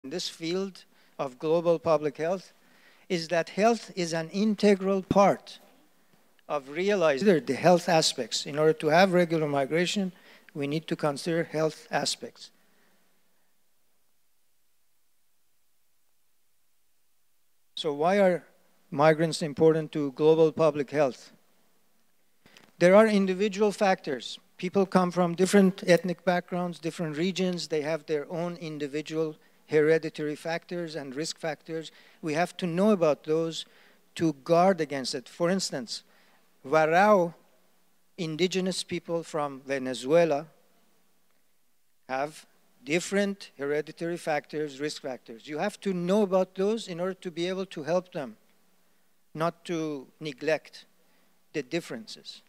this field of global public health is that health is an integral part of realizing the health aspects. In order to have regular migration, we need to consider health aspects. So why are migrants important to global public health? There are individual factors. People come from different ethnic backgrounds, different regions. They have their own individual hereditary factors and risk factors. We have to know about those to guard against it. For instance, Warao indigenous people from Venezuela have different hereditary factors, risk factors. You have to know about those in order to be able to help them, not to neglect the differences.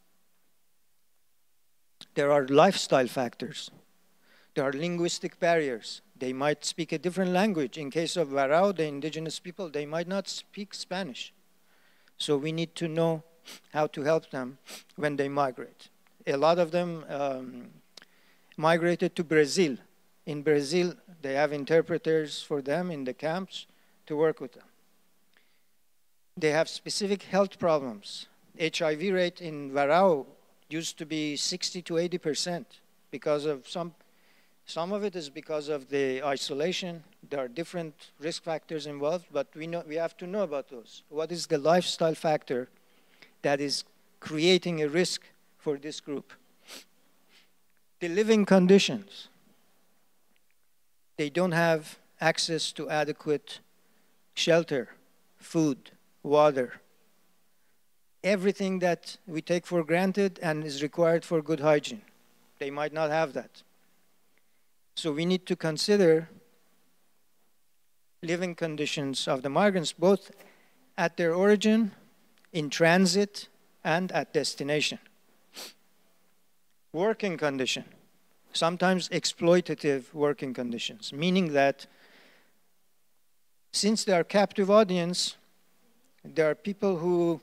There are lifestyle factors. There are linguistic barriers. They might speak a different language. In case of Warao, the indigenous people, they might not speak Spanish. So we need to know how to help them when they migrate. A lot of them migrated to Brazil. In Brazil, they have interpreters for them in the camps to work with them. They have specific health problems. HIV rate in Warao used to be 60 to 80% because of some of it is because of the isolation. There are different risk factors involved, but we have to know about those. What is the lifestyle factor that is creating a risk for this group? The living conditions. They don't have access to adequate shelter, food, water, everything that we take for granted and is required for good hygiene. They might not have that. So we need to consider living conditions of the migrants, both at their origin, in transit, and at destination. Working condition, sometimes exploitative working conditions, meaning that since they are captive audience, there are people who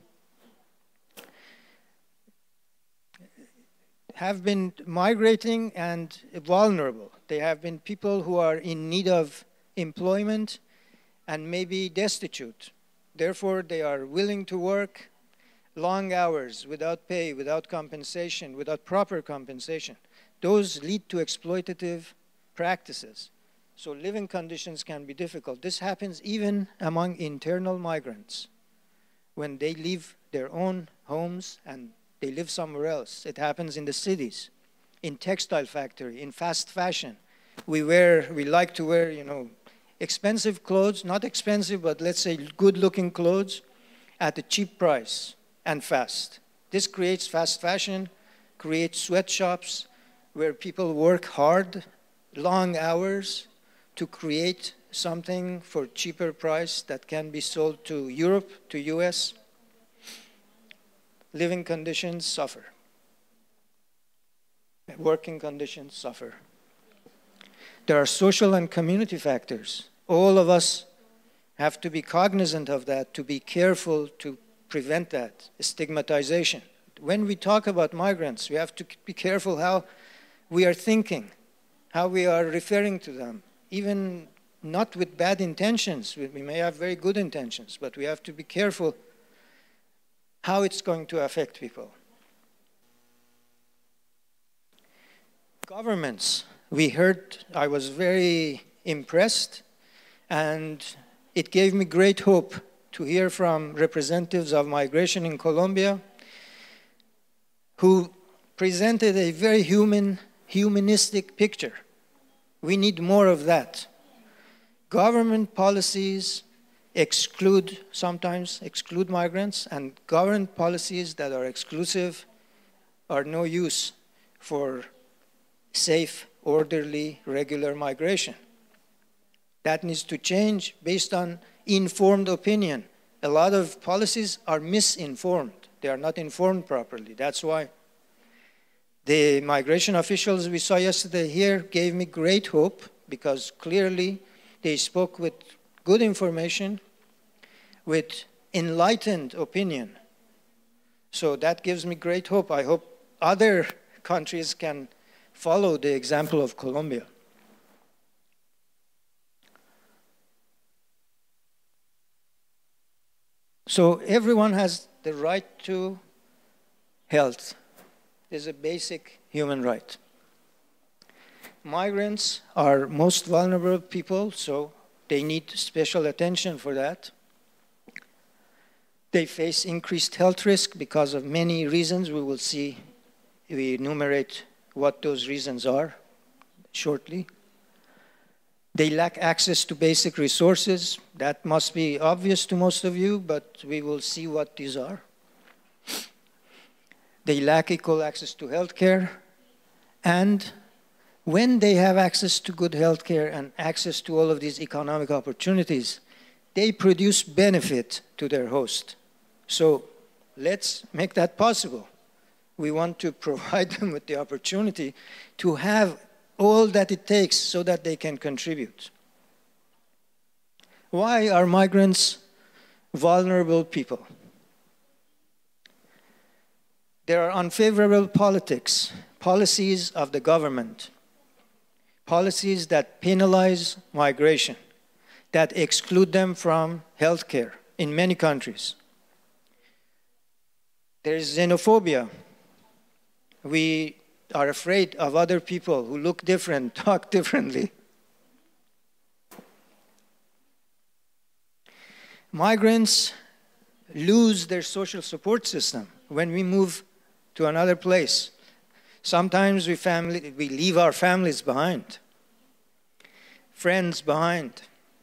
have been migrating and vulnerable. They have been people who are in need of employment and maybe destitute. Therefore, they are willing to work long hours without pay, without compensation, without proper compensation. Those lead to exploitative practices. So living conditions can be difficult. This happens even among internal migrants. When they leave their own homes and they live somewhere else. It happens in the cities, in textile factory, in fast fashion. We like to wear, expensive clothes, not expensive, but let's say good-looking clothes at a cheap price and fast. This creates fast fashion, creates sweatshops where people work hard, long hours to create something for cheaper price that can be sold to Europe, to US. Living conditions suffer. Working conditions suffer. There are social and community factors. All of us have to be cognizant of that, to be careful to prevent that stigmatization. When we talk about migrants, we have to be careful how we are thinking, how we are referring to them, even not with bad intentions. We may have very good intentions, but we have to be careful how it's going to affect people. Governments, we heard, I was very impressed, and it gave me great hope to hear from representatives of migration in Colombia who presented a very humanistic picture. We need more of that. Government policies sometimes exclude migrants, and government policies that are exclusive are no use for safe, orderly, regular migration. That needs to change based on informed opinion. A lot of policies are misinformed. They are not informed properly. That's why the migration officials we saw yesterday here gave me great hope, because clearly they spoke with good information, with enlightened opinion. So that gives me great hope. I hope other countries can follow the example of Colombia. So everyone has the right to health. It's a basic human right. Migrants are most vulnerable people, so they need special attention for that. They face increased health risk because of many reasons. We will see, we enumerate what those reasons are shortly. They lack access to basic resources. That must be obvious to most of you, but we will see what these are. They lack equal access to healthcare, and when they have access to good healthcare and access to all of these economic opportunities, they produce benefit to their host. So let's make that possible. We want to provide them with the opportunity to have all that it takes so that they can contribute. Why are migrants vulnerable people? There are unfavorable policies of the government, policies that penalize migration, that exclude them from healthcare in many countries. There is xenophobia. We are afraid of other people who look different, talk differently. Migrants lose their social support system when we move to another place. Sometimes we leave our families behind, friends behind,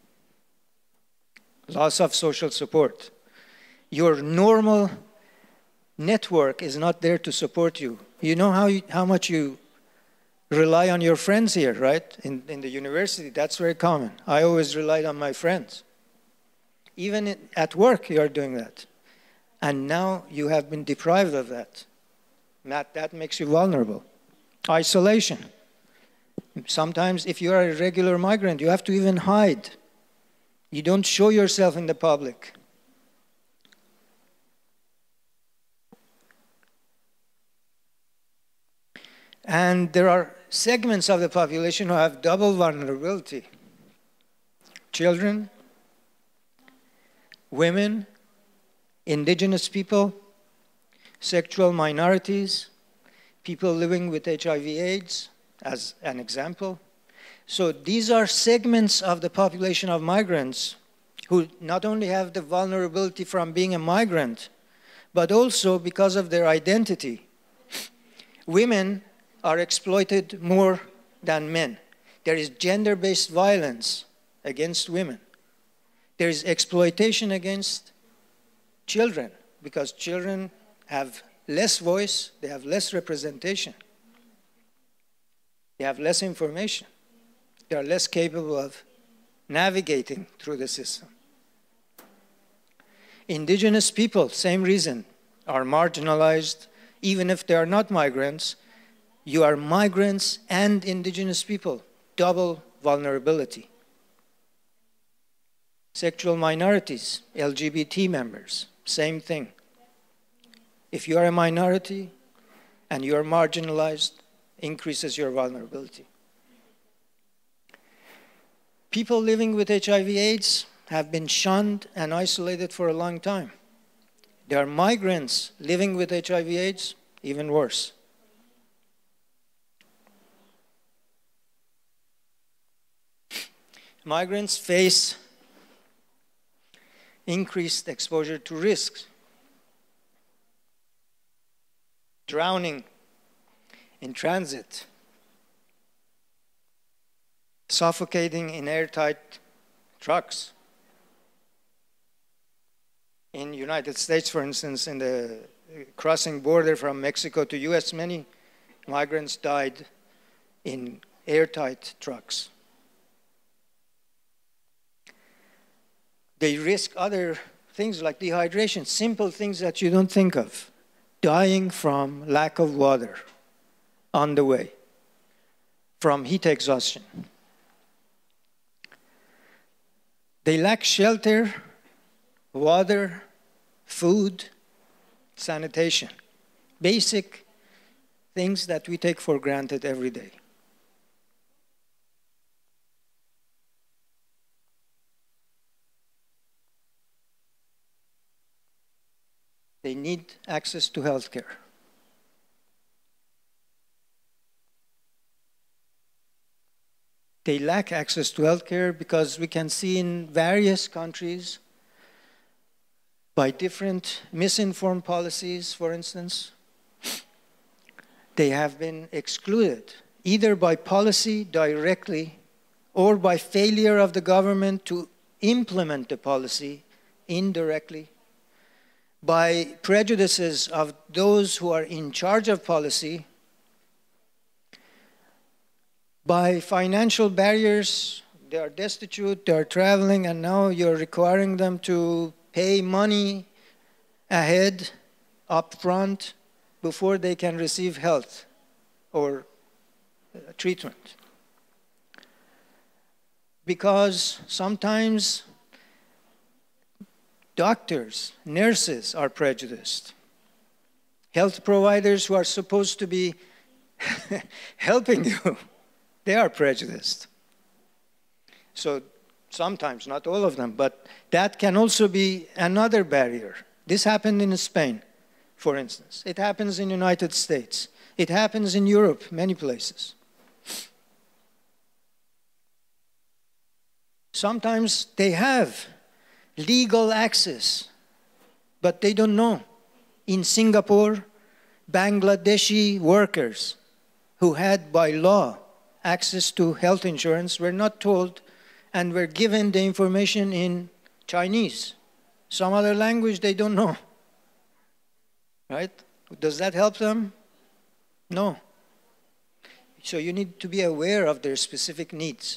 loss of social support. Your normal network is not there to support you. You know how much you rely on your friends here, right? In the university, that's very common. I always relied on my friends. Even at work, you are doing that. And now you have been deprived of that. That makes you vulnerable. Isolation. Sometimes if you are a regular migrant, you have to even hide. You don't show yourself in the public. And there are segments of the population who have double vulnerability. Children, women, indigenous people, sexual minorities, people living with HIV/AIDS, as an example. So these are segments of the population of migrants who not only have the vulnerability from being a migrant, but also because of their identity. Women are exploited more than men. There is gender-based violence against women. There is exploitation against children because children have less voice, they have less representation, they have less information, they are less capable of navigating through the system. Indigenous people, same reason, are marginalized even if they are not migrants. You are migrants and indigenous people, double vulnerability. Sexual minorities, LGBT members, same thing. If you are a minority and you are marginalized, increases your vulnerability. People living with HIV/AIDS have been shunned and isolated for a long time. There are migrants living with HIV/AIDS, even worse. Migrants face increased exposure to risks. Drowning in transit, suffocating in airtight trucks. In the United States, for instance, in the crossing border from Mexico to US, many migrants died in airtight trucks. They risk other things like dehydration, simple things that you don't think of. Dying from lack of water on the way, from heat exhaustion. They lack shelter, water, food, sanitation. Basic things that we take for granted every day. They need access to health care. They lack access to health care because we can see in various countries, by different misinformed policies, for instance, they have been excluded, either by policy directly or by failure of the government to implement the policy indirectly, by prejudices of those who are in charge of policy, by financial barriers. They are destitute, they are traveling, and now you're requiring them to pay money ahead, up front, before they can receive health or treatment. Because sometimes doctors, nurses are prejudiced. Health providers who are supposed to be helping you, they are prejudiced. So sometimes, not all of them, but that can also be another barrier. This happened in Spain, for instance. It happens in the United States. It happens in Europe, many places. Sometimes they have legal access, but they don't know. In Singapore, Bangladeshi workers who had by law access to health insurance were not told and were given the information in Chinese. Some other language they don't know. Right? Does that help them? No. So you need to be aware of their specific needs.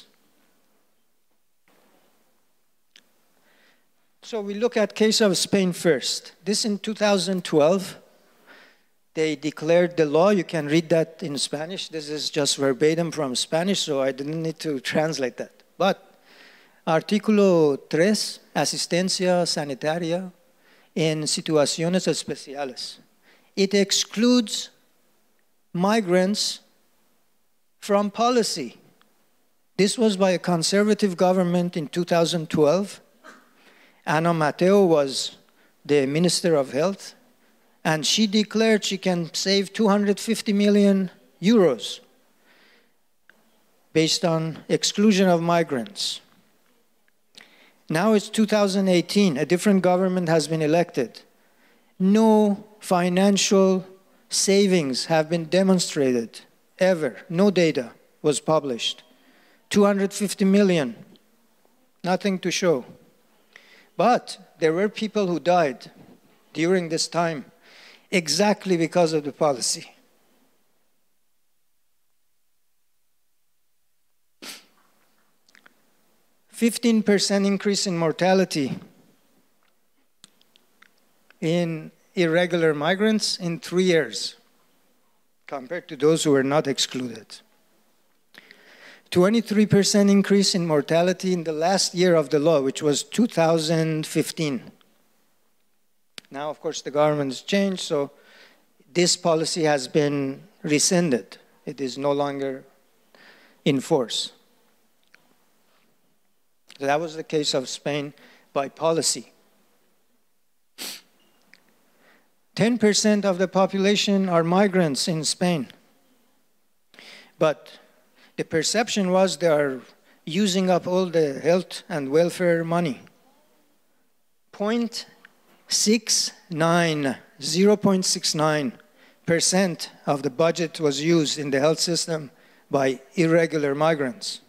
So we look at case of Spain first. This in 2012. They declared the law. You can read that in Spanish. This is just verbatim from Spanish, so I didn't need to translate that. But Artículo 3, asistencia sanitaria en situaciones especiales. It excludes migrants from policy. This was by a conservative government in 2012. Ana Mateo was the Minister of Health, and she declared she can save 250 million euros based on exclusion of migrants. Now it's 2018, a different government has been elected. No financial savings have been demonstrated, ever. No data was published. 250 million, nothing to show. But there were people who died during this time exactly because of the policy. %15 increase in mortality in irregular migrants in 3 years compared to those who were not excluded. 23% increase in mortality in the last year of the law, which was 2015. Now, of course, the government has changed, so this policy has been rescinded. It is no longer in force. That was the case of Spain by policy. 10% of the population are migrants in Spain. But the perception was they are using up all the health and welfare money. 0.69% of the budget was used in the health system by irregular migrants.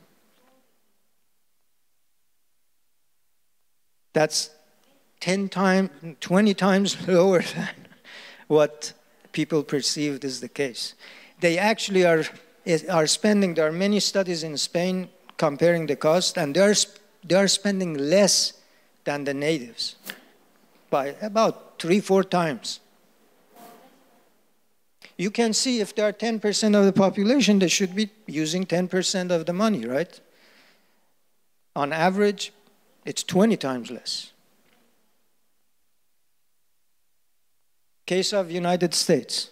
That's 10 times, 20 times lower than what people perceived is the case. They actually are spending, there are many studies in Spain comparing the cost, and they are spending less than the natives by about 3-4 times. You can see if there are 10% of the population, they should be using 10% of the money, right? On average, it's 20 times less. Case of United States.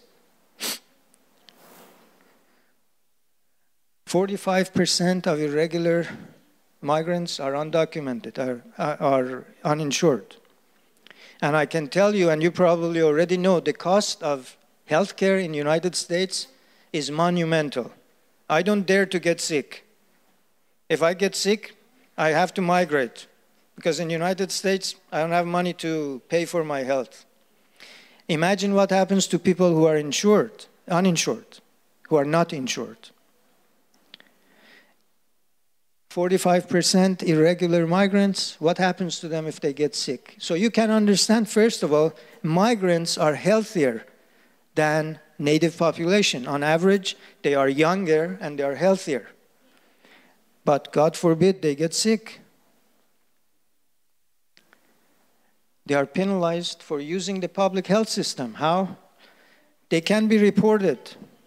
45% of irregular migrants are undocumented, are uninsured. And I can tell you, and you probably already know, the cost of healthcare in the United States is monumental. I don't dare to get sick. If I get sick, I have to migrate, because in the United States, I don't have money to pay for my health. Imagine what happens to people who are insured, uninsured, who are not insured. 45% irregular migrants, what happens to them if they get sick? So you can understand, first of all, migrants are healthier than native population. On average, they are younger and they are healthier. But God forbid they get sick. They are penalized for using the public health system. How? They can be reported.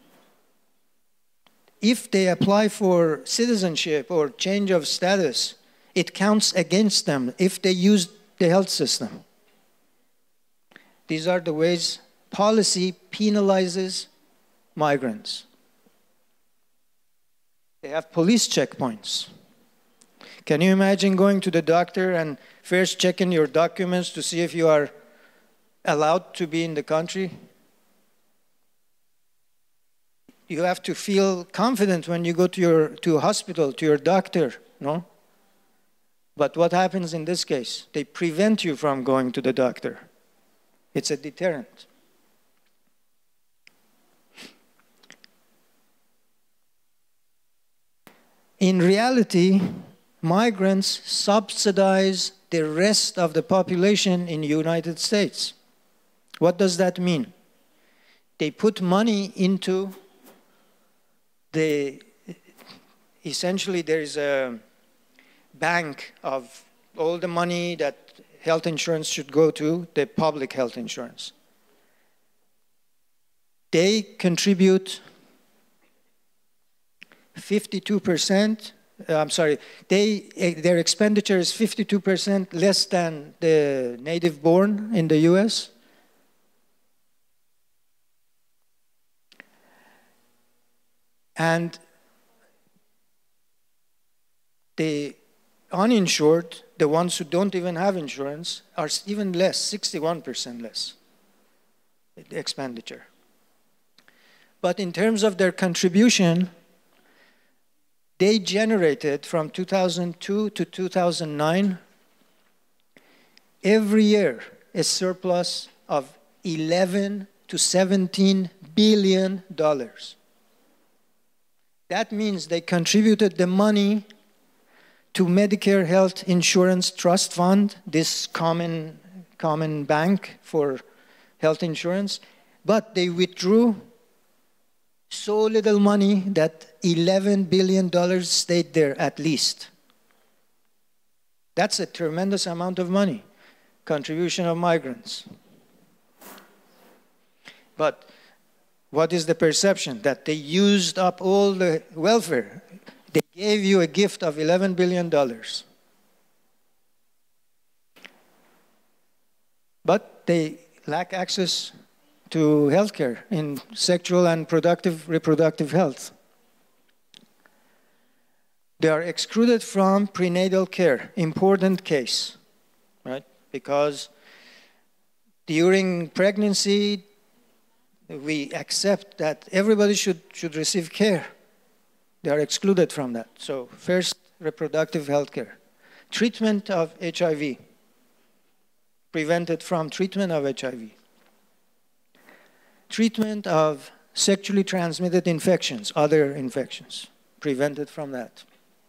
If they apply for citizenship or change of status, it counts against them if they use the health system. These are the ways policy penalizes migrants. They have police checkpoints. Can you imagine going to the doctor and first checking your documents to see if you are allowed to be in the country? You have to feel confident when you go to a hospital, to your doctor, no? But what happens in this case? They prevent you from going to the doctor. It's a deterrent. In reality, migrants subsidize the rest of the population in the United States. What does that mean? They put money into essentially there is a bank of all the money that health insurance should go to, the public health insurance. They contribute 52%, their expenditure is 52% less than the native born in the US. And the uninsured, the ones who don't even have insurance, are even less, 61% less expenditure. But in terms of their contribution, they generated from 2002 to 2009, every year, a surplus of $11 to $17 billion. That means they contributed the money to Medicare Health Insurance Trust Fund, this common bank for health insurance, but they withdrew so little money that $11 billion stayed there at least. That's a tremendous amount of money, contribution of migrants. But what is the perception? That they used up all the welfare. They gave you a gift of $11 billion. But they lack access to healthcare in sexual and reproductive health. They are excluded from prenatal care, important case, right? Because during pregnancy, we accept that everybody should receive care. They are excluded from that. So first, reproductive health care. Treatment of HIV. Prevented from treatment of HIV. Treatment of sexually transmitted infections, other infections. Prevented from that.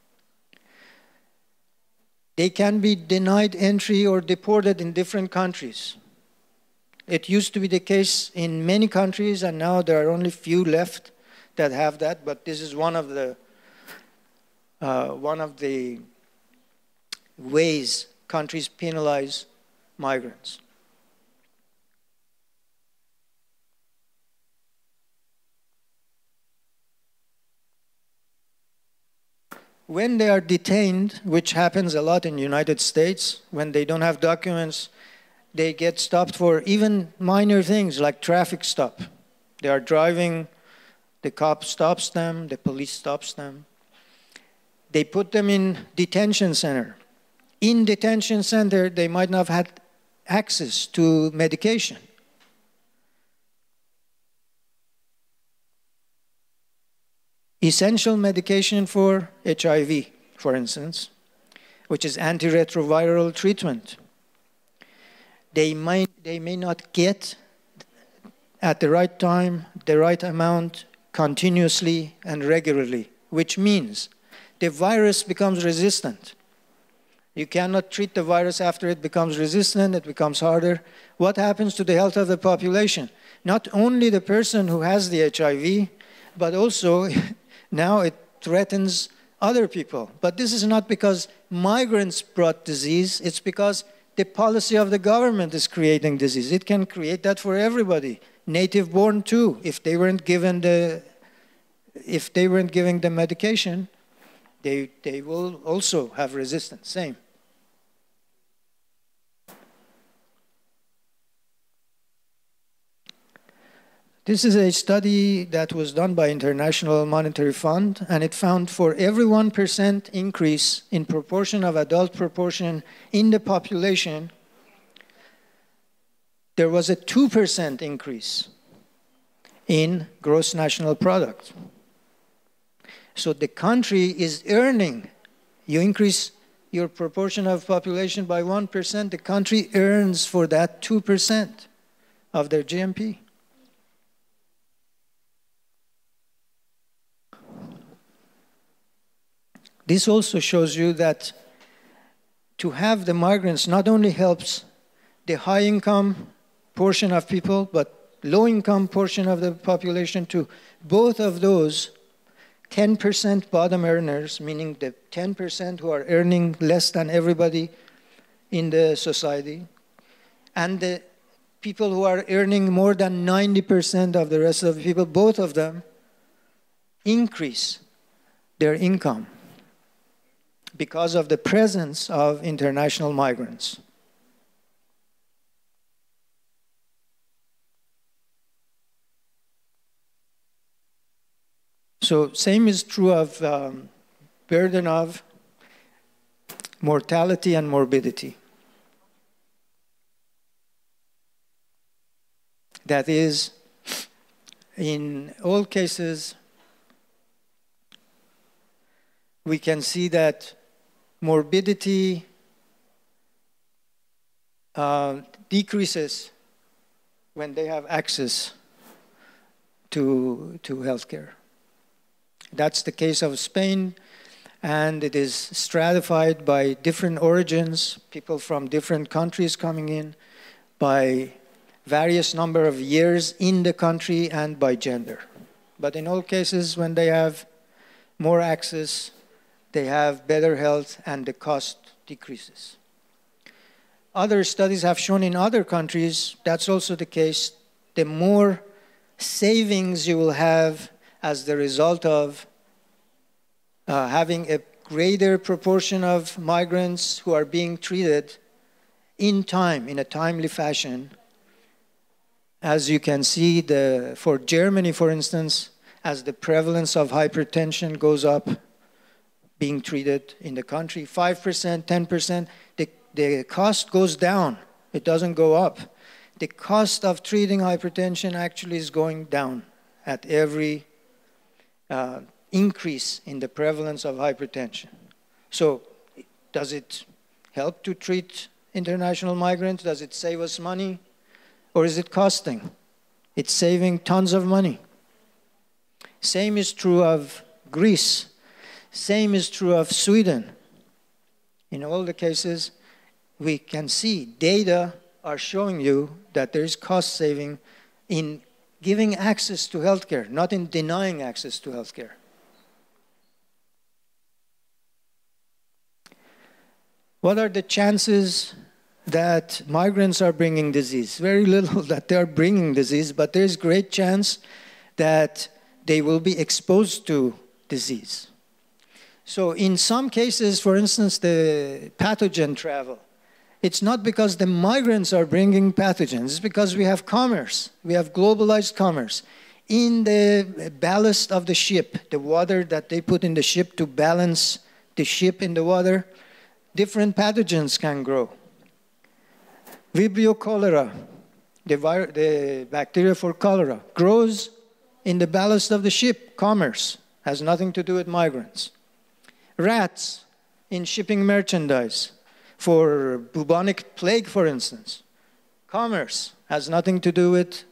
They can be denied entry or deported in different countries. It used to be the case in many countries, and now there are only few left that have that. But this is one of the ways countries penalize migrants. When they are detained, which happens a lot in the United States, when they don't have documents, they get stopped for even minor things like traffic stop. They are driving, the cop stops them, the police stops them. They put them in detention center. In detention center, they might not have had access to medication. Essential medication for HIV, for instance, which is antiretroviral treatment. They may not get at the right time, the right amount, continuously and regularly, which means the virus becomes resistant. You cannot treat the virus after it becomes resistant, it becomes harder. What happens to the health of the population? Not only the person who has the HIV, but also now it threatens other people. But this is not because migrants brought disease, it's because the policy of the government is creating disease. It can create that for everybody, native born too. If they weren't given the medication, they will also have resistance, same. This is a study that was done by International Monetary Fund, and it found for every 1% increase in proportion of adult proportion in the population, there was a 2% increase in gross national product. So the country is earning. You increase your proportion of population by 1%, the country earns for that 2% of their GNP. This also shows you that to have the migrants not only helps the high-income portion of people, but low-income portion of the population too. Both of those 10% bottom earners, meaning the 10% who are earning less than everybody in the society, and the people who are earning more than 90% of the rest of the people, both of them increase their income because of the presence of international migrants. So same is true of burden of mortality and morbidity. That is, in all cases, we can see that morbidity decreases when they have access to healthcare. That's the case of Spain, and it is stratified by different origins, people from different countries coming in, by various number of years in the country, and by gender. But in all cases, when they have more access, they have better health, and the cost decreases. Other studies have shown in other countries, that's also the case. The more savings you will have as the result of having a greater proportion of migrants who are being treated in time, in a timely fashion. As you can see, for Germany, for instance, as the prevalence of hypertension goes up, being treated in the country, 5%, 10%, the cost goes down. It doesn't go up. The cost of treating hypertension actually is going down at every increase in the prevalence of hypertension. So does it help to treat international migrants? Does it save us money? Or is it costing? It's saving tons of money. Same is true of Greece. Same is true of Sweden. In all the cases, we can see data are showing you that there is cost saving in giving access to healthcare, not in denying access to healthcare. What are the chances that migrants are bringing disease? Very little that they are bringing disease, but there's great chance that they will be exposed to disease. So in some cases, for instance, the pathogen travel, it's not because the migrants are bringing pathogens, it's because we have commerce. We have globalized commerce. In the ballast of the ship, the water that they put in the ship to balance the ship in the water, different pathogens can grow. Vibrio cholera, the bacteria for cholera, grows in the ballast of the ship, commerce, has nothing to do with migrants. Rats in shipping merchandise, for bubonic plague, for instance, commerce, has nothing to do with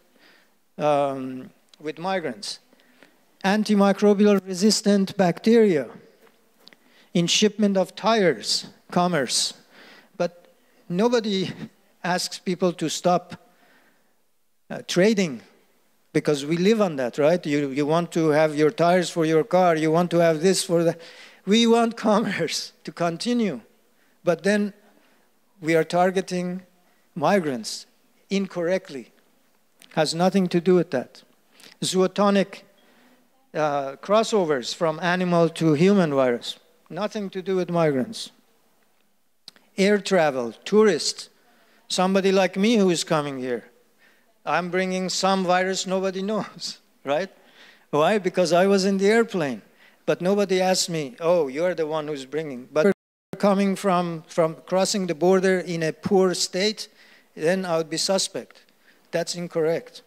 migrants. Antimicrobial resistant bacteria in shipment of tires, commerce. But nobody asks people to stop trading, because we live on that, right? You want to have your tires for your car, you want to have this for that. We want commerce to continue, but then we are targeting migrants incorrectly. Has nothing to do with that. Zootonic crossovers from animal to human virus, nothing to do with migrants. Air travel, tourists, somebody like me who is coming here. I'm bringing some virus nobody knows, right? Why? Because I was in the airplane. But nobody asked me, oh, you're the one who's bringing. But coming from crossing the border in a poor state, then I would be suspect. That's incorrect.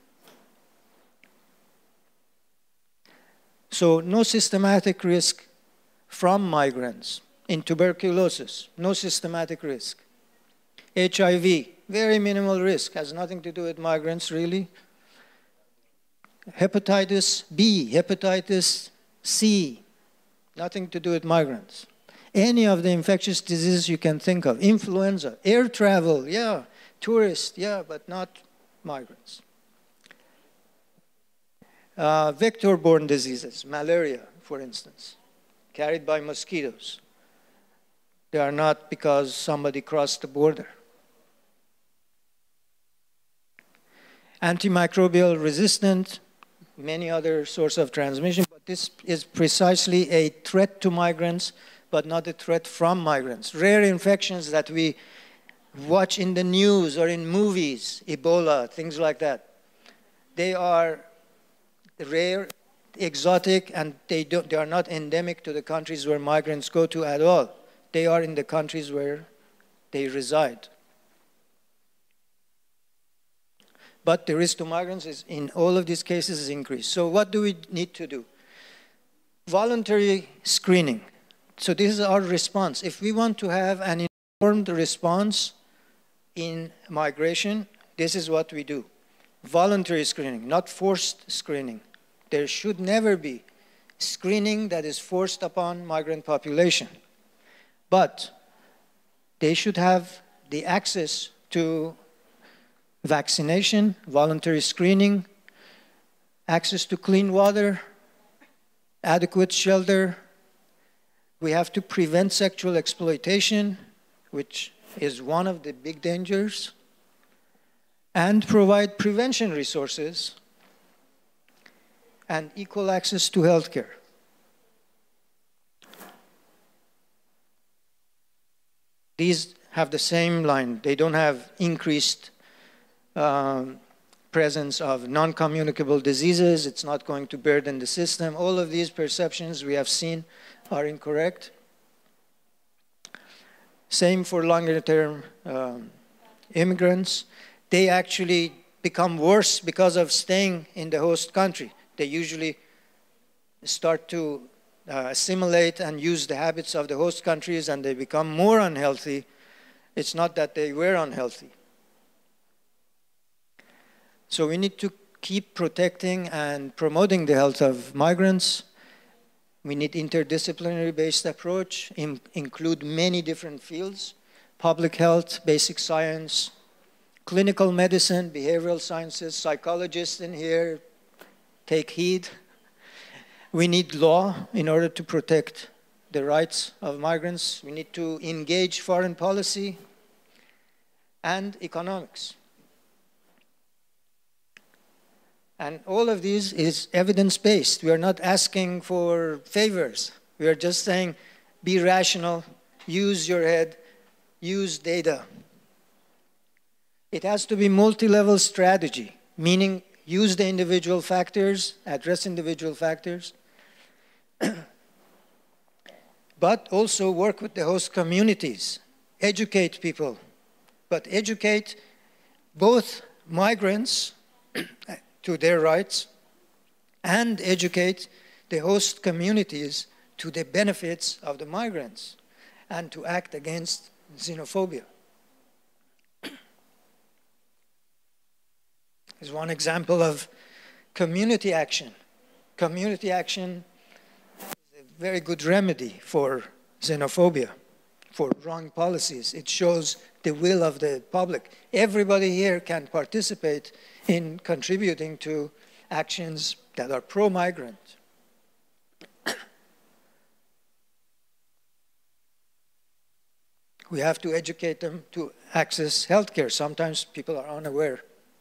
So no systematic risk from migrants. In tuberculosis, no systematic risk. HIV, very minimal risk, has nothing to do with migrants, really. Hepatitis B, hepatitis C, nothing to do with migrants. Any of the infectious diseases you can think of. Influenza, air travel, yeah. Tourists, yeah, but not migrants. Vector-borne diseases, malaria, for instance, carried by mosquitoes. They are not because somebody crossed the border. Antimicrobial resistant, many other sources of transmission, but this is precisely a threat to migrants, but not a threat from migrants. Rare infections that we watch in the news or in movies, Ebola, things like that, they are rare, exotic, and they are not endemic to the countries where migrants go to at all. They are in the countries where they reside. But the risk to migrants is, in all of these cases, is increased. So what do we need to do? Voluntary screening. So this is our response. If we want to have an informed response in migration, this is what we do. Voluntary screening, not forced screening. There should never be screening that is forced upon migrant population. But they should have the access to vaccination, voluntary screening, access to clean water, adequate shelter. We have to prevent sexual exploitation, which is one of the big dangers, and provide prevention resources and equal access to healthcare. These have the same line. They don't have increased presence of non-communicable diseases. It's not going to burden the system. All of these perceptions we have seen are incorrect. Same for longer-term immigrants. They actually become worse because of staying in the host country. They usually start to assimilate and use the habits of the host countries, and they become more unhealthy. It's not that they were unhealthy. So we need to keep protecting and promoting the health of migrants. We need interdisciplinary-based approach, include many different fields: public health, basic science, clinical medicine, behavioral sciences, psychologists in here, take heed. We need law in order to protect the rights of migrants. We need to engage foreign policy and economics. And all of these is evidence-based. We are not asking for favors. We are just saying, be rational, use your head, use data. It has to be multi-level strategy, meaning use the individual factors, address individual factors, but also work with the host communities, educate people but educate both migrants to their rights and educate the host communities to the benefits of the migrants and to act against xenophobia. Is one example of community action. Community action is a very good remedy for xenophobia, for wrong policies. It shows the will of the public. Everybody here can participate in contributing to actions that are pro-migrant. We have to educate them to access healthcare. Sometimes people are unaware.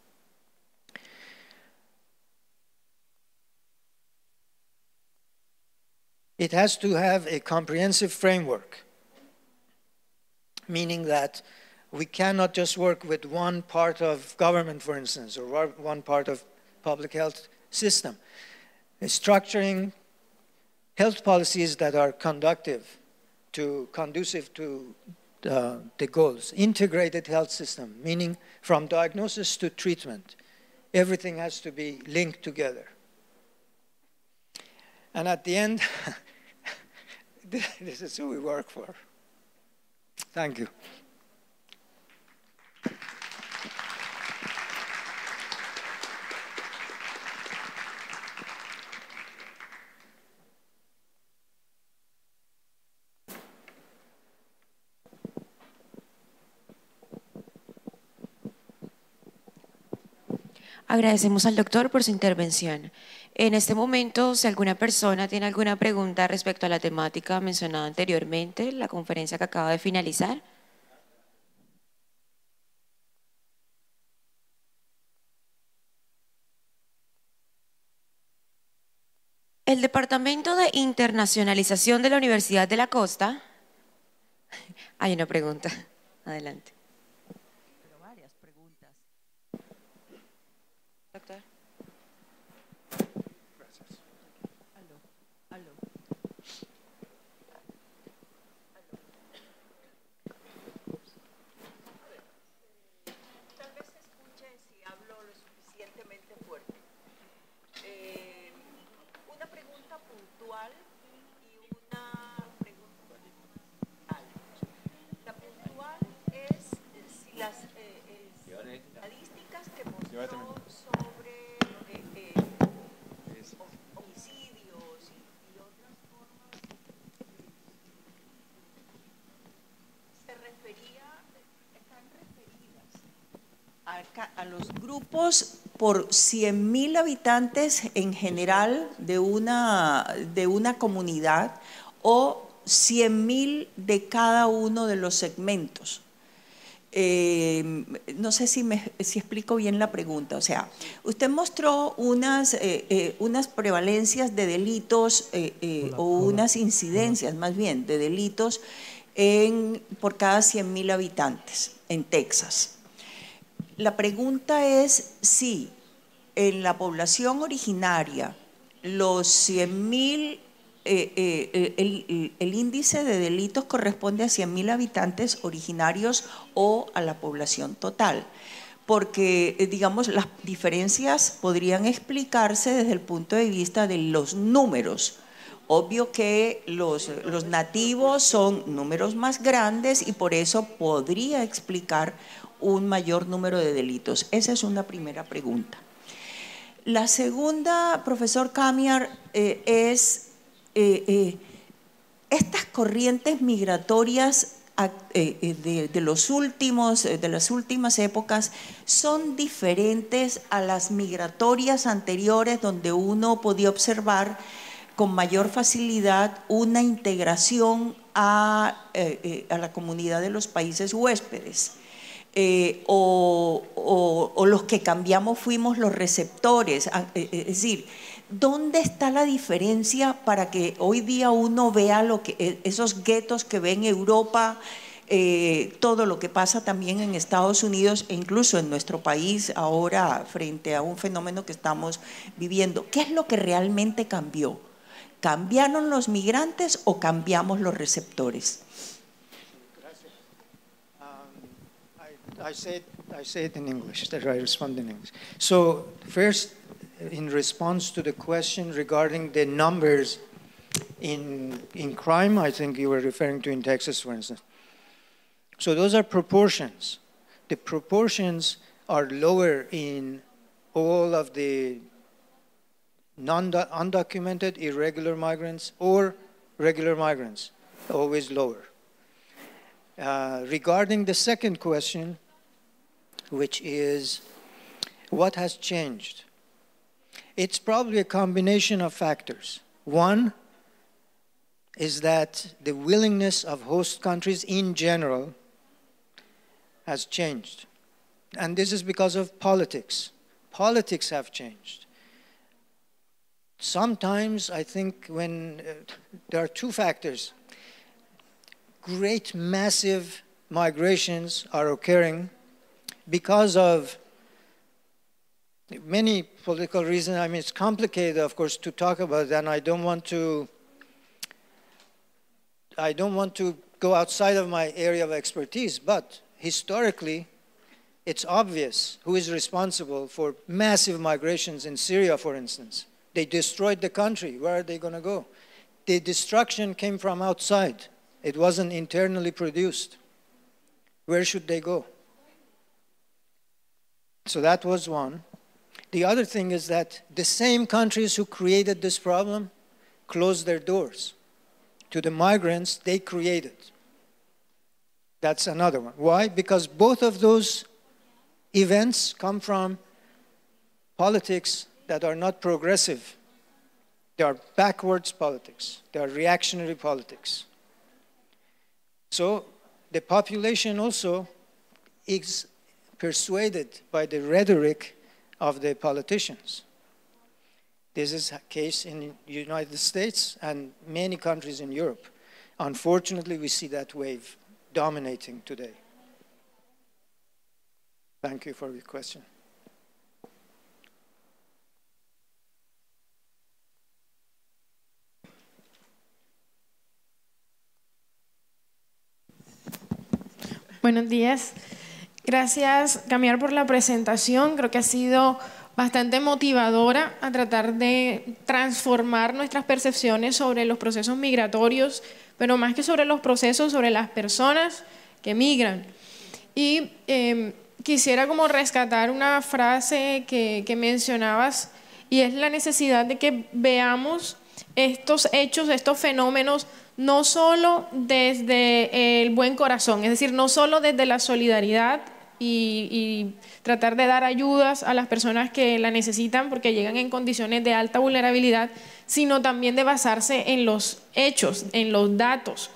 It has to have a comprehensive framework, meaning that we cannot just work with one part of government, for instance, or one part of public health system. Structuring health policies that are conducive to the goals. Integrated health system, meaning from diagnosis to treatment. Everything has to be linked together. And at the end, this is who we work for. Thank you. Agradecemos al doctor por su intervención. En este momento, si alguna persona tiene alguna pregunta respecto a la temática mencionada anteriormente, la conferencia que acaba de finalizar. El Departamento de Internacionalización de la Universidad de la Costa. Hay una pregunta. Adelante. Pero varias preguntas. Doctor. Gracias. Aló, aló. Tal vez se escuche si hablo lo suficientemente fuerte. Una pregunta puntual y una pregunta puntual. La puntual es si las estadísticas que mostró sobre homicidios y otras formas están referidas a los grupos por 100.000 habitantes en general de una comunidad o 100.000 de cada uno de los segmentos. No sé si explico bien la pregunta. O sea, usted mostró unas prevalencias de delitos o unas incidencias más bien de delitos por cada 100.000 habitantes en Texas. La pregunta es si en la población originaria los 100.000 el índice de delitos corresponde a 100.000 habitantes originarios o a la población total, porque digamos las diferencias podrían explicarse desde el punto de vista de los números. Obvio que los nativos son números más grandes y por eso podría explicar un mayor número de delitos. Esa es una primera pregunta. La segunda, profesor Kamiar, es estas corrientes migratorias de las últimas épocas son diferentes a las migratorias anteriores donde uno podía observar con mayor facilidad una integración a la comunidad de los países huéspedes. O los que cambiamos fuimos los receptores, es decir, ¿dónde está la diferencia para que hoy día uno vea esos guetos que ve en Europa, todo lo que pasa también en Estados Unidos e incluso en nuestro país ahora frente a un fenómeno que estamos viviendo? ¿Qué es lo que realmente cambió? ¿Cambiaron los migrantes o cambiamos los receptores? I say it in English, that I respond in English. So first, in response to the question regarding the numbers in crime, I think you were referring to in Texas, for instance. So those are proportions. The proportions are lower in all of the undocumented, irregular migrants or regular migrants, always lower. Regarding the second question, which is what has changed? It's probably a combination of factors. One is that the willingness of host countries in general has changed. And this is because of politics. Politics have changed. Sometimes I think when there are two factors. Great massive migrations are occurring because of many political reasons. I mean, it's complicated, of course, to talk about that, and I don't want to go outside of my area of expertise, but historically, it's obvious who is responsible for massive migrations in Syria, for instance. They destroyed the country. Where are they going to go? The destruction came from outside. It wasn't internally produced. Where should they go? So that was one. The other thing is that the same countries who created this problem closed their doors to the migrants they created. That's another one. Why? Because both of those events come from politics that are not progressive. They are backwards politics. They are reactionary politics. So the population also is persuaded by the rhetoric of the politicians. This is the case in the United States and many countries in Europe. Unfortunately, we see that wave dominating today. Thank you for your question. Buenos días. Gracias, Kamiar, por la presentación. Creo que ha sido bastante motivadora a tratar de transformar nuestras percepciones sobre los procesos migratorios, pero más que sobre los procesos, sobre las personas que migran. Y quisiera como rescatar una frase que mencionabas, y es la necesidad de que veamos estos hechos, estos fenómenos, no solo desde el buen corazón, es decir, no solo desde la solidaridad y tratar de dar ayudas a las personas que la necesitan porque llegan en condiciones de alta vulnerabilidad, sino también de basarse en los hechos, en los datos.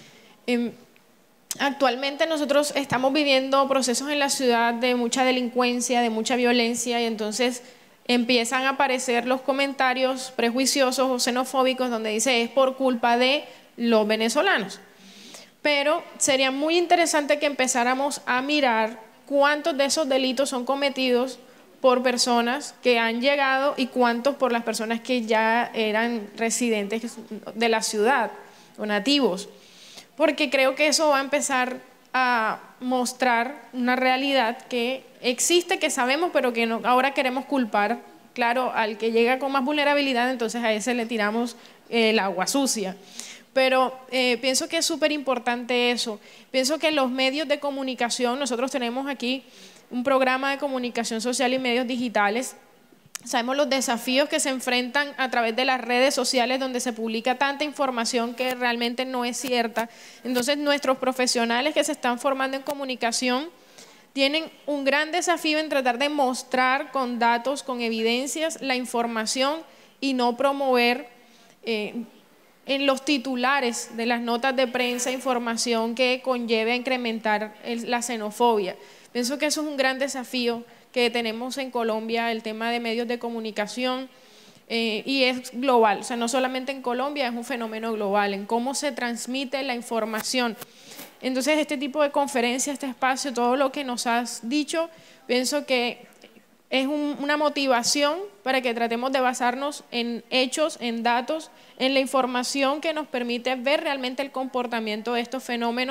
Actualmente nosotros estamos viviendo procesos en la ciudad de mucha delincuencia, de mucha violencia, y entonces empiezan a aparecer los comentarios prejuiciosos o xenofóbicos donde dice es por culpa de los venezolanos. Pero sería muy interesante que empezáramos a mirar cuántos de esos delitos son cometidos por personas que han llegado y cuántos por las personas que ya eran residentes de la ciudad o nativos, porque creo que eso va a empezar a mostrar una realidad que existe, que sabemos, pero que no, ahora queremos culpar, claro, al que llega con más vulnerabilidad, entonces a ese le tiramos el agua sucia. Pero pienso que es súper importante eso. Pienso que los medios de comunicación, nosotros tenemos aquí un programa de comunicación social y medios digitales. Sabemos los desafíos que se enfrentan a través de las redes sociales donde se publica tanta información que realmente no es cierta. Entonces nuestros profesionales que se están formando en comunicación tienen un gran desafío en tratar de mostrar con datos, con evidencias, la información y no promover en los titulares de las notas de prensa información que conlleve a incrementar la xenofobia. Pienso que eso es un gran desafío que tenemos en Colombia, el tema de medios de comunicación, y es global, o sea, no solamente en Colombia, es un fenómeno global, en cómo se transmite la información. Entonces, este tipo de conferencia, este espacio, todo lo que nos has dicho, pienso que es una motivación para que tratemos de basarnos en hechos, en datos, en la información que nos permite ver realmente el comportamiento de estos fenómenos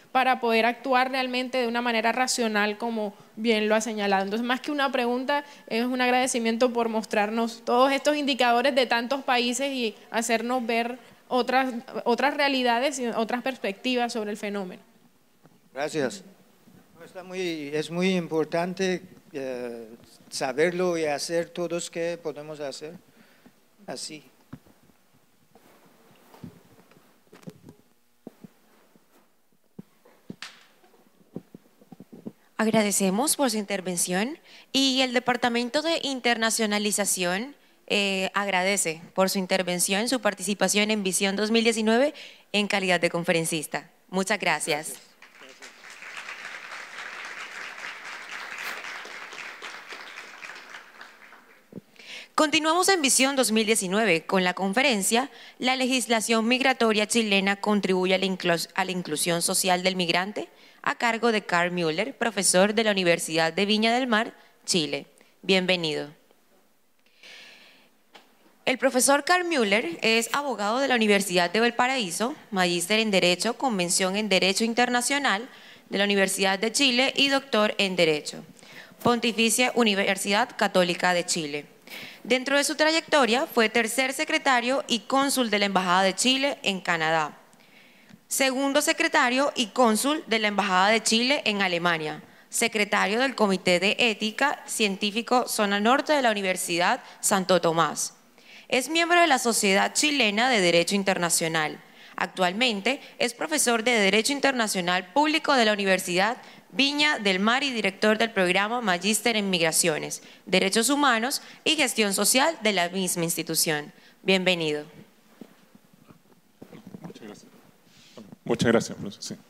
para poder actuar realmente de una manera racional, como bien lo ha señalado. Entonces, más que una pregunta, es un agradecimiento por mostrarnos todos estos indicadores de tantos países y hacernos ver otras realidades y otras perspectivas sobre el fenómeno. Gracias. Es muy importante saberlo y hacer todos que podemos hacer así. Agradecemos por su intervención y el Departamento de Internacionalización agradece por su intervención, su participación en Visión 2019 en calidad de conferencista. Muchas gracias. Continuamos en Visión 2019 con la conferencia «La legislación migratoria chilena contribuye a la inclusión social del migrante», a cargo de Carl Müller, profesor de la Universidad de Viña del Mar, Chile. Bienvenido. El profesor Carl Müller es abogado de la Universidad de Valparaíso, magíster en Derecho, Convención en Derecho Internacional de la Universidad de Chile y doctor en Derecho, Pontificia Universidad Católica de Chile. Dentro de su trayectoria fue tercer secretario y cónsul de la Embajada de Chile en Canadá, segundo secretario y cónsul de la Embajada de Chile en Alemania, secretario del Comité de Ética Científico Zona Norte de la Universidad Santo Tomás. Es miembro de la Sociedad Chilena de Derecho Internacional. Actualmente es profesor de Derecho Internacional Público de la Universidad Viña del Mar y director del programa Magíster en Migraciones, Derechos Humanos y Gestión Social de la misma institución. Bienvenido. Muchas gracias. Muchas gracias, profesor. Sí.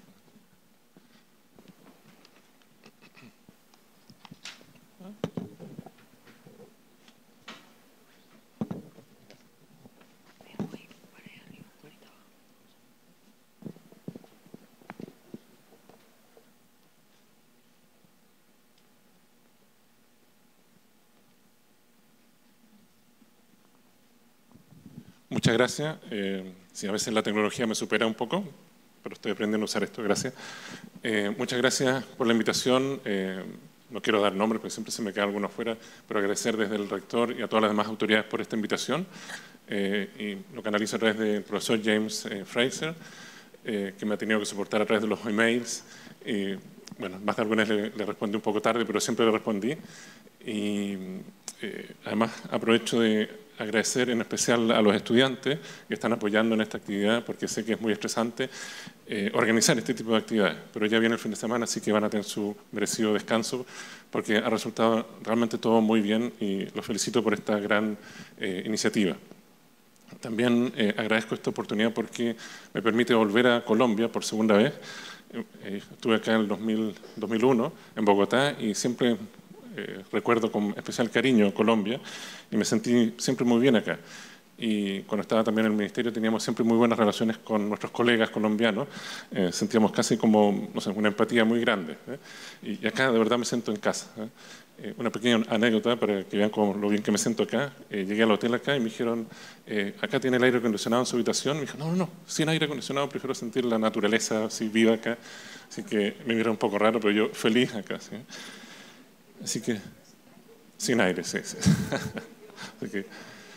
Muchas gracias. Sí, a veces la tecnología me supera un poco, pero estoy aprendiendo a usar esto, gracias. Muchas gracias por la invitación. No quiero dar nombres porque siempre se me queda alguno afuera, pero agradecer desde el rector y a todas las demás autoridades por esta invitación. Y lo canalizo a través del profesor James Fraser, que me ha tenido que soportar a través de los emails. Bueno, más de algunas le respondí un poco tarde, pero siempre le respondí. Y además aprovecho de agradecer en especial a los estudiantes que están apoyando en esta actividad, porque sé que es muy estresante organizar este tipo de actividades, pero ya viene el fin de semana, así que van a tener su merecido descanso, porque ha resultado realmente todo muy bien y los felicito por esta gran iniciativa. También agradezco esta oportunidad porque me permite volver a Colombia por segunda vez. Estuve acá en el 2001, en Bogotá, y siempre recuerdo con especial cariño Colombia y me sentí siempre muy bien acá. Y cuando estaba también en el ministerio teníamos siempre muy buenas relaciones con nuestros colegas colombianos, sentíamos casi como, no sé, una empatía muy grande. Y acá de verdad me siento en casa. Una pequeña anécdota para que vean lo bien que me siento acá. Llegué al hotel acá y me dijeron, acá tiene el aire acondicionado en su habitación. Me dijeron, no, sin aire acondicionado, prefiero sentir la naturaleza así viva acá. Así que me mira un poco raro, pero yo feliz acá. ¿Sí? Así que, sin aire, sí. Así que,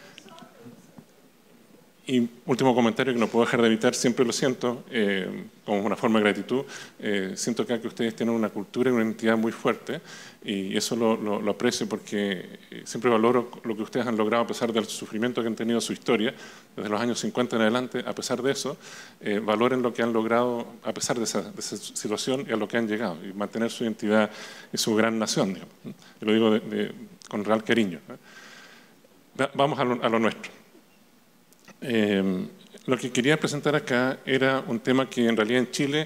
y último comentario que no puedo dejar de evitar, siempre lo siento, como una forma de gratitud, siento acá que ustedes tienen una cultura y una identidad muy fuerte y eso lo aprecio porque siempre valoro lo que ustedes han logrado a pesar del sufrimiento que han tenido en su historia, desde los años 50 en adelante. A pesar de eso, valoren lo que han logrado a pesar de esa situación y a lo que han llegado y mantener su identidad y su gran nación, digamos. Y lo digo con real cariño. Vamos a lo nuestro. Lo que quería presentar acá era un tema que en realidad en Chile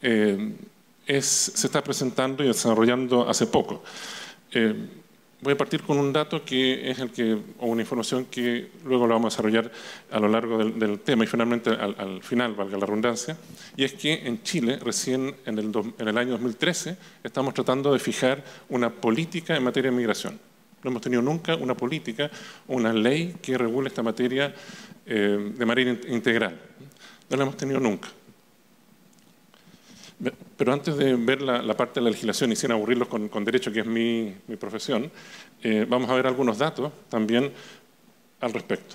se está presentando y desarrollando hace poco. Voy a partir con un dato que es o una información que luego lo vamos a desarrollar a lo largo del tema y finalmente al final, valga la redundancia, y es que en Chile recién en el año 2013 estamos tratando de fijar una política en materia de migración. No hemos tenido nunca una política o una ley que regule esta materia de manera integral. No la hemos tenido nunca. Pero antes de ver la parte de la legislación y sin aburrirlos con derecho, que es mi profesión, vamos a ver algunos datos también al respecto.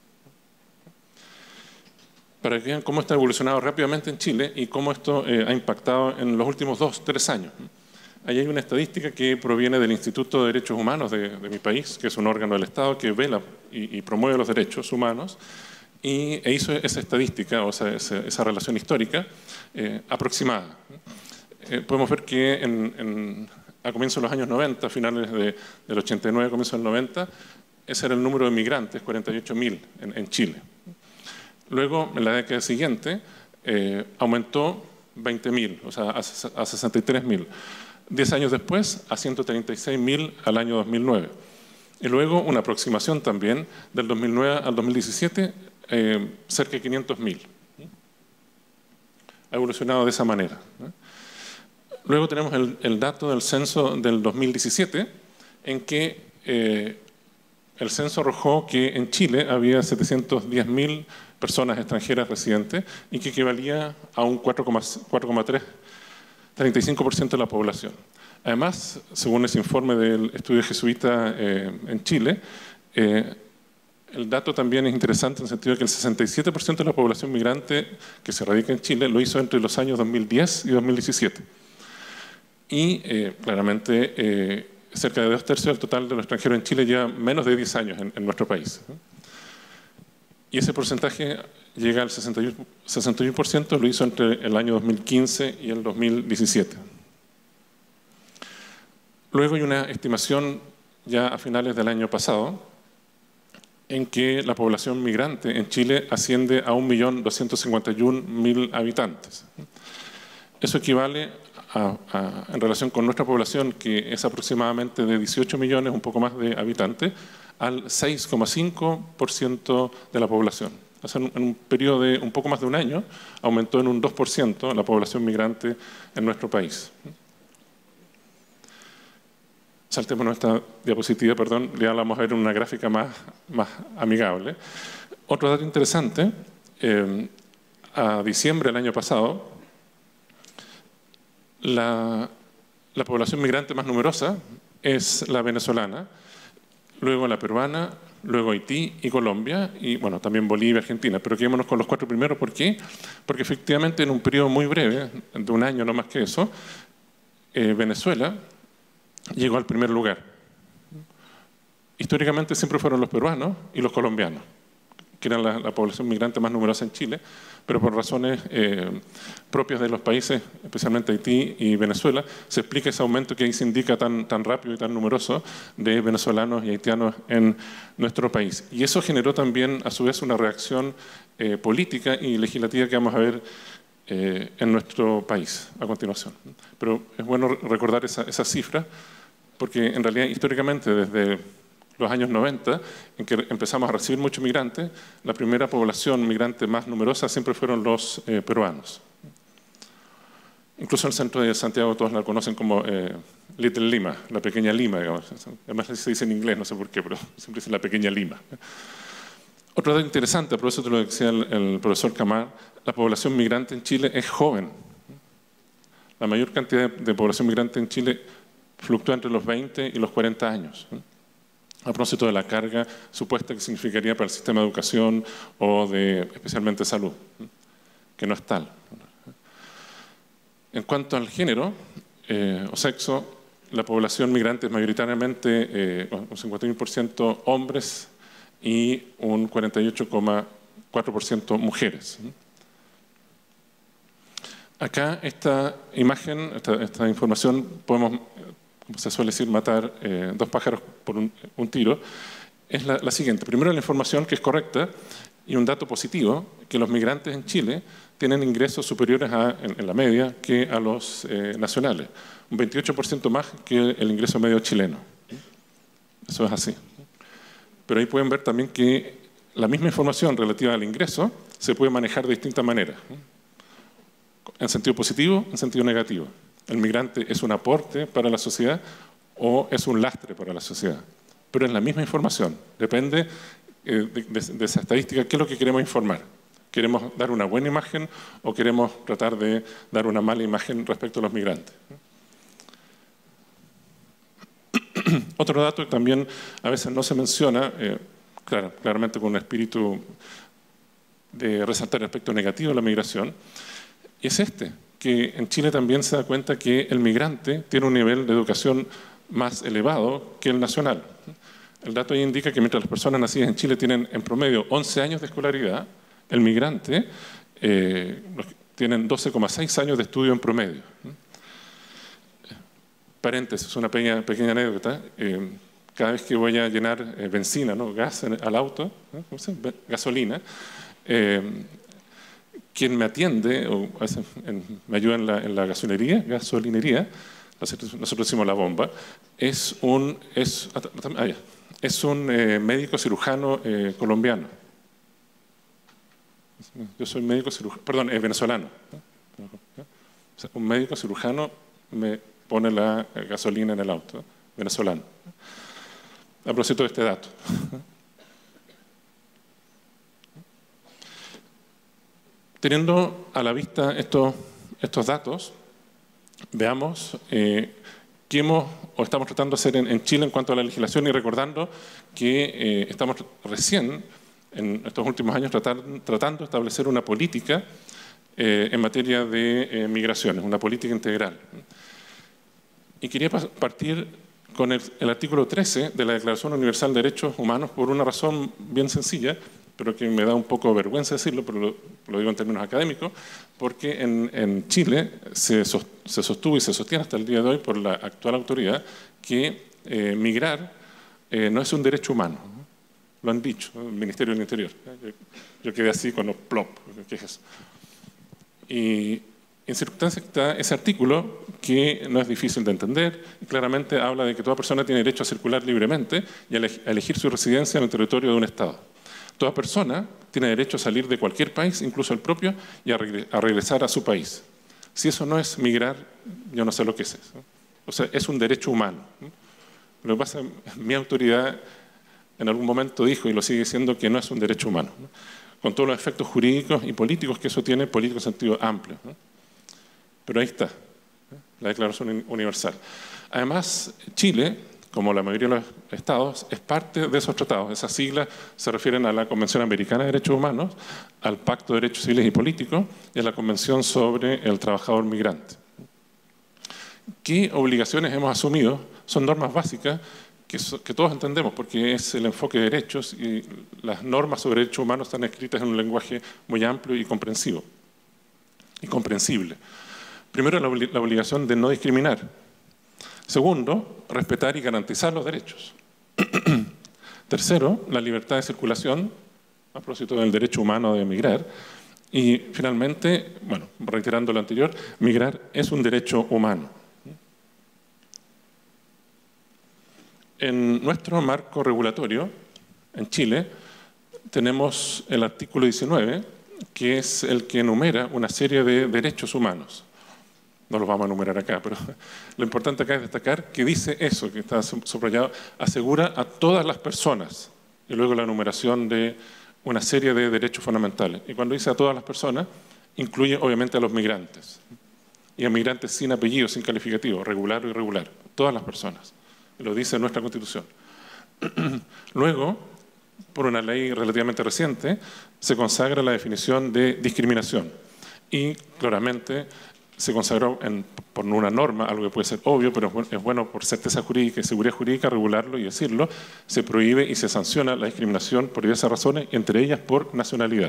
Para que vean cómo está evolucionado rápidamente en Chile y cómo esto ha impactado en los últimos 2-3 años. Ahí hay una estadística que proviene del Instituto de Derechos Humanos de mi país, que es un órgano del Estado que vela y promueve los derechos humanos, e hizo esa estadística, o sea, esa relación histórica aproximada. Podemos ver que a comienzos de los años 90, finales del 89, comienzos del 90, ese era el número de migrantes, 48.000 en Chile. Luego, en la década siguiente, aumentó 20.000, o sea, a 63.000. 10 años después, a 136.000 al año 2009. Y luego una aproximación también, del 2009 al 2017, cerca de 500.000. Ha evolucionado de esa manera. Luego tenemos el dato del censo del 2017, en que el censo arrojó que en Chile había 710.000 personas extranjeras residentes y que equivalía a un 4,35% de la población. Además, según ese informe del estudio jesuita en Chile, el dato también es interesante en el sentido de que el 67% de la población migrante que se radica en Chile lo hizo entre los años 2010 y 2017. Y claramente cerca de 2/3 del total de los extranjeros en Chile lleva menos de 10 años en nuestro país. Y ese porcentaje llega al 61%, lo hizo entre el año 2015 y el 2017. Luego hay una estimación ya a finales del año pasado en que la población migrante en Chile asciende a 1.251.000 habitantes. Eso equivale en relación con nuestra población, que es aproximadamente de 18 millones, un poco más de habitantes, al 6,5% de la población. O sea, en un periodo de un poco más de un año, aumentó en un 2% la población migrante en nuestro país. Saltemos esta diapositiva, perdón, ya la vamos a ver en una gráfica más amigable. Otro dato interesante, a diciembre del año pasado, la población migrante más numerosa es la venezolana, luego la peruana, luego Haití y Colombia, y bueno, también Bolivia, Argentina. Pero quedémonos con los 4 primeros. ¿Por qué? Porque efectivamente en un periodo muy breve, de un año no más que eso, Venezuela llegó al primer lugar. Históricamente siempre fueron los peruanos y los colombianos, que eran la población migrante más numerosa en Chile, pero por razones propias de los países, especialmente Haití y Venezuela, se explica ese aumento que ahí se indica tan rápido y tan numeroso de venezolanos y haitianos en nuestro país. Y eso generó también, a su vez, una reacción política y legislativa que vamos a ver en nuestro país a continuación. Pero es bueno recordar esa cifra, porque en realidad históricamente desde los años 90, en que empezamos a recibir muchos migrantes, la primera población migrante más numerosa siempre fueron los peruanos. Incluso en el centro de Santiago todos la conocen como Little Lima, la pequeña Lima, digamos. Además se dice en inglés, no sé por qué, pero siempre dicen la pequeña Lima. Otro dato interesante, por eso te lo decía el profesor Camar, la población migrante en Chile es joven. La mayor cantidad de población migrante en Chile fluctúa entre los 20 y los 40 años. A propósito de la carga supuesta que significaría para el sistema de educación o especialmente salud, que no es tal. En cuanto al género o sexo, la población migrante es mayoritariamente un 51% hombres y un 48,4% mujeres. Acá esta imagen, esta información, podemos, como se suele decir, matar 2 pájaros por un tiro, es la siguiente. Primero, la información que es correcta y un dato positivo, que los migrantes en Chile tienen ingresos superiores en la media que a los nacionales. Un 28% más que el ingreso medio chileno. Eso es así. Pero ahí pueden ver también que la misma información relativa al ingreso se puede manejar de distintas maneras. En sentido positivo, en sentido negativo. El migrante es un aporte para la sociedad o es un lastre para la sociedad. Pero es la misma información. Depende de esa estadística, qué es lo que queremos informar. ¿Queremos dar una buena imagen o queremos tratar de dar una mala imagen respecto a los migrantes? Otro dato que también a veces no se menciona, claramente con un espíritu de resaltar el aspecto negativo de la migración, es que en Chile también se da cuenta que el migrante tiene un nivel de educación más elevado que el nacional. El dato ahí indica que mientras las personas nacidas en Chile tienen en promedio 11 años de escolaridad, el migrante tienen 12,6 años de estudio en promedio. Paréntesis, una pequeña anécdota. Cada vez que voy a llenar benzina, ¿no? Gas al auto, ¿cómo se llama? Gasolina, quien me atiende, o a veces me ayuda en la gasolinería, nosotros decimos la bomba, es un médico cirujano colombiano. Yo soy médico cirujano, perdón, venezolano. O sea, un médico cirujano me pone la gasolina en el auto, venezolano. A propósito de este dato. Teniendo a la vista estos datos, veamos qué estamos tratando de hacer en Chile en cuanto a la legislación, y recordando que estamos recién, en estos últimos años, tratando de establecer una política en materia de migraciones, una política integral. Y quería partir con el artículo 13 de la Declaración Universal de Derechos Humanos por una razón bien sencilla, pero que me da un poco de vergüenza decirlo, pero lo digo en términos académicos, porque en Chile se sostuvo y se sostiene hasta el día de hoy por la actual autoridad que migrar no es un derecho humano. Lo han dicho, ¿no? El Ministerio del Interior. Yo quedé así con los plop, ¿qué es eso? Y en circunstancias está ese artículo que no es difícil de entender y claramente habla de que toda persona tiene derecho a circular libremente y a elegir su residencia en el territorio de un Estado. Toda persona tiene derecho a salir de cualquier país, incluso el propio, y a regresar a su país. Si eso no es migrar, yo no sé lo que es eso. O sea, es un derecho humano. Lo que pasa, mi autoridad en algún momento dijo, y lo sigue diciendo, que no es un derecho humano, ¿no? Con todos los efectos jurídicos y políticos que eso tiene, político en sentido amplio, ¿no? Pero ahí está, la Declaración Universal. Además, Chile, como la mayoría de los estados, es parte de esos tratados. Esas siglas se refieren a la Convención Americana de Derechos Humanos, al Pacto de Derechos Civiles y Políticos y a la Convención sobre el Trabajador Migrante. ¿Qué obligaciones hemos asumido? Son normas básicas que todos entendemos, porque es el enfoque de derechos, y las normas sobre derechos humanos están escritas en un lenguaje muy amplio y comprensivo y comprensible. Primero, la obligación de no discriminar. Segundo, respetar y garantizar los derechos. Tercero, la libertad de circulación, a propósito del derecho humano de migrar. Y finalmente, bueno, reiterando lo anterior, migrar es un derecho humano. En nuestro marco regulatorio, en Chile, tenemos el artículo 19, que es el que enumera una serie de derechos humanos. No los vamos a enumerar acá, pero lo importante acá es destacar que dice eso, que está subrayado, asegura a todas las personas, y luego la enumeración de una serie de derechos fundamentales. Y cuando dice a todas las personas, incluye obviamente a los migrantes, y a migrantes sin apellido, sin calificativo, regular o irregular, todas las personas. Lo dice nuestra Constitución. Luego, por una ley relativamente reciente, se consagra la definición de discriminación, y claramente se consagró por una norma, algo que puede ser obvio, pero es bueno por certeza jurídica y seguridad jurídica regularlo y decirlo. Se prohíbe y se sanciona la discriminación por diversas razones, entre ellas por nacionalidad.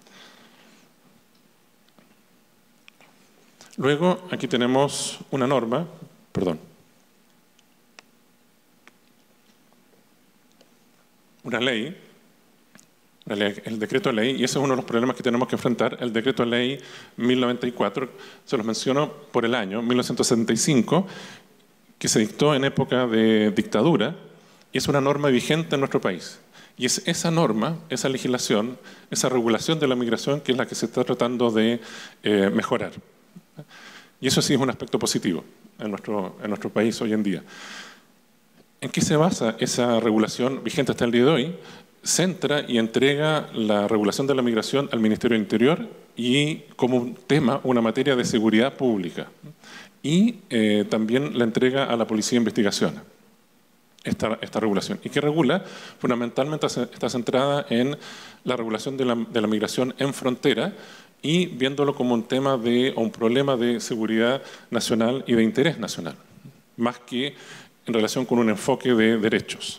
Luego, aquí tenemos una norma, una ley, el decreto de ley, y ese es uno de los problemas que tenemos que enfrentar. El decreto de ley 1094, se los menciono por el año 1975, que se dictó en época de dictadura, y es una norma vigente en nuestro país. Y es esa norma, esa legislación, esa regulación de la migración que es la que se está tratando de mejorar. Y eso sí es un aspecto positivo en nuestro país hoy en día. ¿En qué se basa esa regulación vigente hasta el día de hoy? centra y entrega la regulación de la migración al Ministerio del Interior y como un tema, una materia de seguridad pública. Y también la entrega a la Policía de Investigación, esta regulación. ¿Y qué regula? Fundamentalmente está centrada en la regulación de la migración en frontera y viéndolo como un tema o un problema de seguridad nacional y de interés nacional, más que en relación con un enfoque de derechos.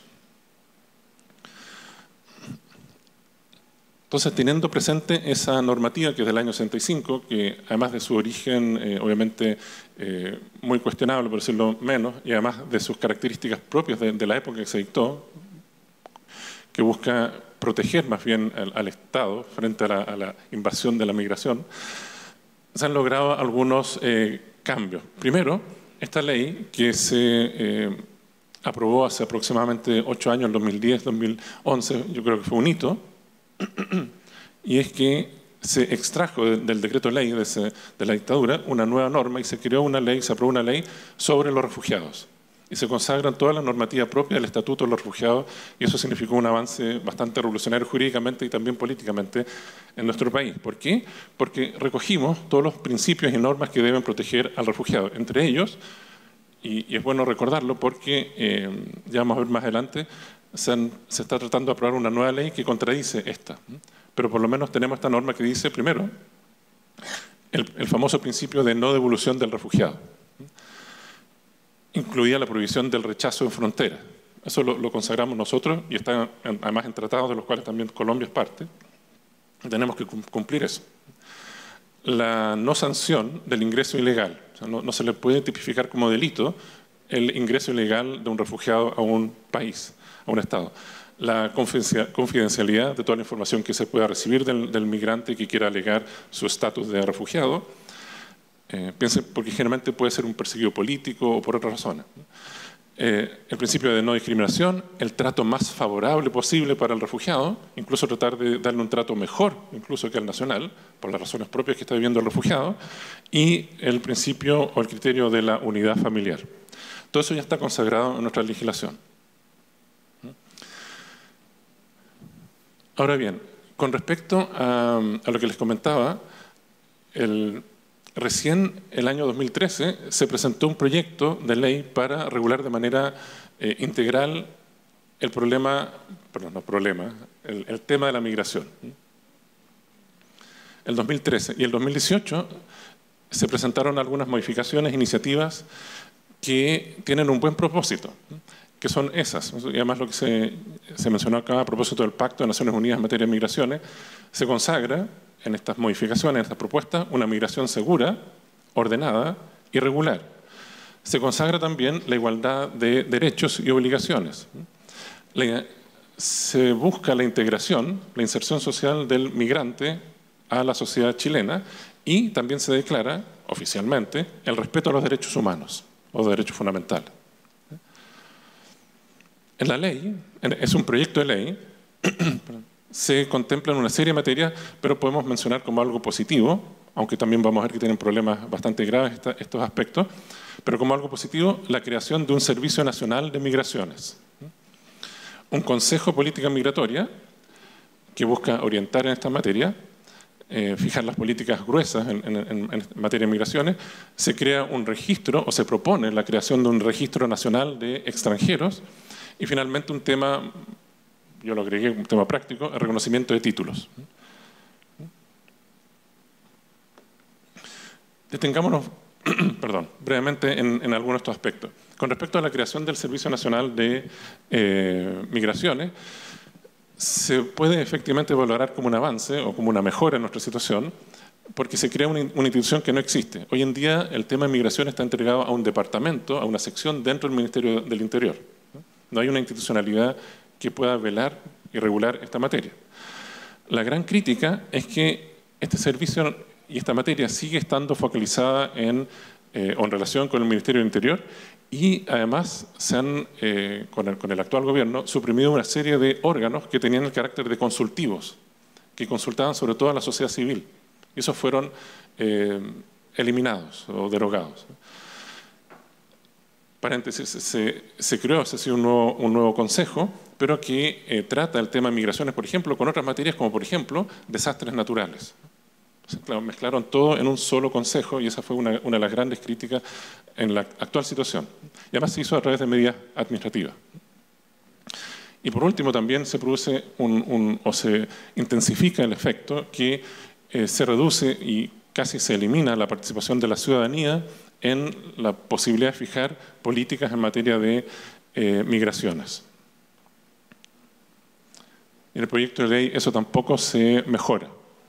Entonces, teniendo presente esa normativa que es del año 65, que además de su origen, obviamente, muy cuestionable, por decirlo menos, y además de sus características propias de la época que se dictó, que busca proteger más bien al Estado frente a la invasión de la migración, se han logrado algunos cambios. Primero, esta ley que se aprobó hace aproximadamente 8 años, en 2010, 2011, yo creo que fue un hito, y es que se extrajo del decreto ley de la dictadura una nueva norma y se creó una ley, se aprobó una ley sobre los refugiados. Y se consagran toda la normativa propia del Estatuto de los Refugiados, y eso significó un avance bastante revolucionario jurídicamente y también políticamente en nuestro país. ¿Por qué? Porque recogimos todos los principios y normas que deben proteger al refugiado. Entre ellos, y es bueno recordarlo porque ya vamos a ver más adelante, se está tratando de aprobar una nueva ley que contradice esta. Pero por lo menos tenemos esta norma que dice, primero, el famoso principio de no devolución del refugiado, incluida la prohibición del rechazo en frontera. Eso lo consagramos nosotros y está además en tratados de los cuales también Colombia es parte. Tenemos que cumplir eso. La no sanción del ingreso ilegal. O sea, no se le puede tipificar como delito el ingreso ilegal de un refugiado a un país, a un Estado. La confidencialidad de toda la información que se pueda recibir del migrante que quiera alegar su estatus de refugiado, porque generalmente puede ser un perseguido político o por otras razones. El principio de no discriminación, el trato más favorable posible para el refugiado, incluso tratar de darle un trato mejor incluso que al nacional, por las razones propias que está viviendo el refugiado, y el principio o el criterio de la unidad familiar. Todo eso ya está consagrado en nuestra legislación. Ahora bien, con respecto a lo que les comentaba, recién el año 2013 se presentó un proyecto de ley para regular de manera integral el tema de la migración. El 2013 y el 2018 se presentaron algunas modificaciones, iniciativas que tienen un buen propósito, que son esas. Y además lo que se mencionó acá a propósito del Pacto de Naciones Unidas en materia de migraciones, se consagra en estas modificaciones, en estas propuestas, una migración segura, ordenada y regular. Se consagra también la igualdad de derechos y obligaciones. Se busca la integración, la inserción social del migrante a la sociedad chilena y también se declara oficialmente el respeto a los derechos humanos o derechos fundamentales. En la ley, es un proyecto de ley, se contemplan una serie de materias, pero podemos mencionar como algo positivo, aunque también vamos a ver que tienen problemas bastante graves estos aspectos, pero como algo positivo, la creación de un Servicio Nacional de Migraciones. Un Consejo de Política Migratoria que busca orientar en esta materia, fijar las políticas gruesas en materia de migraciones. Se crea un registro, o se propone la creación de un registro nacional de extranjeros, y finalmente un tema, yo lo agregué, un tema práctico, el reconocimiento de títulos. Detengámonos brevemente en algunos de estos aspectos. Con respecto a la creación del Servicio Nacional de Migraciones, se puede efectivamente valorar como un avance o como una mejora en nuestra situación, porque se crea una institución que no existe. Hoy en día el tema de migración está entregado a un departamento, a una sección dentro del Ministerio del Interior. No hay una institucionalidad que pueda velar y regular esta materia. La gran crítica es que este servicio y esta materia sigue estando focalizada o en relación con el Ministerio del Interior, y además se han, con el actual gobierno, suprimido una serie de órganos que tenían el carácter de consultivos, que consultaban sobre todo a la sociedad civil. Y esos fueron eliminados o derogados. paréntesis, se creó, ha sido un nuevo consejo, pero que trata el tema de migraciones, por ejemplo, con otras materias como, por ejemplo, desastres naturales. O sea, claro, mezclaron todo en un solo consejo y esa fue una de las grandes críticas en la actual situación. Y además se hizo a través de medidas administrativas. Y por último también se produce o se intensifica el efecto que se reduce y casi se elimina la participación de la ciudadanía en la posibilidad de fijar políticas en materia de migraciones. En el proyecto de ley eso tampoco se mejora.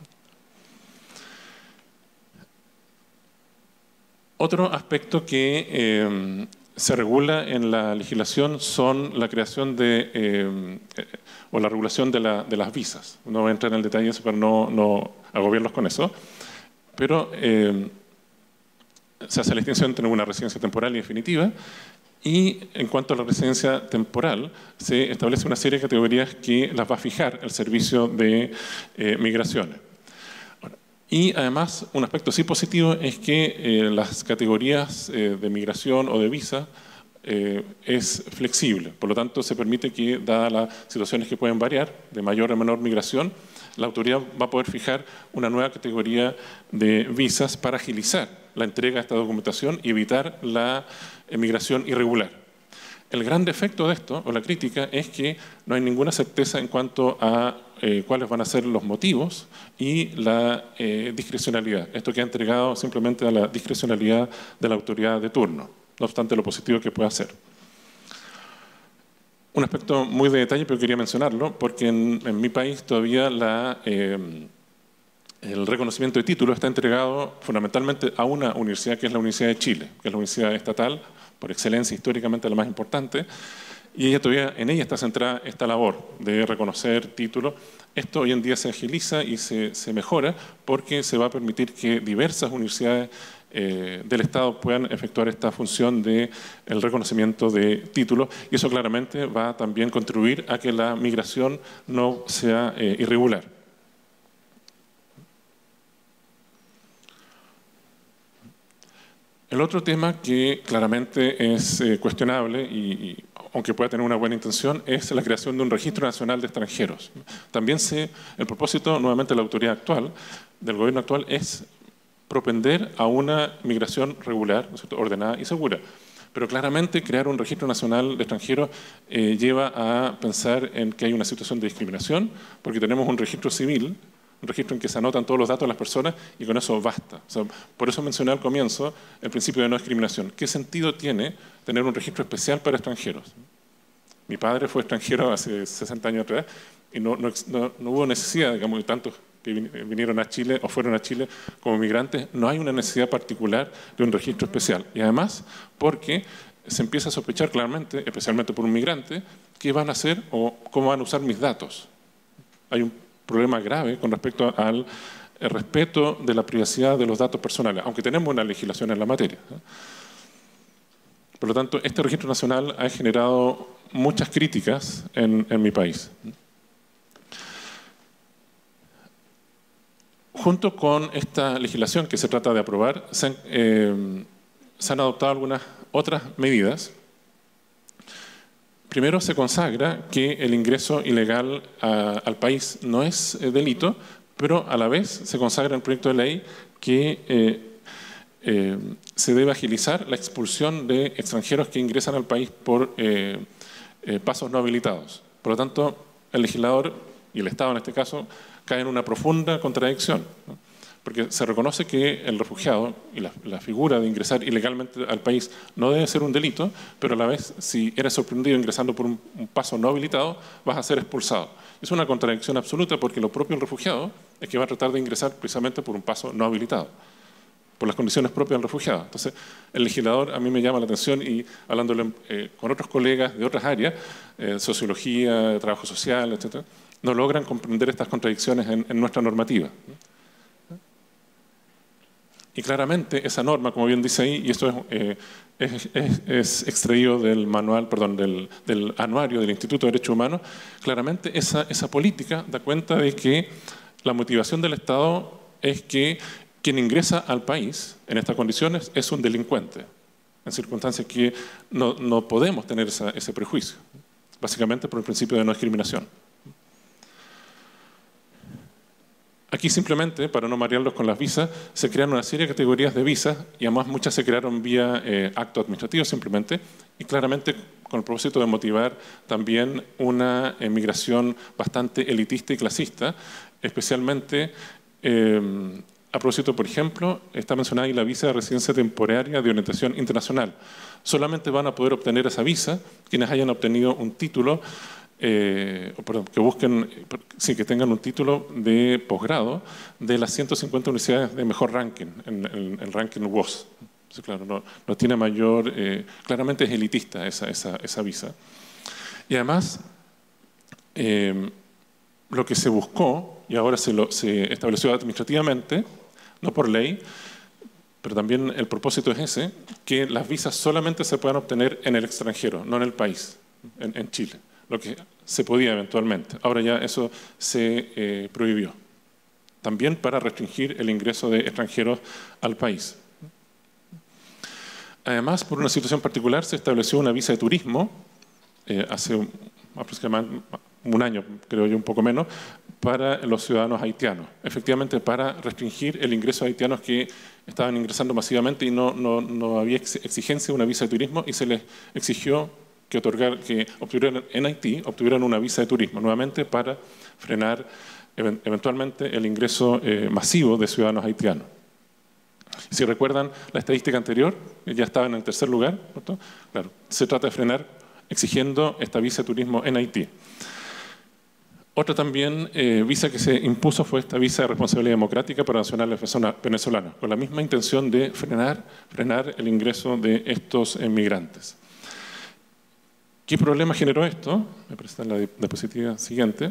Otro aspecto que se regula en la legislación son la creación o la regulación de las visas. No voy a entrar en el detalle de eso para no agobiarlos con eso, pero se hace la distinción entre una residencia temporal y definitiva, y en cuanto a la residencia temporal, se establece una serie de categorías que las va a fijar el Servicio de Migraciones. Y además, un aspecto sí positivo es que las categorías de migración o de visa es flexible. Por lo tanto, se permite que, dadas las situaciones que pueden variar, de mayor o menor migración, la autoridad va a poder fijar una nueva categoría de visas para agilizar la entrega de esta documentación y evitar la migración irregular. El gran defecto de esto, o la crítica, es que no hay ninguna certeza en cuanto a cuáles van a ser los motivos y la discrecionalidad. Esto queda entregado simplemente a la discrecionalidad de la autoridad de turno, no obstante lo positivo que pueda ser. Un aspecto muy de detalle, pero quería mencionarlo, porque en mi país todavía el reconocimiento de título está entregado fundamentalmente a una universidad, que es la Universidad de Chile, que es la universidad estatal, por excelencia históricamente la más importante, y en ella está centrada esta labor de reconocer títulos. Esto hoy en día se agiliza y se mejora porque se va a permitir que diversas universidades del Estado puedan efectuar esta función del reconocimiento de títulos, y eso claramente va a también contribuir a que la migración no sea irregular. El otro tema que claramente es cuestionable, y aunque pueda tener una buena intención, es la creación de un registro nacional de extranjeros. También el propósito, nuevamente, de la autoridad actual, del gobierno actual, es propender a una migración regular, ¿no es cierto?, ordenada y segura. Pero claramente crear un registro nacional de extranjeros lleva a pensar en que hay una situación de discriminación, porque tenemos un registro civil, un registro en que se anotan todos los datos de las personas y con eso basta. O sea, por eso mencioné al comienzo el principio de no discriminación. ¿Qué sentido tiene tener un registro especial para extranjeros? Mi padre fue extranjero hace 60 años atrás y no hubo necesidad, digamos, de tantos que vinieron a Chile o fueron a Chile como migrantes. No hay una necesidad particular de un registro especial. Y además, porque se empieza a sospechar claramente, especialmente por un migrante, qué van a hacer o cómo van a usar mis datos. Hay un problema grave con respecto al respeto de la privacidad de los datos personales, aunque tenemos una legislación en la materia. Por lo tanto, este registro nacional ha generado muchas críticas en mi país. Junto con esta legislación que se trata de aprobar, se han adoptado algunas otras medidas. Primero, se consagra que el ingreso ilegal al país no es delito, pero a la vez se consagra en el proyecto de ley que se debe agilizar la expulsión de extranjeros que ingresan al país por pasos no habilitados. Por lo tanto, el legislador y el Estado en este caso caen en una profunda contradicción, ¿no? Porque se reconoce que el refugiado y la figura de ingresar ilegalmente al país no debe ser un delito, pero a la vez, si eres sorprendido ingresando por un paso no habilitado, vas a ser expulsado. Es una contradicción absoluta porque lo propio del refugiado es que va a tratar de ingresar precisamente por un paso no habilitado, por las condiciones propias del refugiado. Entonces, el legislador a mí me llama la atención, y hablándolo con otros colegas de otras áreas, sociología, trabajo social, etc., no logran comprender estas contradicciones en nuestra normativa. Y claramente esa norma, como bien dice ahí, y esto es extraído del manual, perdón, del anuario del Instituto de Derechos Humanos, claramente esa política da cuenta de que la motivación del Estado es que quien ingresa al país en estas condiciones es un delincuente. en circunstancias que no podemos tener ese prejuicio, básicamente por el principio de no discriminación. Aquí simplemente, para no marearlos con las visas, se crearon una serie de categorías de visas y además muchas se crearon vía acto administrativo simplemente y claramente con el propósito de motivar también una migración bastante elitista y clasista, especialmente a propósito, por ejemplo, está mencionada ahí la visa de residencia temporaria de orientación internacional. Solamente van a poder obtener esa visa quienes hayan obtenido un título que tengan un título de posgrado de las 150 universidades de mejor ranking, en el ranking WOS. Entonces, claro, no tiene mayor, claramente es elitista esa visa. Y además, lo que se buscó, y ahora se estableció administrativamente, no por ley, pero también el propósito es ese, que las visas solamente se puedan obtener en el extranjero, no en el país, en Chile. Lo que se podía eventualmente. Ahora ya eso se prohibió. También para restringir el ingreso de extranjeros al país. Además, por una situación particular, se estableció una visa de turismo, hace aproximadamente un año, creo yo, un poco menos, para los ciudadanos haitianos. Efectivamente, para restringir el ingreso de haitianos que estaban ingresando masivamente y no había exigencia de una visa de turismo y se les exigió que obtuvieran en Haití, obtuvieran una visa de turismo, nuevamente para frenar eventualmente el ingreso masivo de ciudadanos haitianos. Si recuerdan la estadística anterior, ya estaba en el tercer lugar, ¿no? Claro, se trata de frenar exigiendo esta visa de turismo en Haití. Otra también visa que se impuso fue esta visa de responsabilidad democrática para nacionales venezolanos, con la misma intención de frenar el ingreso de estos inmigrantes. ¿Qué problema generó esto? Me presentan la diapositiva siguiente.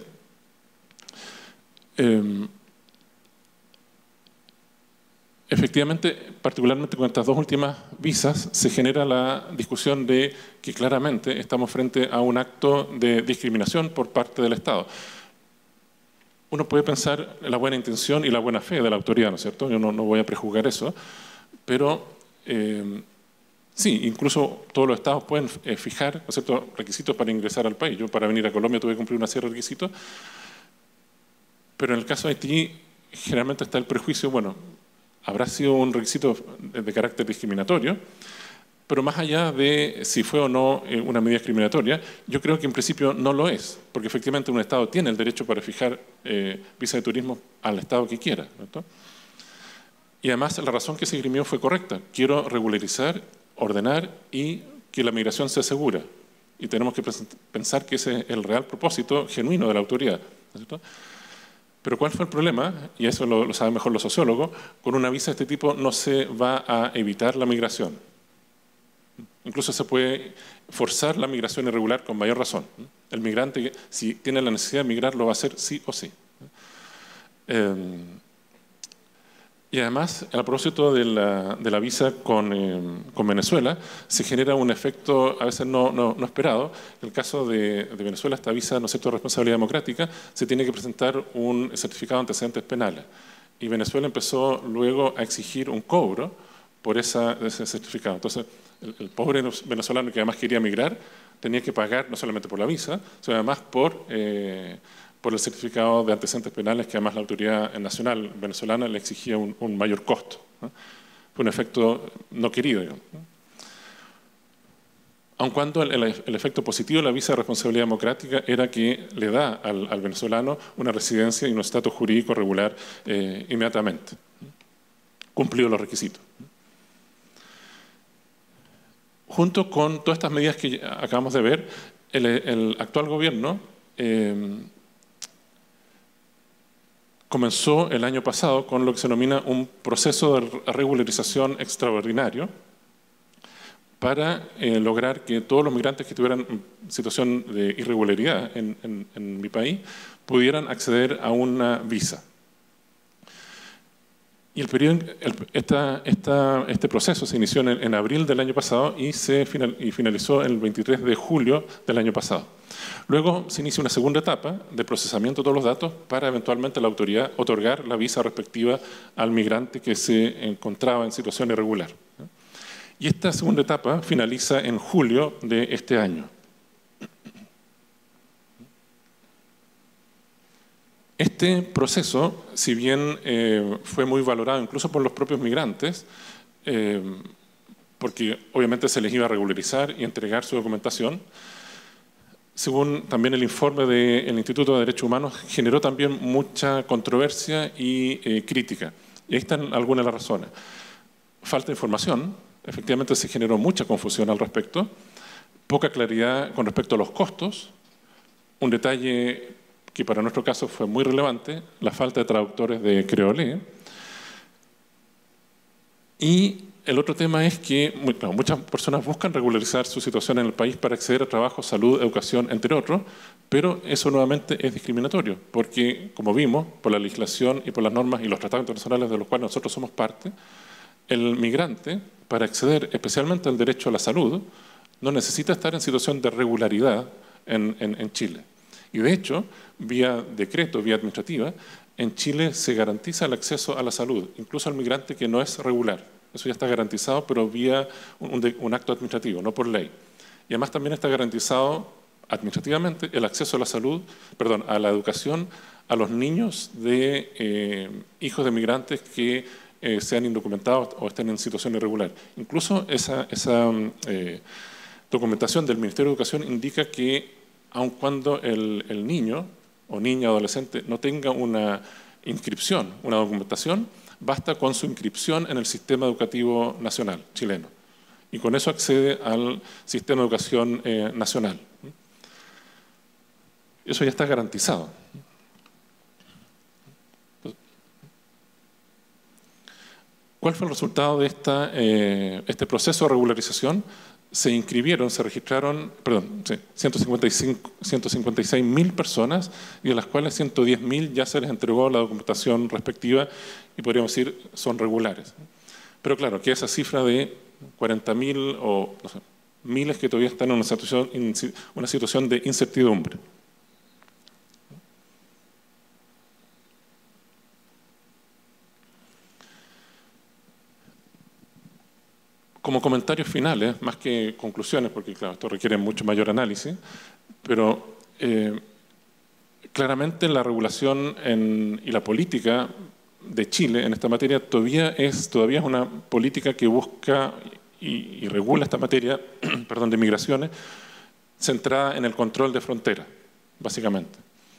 Efectivamente, particularmente con estas dos últimas visas, se genera la discusión de que claramente estamos frente a un acto de discriminación por parte del Estado. Uno puede pensar en la buena intención y la buena fe de la autoridad, ¿no es cierto? Yo no voy a prejuzgar eso, pero sí, incluso todos los estados pueden fijar, ¿no es cierto?, requisitos para ingresar al país. Yo para venir a Colombia tuve que cumplir una serie de requisitos, pero en el caso de Haití generalmente está el prejuicio, bueno, habrá sido un requisito de carácter discriminatorio, pero más allá de si fue o no una medida discriminatoria, yo creo que en principio no lo es, porque efectivamente un Estado tiene el derecho para fijar visa de turismo al Estado que quiera, ¿no? Y además la razón que se esgrimió fue correcta. Quiero regularizar, ordenar y que la migración sea segura. Y tenemos que pensar que ese es el real propósito genuino de la autoridad, ¿no es cierto? Pero ¿cuál fue el problema? Y eso lo saben mejor los sociólogos. Con una visa de este tipo no se va a evitar la migración. Incluso se puede forzar la migración irregular con mayor razón. El migrante, si tiene la necesidad de migrar, lo va a hacer sí o sí. Y además, a propósito de la visa con Venezuela, se genera un efecto a veces no esperado. En el caso de Venezuela, esta visa, ¿no es cierto?, de responsabilidad democrática, se tiene que presentar un certificado de antecedentes penales. Y Venezuela empezó luego a exigir un cobro por ese certificado. Entonces, el pobre venezolano que además quería migrar, tenía que pagar no solamente por la visa, sino además por el certificado de antecedentes penales, que además la autoridad nacional venezolana le exigía un mayor costo, ¿no? Fue un efecto no querido, digamos, ¿no? Aun cuando el efecto positivo de la visa de responsabilidad democrática era que le da al venezolano una residencia y un estatus jurídico regular inmediatamente, ¿no? Cumplido los requisitos. Junto con todas estas medidas que acabamos de ver, el actual gobierno comenzó el año pasado con lo que se denomina un proceso de regularización extraordinario para lograr que todos los migrantes que tuvieran situación de irregularidad en mi país pudieran acceder a una visa. Y este proceso se inició en abril del año pasado y finalizó el 23 de julio del año pasado. Luego se inicia una segunda etapa de procesamiento de todos los datos para eventualmente la autoridad otorgar la visa respectiva al migrante que se encontraba en situación irregular, ¿no? Y esta segunda etapa finaliza en julio de este año. Este proceso, si bien fue muy valorado incluso por los propios migrantes, porque obviamente se les iba a regularizar y entregar su documentación, según también el informe del Instituto de Derechos Humanos, generó también mucha controversia y crítica. Y ahí están algunas de las razones. Falta de información, efectivamente se generó mucha confusión al respecto, poca claridad con respecto a los costos, un detalle que para nuestro caso fue muy relevante, la falta de traductores de creolé. Y el otro tema es que muchas personas buscan regularizar su situación en el país para acceder a trabajo, salud, educación, entre otros, pero eso nuevamente es discriminatorio, porque como vimos, por la legislación y por las normas y los tratados internacionales de los cuales nosotros somos parte, el migrante, para acceder especialmente al derecho a la salud, no necesita estar en situación de regularidad en Chile. Y de hecho, vía decreto, vía administrativa, en Chile se garantiza el acceso a la salud, incluso al migrante que no es regular. Eso ya está garantizado, pero vía un acto administrativo, no por ley. Y además también está garantizado administrativamente el acceso a la salud, perdón, a la educación a los niños de hijos de migrantes que sean indocumentados o estén en situación irregular. Incluso esa documentación del Ministerio de Educación indica que aun cuando el niño o niña o adolescente no tenga una inscripción, una documentación, basta con su inscripción en el sistema educativo nacional chileno. Y con eso accede al sistema de educación nacional. Eso ya está garantizado. ¿Cuál fue el resultado de este proceso de regularización? Se inscribieron, se registraron, 156.000 personas y de las cuales 110.000 ya se les entregó la documentación respectiva y podríamos decir son regulares. Pero claro, que esa cifra de 40.000 o no sé, miles que todavía están en una situación de incertidumbre. Como comentarios finales, más que conclusiones, porque claro, esto requiere mucho mayor análisis, pero claramente la regulación y la política de Chile en esta materia todavía es una política que busca y regula esta materia perdón, de migraciones centrada en el control de fronteras, básicamente.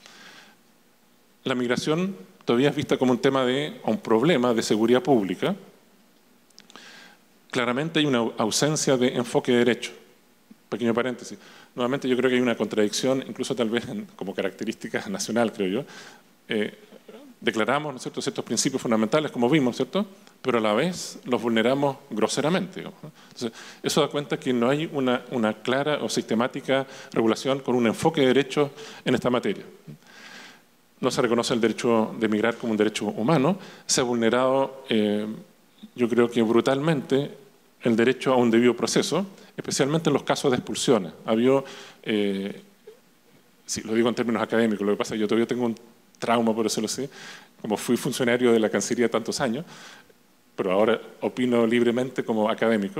La migración todavía es vista como un tema un problema de seguridad pública. Claramente hay una ausencia de enfoque de derecho. Pequeño paréntesis. Nuevamente yo creo que hay una contradicción, incluso tal vez como característica nacional, creo yo. Declaramos, ¿no es cierto?, ciertos principios fundamentales, como vimos, ¿cierto?, pero a la vez los vulneramos groseramente. Entonces, eso da cuenta que no hay una clara o sistemática regulación con un enfoque de derechos en esta materia. No se reconoce el derecho de migrar como un derecho humano. Se ha vulnerado, yo creo que brutalmente, el derecho a un debido proceso, especialmente en los casos de expulsiones. Había, sí, lo digo en términos académicos, lo que pasa es que yo todavía tengo un trauma, por eso lo sé, como fui funcionario de la Cancillería tantos años, pero ahora opino libremente como académico.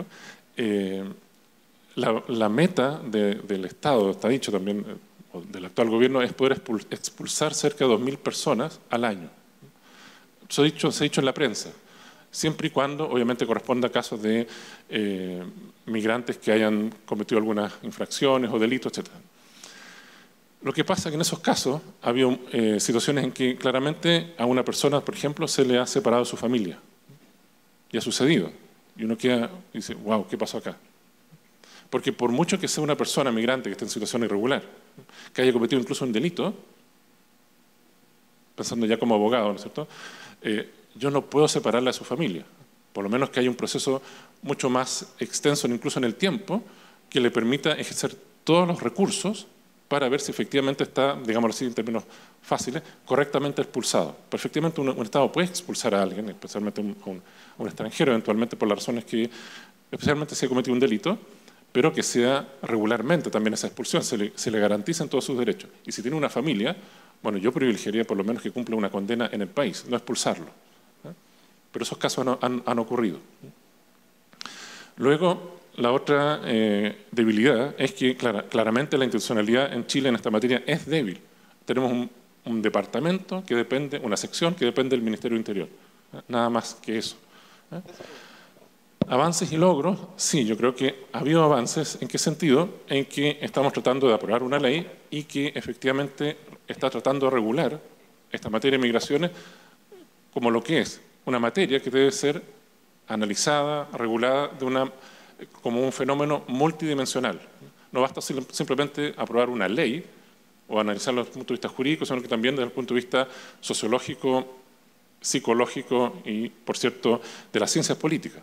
La meta del Estado, está dicho también, del actual gobierno, es poder expulsar cerca de 2.000 personas al año. Se ha dicho en la prensa. Siempre y cuando, obviamente, corresponda a casos de migrantes que hayan cometido algunas infracciones o delitos, etc. Lo que pasa es que en esos casos había situaciones en que claramente a una persona, por ejemplo, se le ha separado de su familia. Y ha sucedido. Y uno queda y dice, wow, ¿qué pasó acá? Porque por mucho que sea una persona migrante que esté en situación irregular, que haya cometido incluso un delito, pensando ya como abogado, ¿no es cierto?, yo no puedo separarla de su familia, por lo menos que haya un proceso mucho más extenso, incluso en el tiempo, que le permita ejercer todos los recursos para ver si efectivamente está, digámoslo así en términos fáciles, correctamente expulsado. Pero efectivamente un Estado puede expulsar a alguien, especialmente a un extranjero, eventualmente por las razones que, especialmente si ha cometido un delito, pero que sea regularmente también esa expulsión, se le garanticen todos sus derechos. Y si tiene una familia, bueno, yo privilegiaría por lo menos que cumpla una condena en el país, no expulsarlo. Pero esos casos han ocurrido. Luego, la otra debilidad es que claramente la institucionalidad en Chile en esta materia es débil. Tenemos un departamento que depende, una sección que depende del Ministerio del Interior. Nada más que eso. Avances y logros, sí, yo creo que ha habido avances. ¿En qué sentido? En que estamos tratando de aprobar una ley y que efectivamente está tratando de regular esta materia de migraciones como lo que es, una materia que debe ser analizada, regulada como un fenómeno multidimensional. No basta simplemente aprobar una ley o analizarlo desde el punto de vista jurídico, sino que también desde el punto de vista sociológico, psicológico y, por cierto, de las ciencias políticas.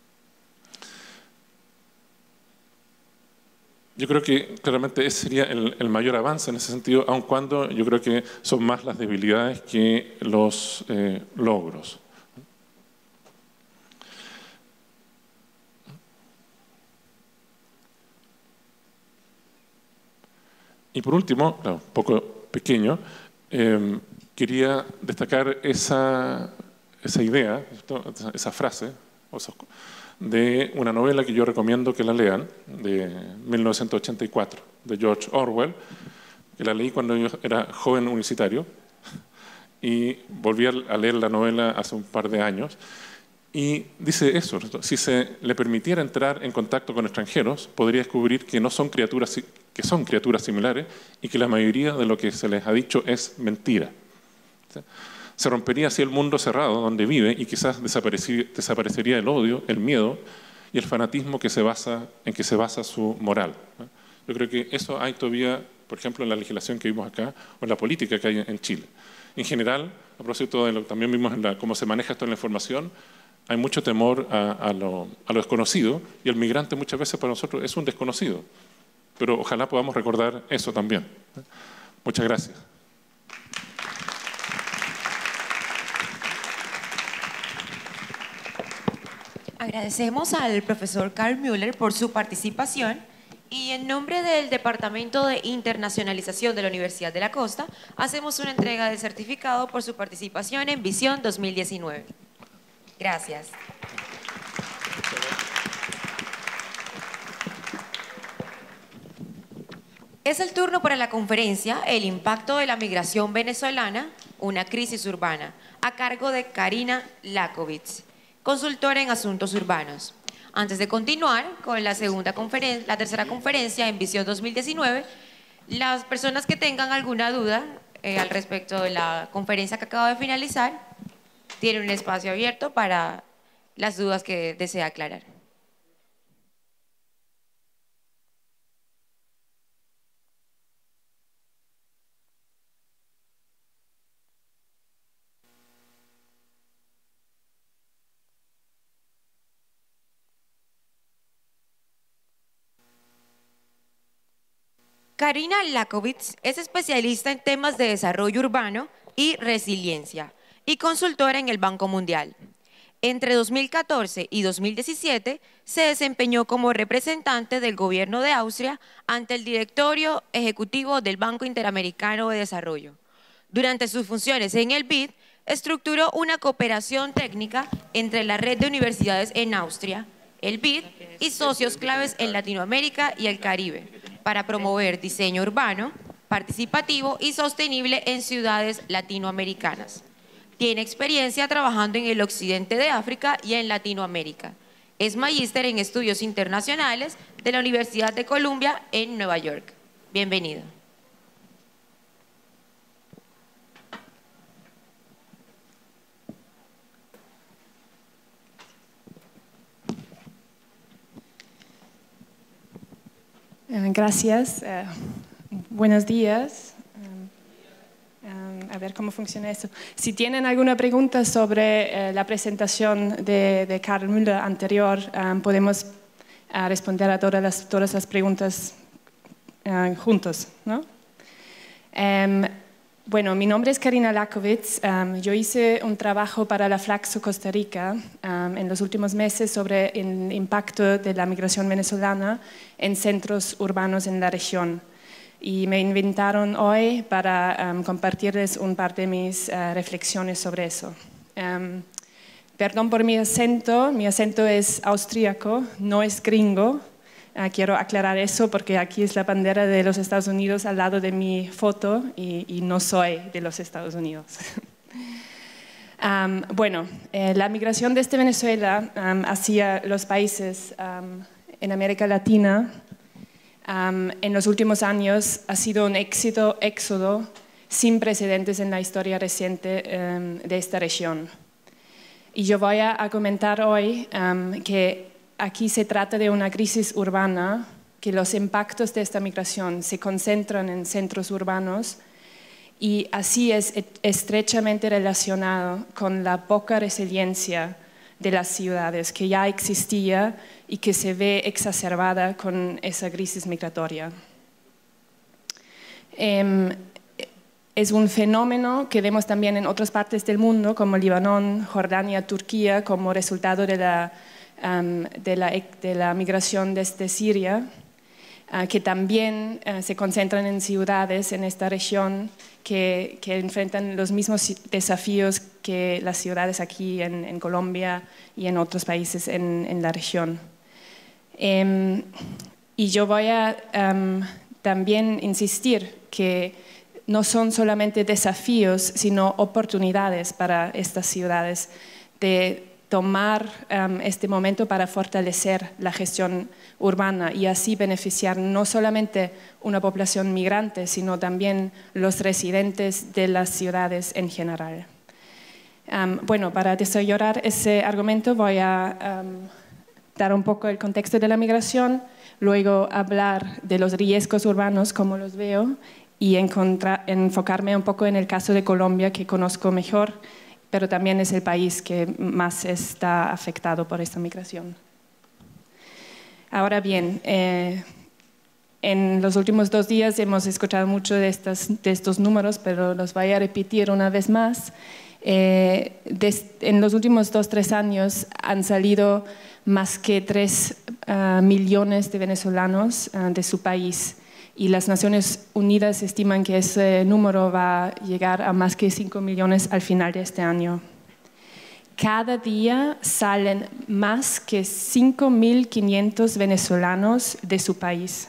Yo creo que claramente ese sería el mayor avance en ese sentido, aun cuando yo creo que son más las debilidades que los logros. Y por último, un poco pequeño, quería destacar esa idea, esa frase, de una novela que yo recomiendo que la lean, de 1984, de George Orwell, que la leí cuando yo era joven universitario y volví a leer la novela hace un par de años. Y dice eso: si se le permitiera entrar en contacto con extranjeros, podría descubrir que son criaturas similares y que la mayoría de lo que se les ha dicho es mentira. Se rompería así el mundo cerrado donde vive y quizás desaparecería el odio, el miedo y el fanatismo en que se basa su moral. Yo creo que eso hay todavía, por ejemplo, en la legislación que vimos acá o en la política que hay en Chile. En general, a propósito de lo que también vimos en cómo se maneja esto en la información, hay mucho temor a lo desconocido, y el migrante muchas veces para nosotros es un desconocido. Pero ojalá podamos recordar eso también. Muchas gracias. Agradecemos al profesor Carl Müller por su participación, y en nombre del Departamento de Internacionalización de la Universidad de la Costa hacemos una entrega del certificado por su participación en Visión 2019. Gracias. Es el turno para la conferencia El impacto de la migración venezolana, una crisis urbana, a cargo de Karina Lakovitz, consultora en asuntos urbanos. Antes de continuar con la tercera conferencia en Visión 2019, las personas que tengan alguna duda al respecto de la conferencia que acaba de finalizar, tienen un espacio abierto para las dudas que desea aclarar. Karina Lakovitz es especialista en temas de desarrollo urbano y resiliencia y consultora en el Banco Mundial. Entre 2014 y 2017 se desempeñó como representante del gobierno de Austria ante el directorio ejecutivo del Banco Interamericano de Desarrollo. Durante sus funciones en el BID, estructuró una cooperación técnica entre la red de universidades en Austria, el BID y socios claves en Latinoamérica y el Caribe, para promover diseño urbano, participativo y sostenible en ciudades latinoamericanas. Tiene experiencia trabajando en el occidente de África y en Latinoamérica. Es magíster en estudios internacionales de la Universidad de Columbia en Nueva York. Bienvenido. Gracias. Buenos días. A ver cómo funciona esto. Si tienen alguna pregunta sobre la presentación de Carl Müller anterior, podemos responder a todas las preguntas juntos, ¿no? Bueno, mi nombre es Karina Lakovitz. Yo hice un trabajo para la Flaxo Costa Rica en los últimos meses sobre el impacto de la migración venezolana en centros urbanos en la región. Y me invitaron hoy para compartirles un par de mis reflexiones sobre eso. Perdón por mi acento es austríaco, no es gringo. Quiero aclarar eso porque aquí es la bandera de los Estados Unidos al lado de mi foto y no soy de los Estados Unidos. La migración desde Venezuela hacia los países en América Latina en los últimos años ha sido un éxodo sin precedentes en la historia reciente de esta región. Y yo voy a comentar hoy que aquí se trata de una crisis urbana, que los impactos de esta migración se concentran en centros urbanos y así es estrechamente relacionado con la poca resiliencia de las ciudades que ya existía y que se ve exacerbada con esa crisis migratoria. Es un fenómeno que vemos también en otras partes del mundo, como Líbano, Jordania, Turquía, como resultado de la migración desde Siria, que también se concentran en ciudades en esta región que enfrentan los mismos desafíos que las ciudades aquí en Colombia y en otros países en la región. Y yo voy a también insistir que no son solamente desafíos, sino oportunidades para estas ciudades de tomar este momento para fortalecer la gestión urbana y así beneficiar no solamente una población migrante, sino también los residentes de las ciudades en general. Para desarrollar ese argumento voy a dar un poco el contexto de la migración, luego hablar de los riesgos urbanos, como los veo, y enfocarme un poco en el caso de Colombia, que conozco mejor, pero también es el país que más está afectado por esta migración. Ahora bien, en los últimos 2 días hemos escuchado mucho de estos números, pero los voy a repetir una vez más. En los últimos 2-3 años han salido más que 3 millones de venezolanos de su país. Y las Naciones Unidas estiman que ese número va a llegar a más que 5 millones al final de este año. Cada día salen más que 5.500 venezolanos de su país.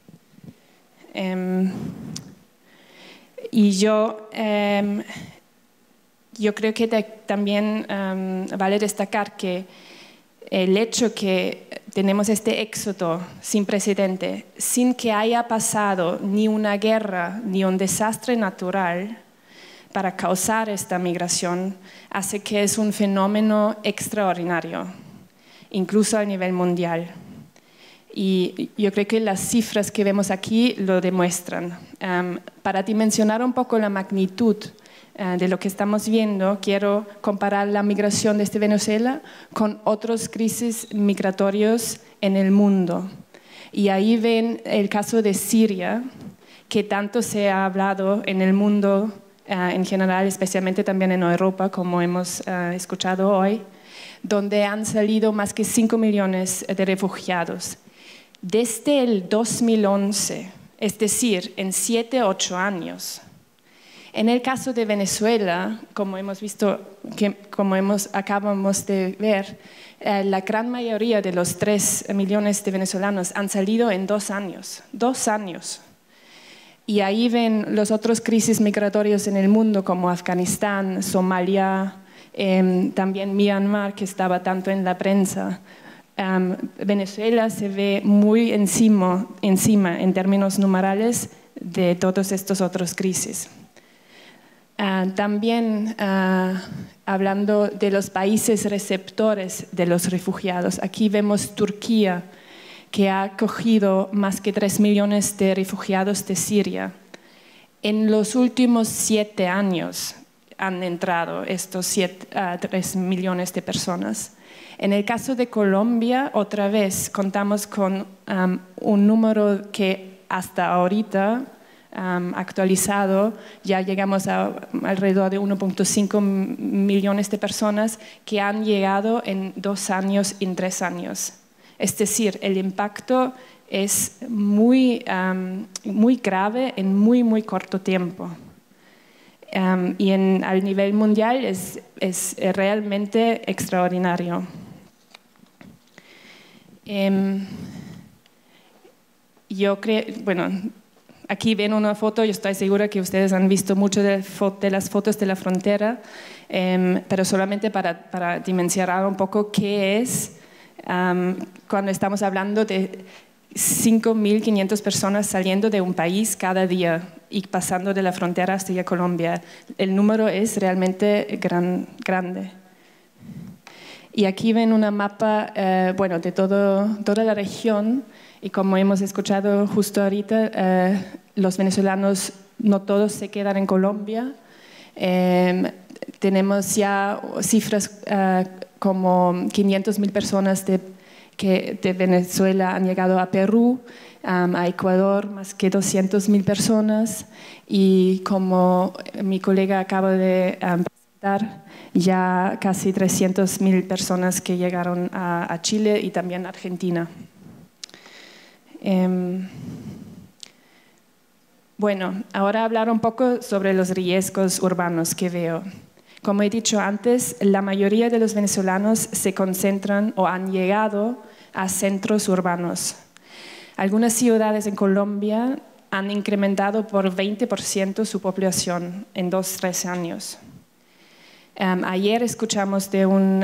Y yo creo que también vale destacar que el hecho que tenemos este éxodo sin precedente, sin que haya pasado ni una guerra ni un desastre natural para causar esta migración, hace que es un fenómeno extraordinario, incluso a nivel mundial. Y yo creo que las cifras que vemos aquí lo demuestran. Para dimensionar un poco la magnitud de lo que estamos viendo, quiero comparar la migración desde Venezuela con otros crisis migratorios en el mundo. Y ahí ven el caso de Siria, que tanto se ha hablado en el mundo en general, especialmente también en Europa, como hemos escuchado hoy, donde han salido más que 5 millones de refugiados. Desde el 2011, es decir, en 7-8 años. En el caso de Venezuela, como hemos visto, acabamos de ver, la gran mayoría de los 3 millones de venezolanos han salido en 2 años. 2 años. Y ahí ven los otros crisis migratorios en el mundo, como Afganistán, Somalia, también Myanmar, que estaba tanto en la prensa. Venezuela se ve muy encima en términos numerales de todos estos otros crisis. También hablando de los países receptores de los refugiados, aquí vemos Turquía, que ha acogido más que 3 millones de refugiados de Siria. En los últimos 7 años han entrado estos 3 millones de personas. En el caso de Colombia, otra vez contamos con un número que hasta ahorita actualizado, ya llegamos a alrededor de 1.5 millones de personas que han llegado en 2 años y en 3 años. Es decir, el impacto es muy grave en muy corto tiempo. y al nivel mundial es realmente extraordinario. Yo creo, bueno, aquí ven una foto, yo estoy segura que ustedes han visto mucho de las fotos de la frontera, pero solamente para dimensionar un poco qué es cuando estamos hablando de 5.500 personas saliendo de un país cada día y pasando de la frontera hasta Colombia. El número es realmente grande. Y aquí ven una mapa bueno, de toda la región, y como hemos escuchado justo ahorita, los venezolanos no todos se quedan en Colombia. Tenemos ya cifras como 500.000 personas de Venezuela han llegado a Perú, a Ecuador más que 200.000 personas, y como mi colega acaba de presentar, ya casi 300.000 personas que llegaron a Chile y también a Argentina. Bueno, ahora hablar un poco sobre los riesgos urbanos que veo. Como he dicho antes, la mayoría de los venezolanos se concentran o han llegado a centros urbanos. Algunas ciudades en Colombia han incrementado por 20% su población en 2-3 años. Ayer escuchamos de un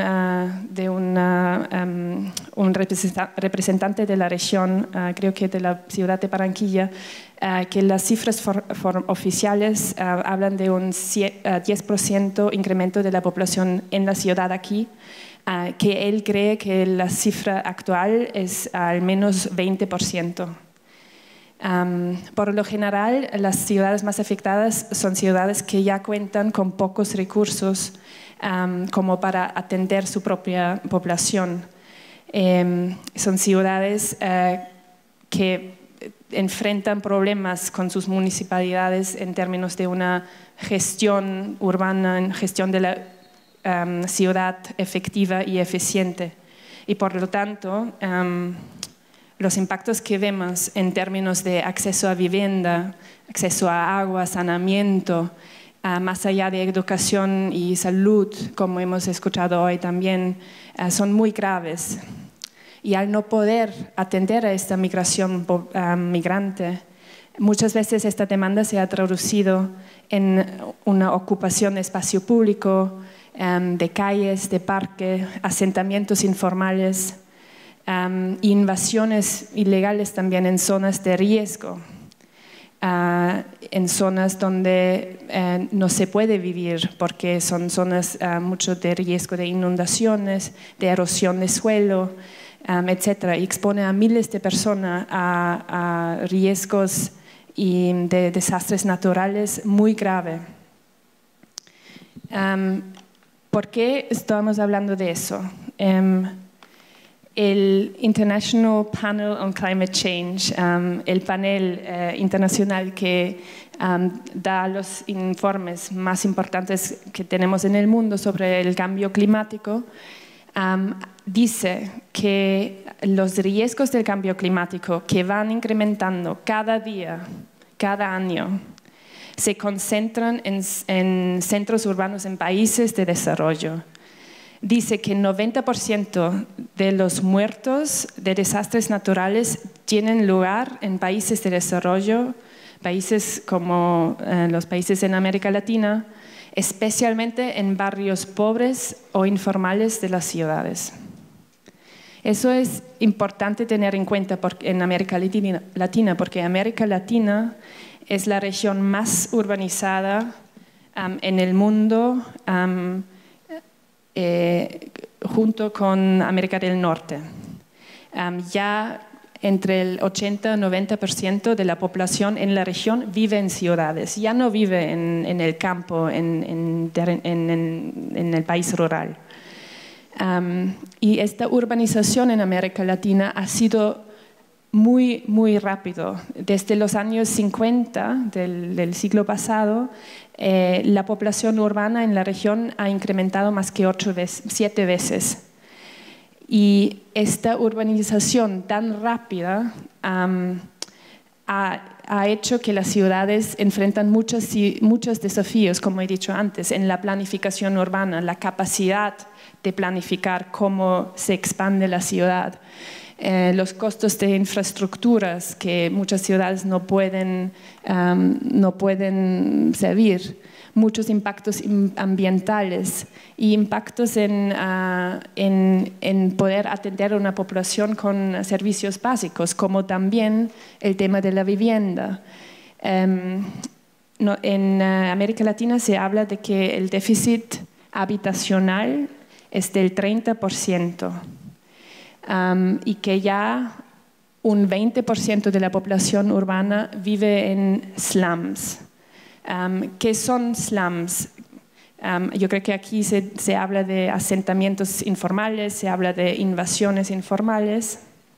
representante de la región, creo que de la ciudad de Barranquilla, que las cifras oficiales hablan de un 10% incremento de la población en la ciudad aquí, que él cree que la cifra actual es al menos 20%. Por lo general, las ciudades más afectadas son ciudades que ya cuentan con pocos recursos como para atender su propia población. Son ciudades que enfrentan problemas con sus municipalidades en términos de una gestión urbana, en gestión de la ciudad efectiva y eficiente. Y por lo tanto, los impactos que vemos en términos de acceso a vivienda, acceso a agua, saneamiento, más allá de educación y salud, como hemos escuchado hoy también, son muy graves. Y al no poder atender a esta migración migrante, muchas veces esta demanda se ha traducido en una ocupación de espacio público, de calles, de parques, asentamientos informales, invasiones ilegales también en zonas de riesgo, en zonas donde no se puede vivir porque son zonas mucho de riesgo de inundaciones, de erosión de suelo, etc. Y expone a miles de personas a riesgos y de desastres naturales muy graves. ¿Por qué estamos hablando de eso? El International Panel on Climate Change, el panel internacional que da los informes más importantes que tenemos en el mundo sobre el cambio climático, dice que los riesgos del cambio climático que van incrementando cada día, cada año, se concentran en centros urbanos en países de desarrollo. Dice que 90% de los muertos de desastres naturales tienen lugar en países de desarrollo, países como los países en América Latina, especialmente en barrios pobres o informales de las ciudades. Eso es importante tener en cuenta en América Latina, porque América Latina es la región más urbanizada en el mundo, junto con América del Norte. Ya entre el 80-90% de la población en la región vive en ciudades, ya no vive en el campo, en el país rural. Y esta urbanización en América Latina ha sido muy, muy rápido. Desde los años 50 del siglo pasado, la población urbana en la región ha incrementado más que 7 veces. Y esta urbanización tan rápida ha hecho que las ciudades enfrentan muchos desafíos, como he dicho antes, en la planificación urbana, la capacidad de planificar cómo se expande la ciudad, los costos de infraestructuras que muchas ciudades no pueden servir, muchos impactos ambientales y impactos en poder atender a una población con servicios básicos, como también el tema de la vivienda. En América Latina se habla de que el déficit habitacional es del 30%, y que ya un 20% de la población urbana vive en slums. ¿Qué son slums? Yo creo que aquí se habla de asentamientos informales, se habla de invasiones informales.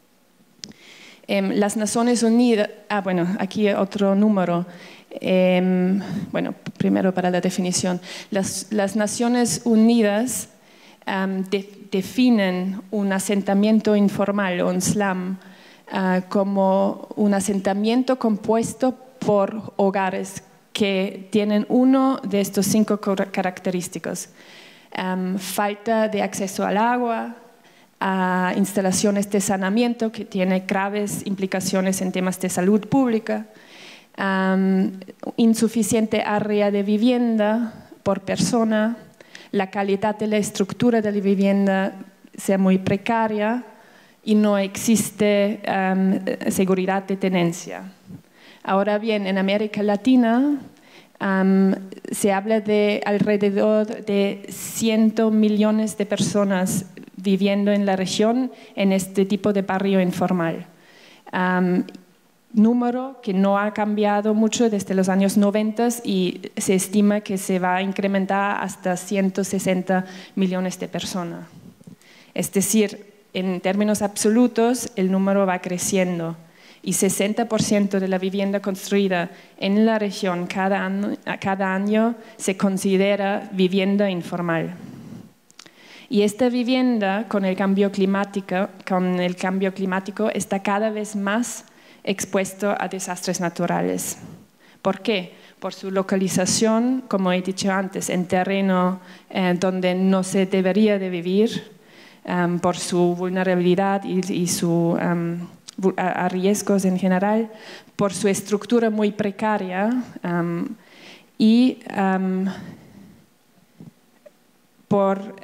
Las Naciones Unidas, bueno, aquí otro número. Bueno, primero para la definición. Las Naciones Unidas definen un asentamiento informal o un slum como un asentamiento compuesto por hogares que tienen uno de estos 5 características: falta de acceso al agua, a instalaciones de saneamiento, que tiene graves implicaciones en temas de salud pública, insuficiente área de vivienda por persona, la calidad de la estructura de la vivienda sea muy precaria y no existe seguridad de tenencia. Ahora bien, en América Latina se habla de alrededor de 100 millones de personas viviendo en la región en este tipo de barrio informal. Número que no ha cambiado mucho desde los años 90 y se estima que se va a incrementar hasta 160 millones de personas. Es decir, en términos absolutos, el número va creciendo y 60% de la vivienda construida en la región cada año se considera vivienda informal. Y esta vivienda, con el cambio climático, está cada vez más expuesto a desastres naturales. ¿Por qué? Por su localización, como he dicho antes, en terreno donde no se debería de vivir, por su vulnerabilidad y su a riesgos en general, por su estructura muy precaria y por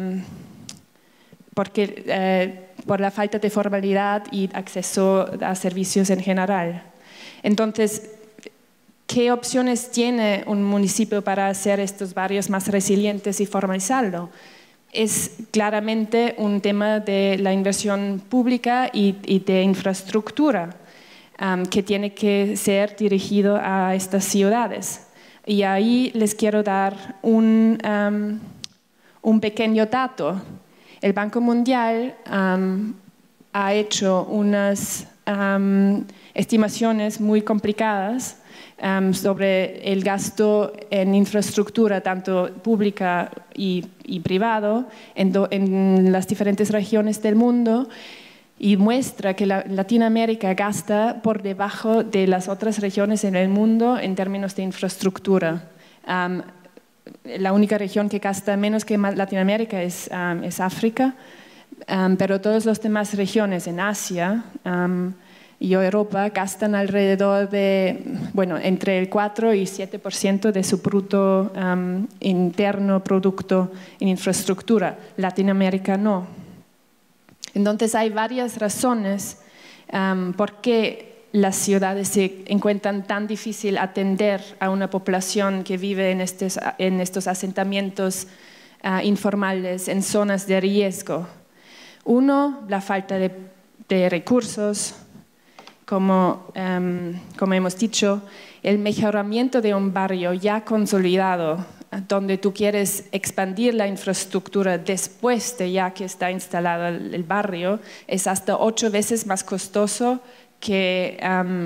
la falta de formalidad y acceso a servicios en general. Entonces, ¿qué opciones tiene un municipio para hacer estos barrios más resilientes y formalizarlo? Es claramente un tema de la inversión pública y de infraestructura que tiene que ser dirigido a estas ciudades. Y ahí les quiero dar un pequeño dato. El Banco Mundial ha hecho unas estimaciones muy complicadas sobre el gasto en infraestructura, tanto pública y privado, en las diferentes regiones del mundo, y muestra que Latinoamérica gasta por debajo de las otras regiones en el mundo en términos de infraestructura. La única región que gasta menos que Latinoamérica es África, pero todas las demás regiones en Asia y Europa gastan alrededor de, bueno, entre el 4 y 7% de su bruto interno producto en infraestructura. Latinoamérica no. Entonces hay varias razones por qué las ciudades se encuentran tan difícil atender a una población que vive en estos asentamientos informales, en zonas de riesgo. Uno, la falta de recursos. Como hemos dicho, el mejoramiento de un barrio ya consolidado, donde tú quieres expandir la infraestructura después de ya que está instalado el barrio, es hasta 8 veces más costoso que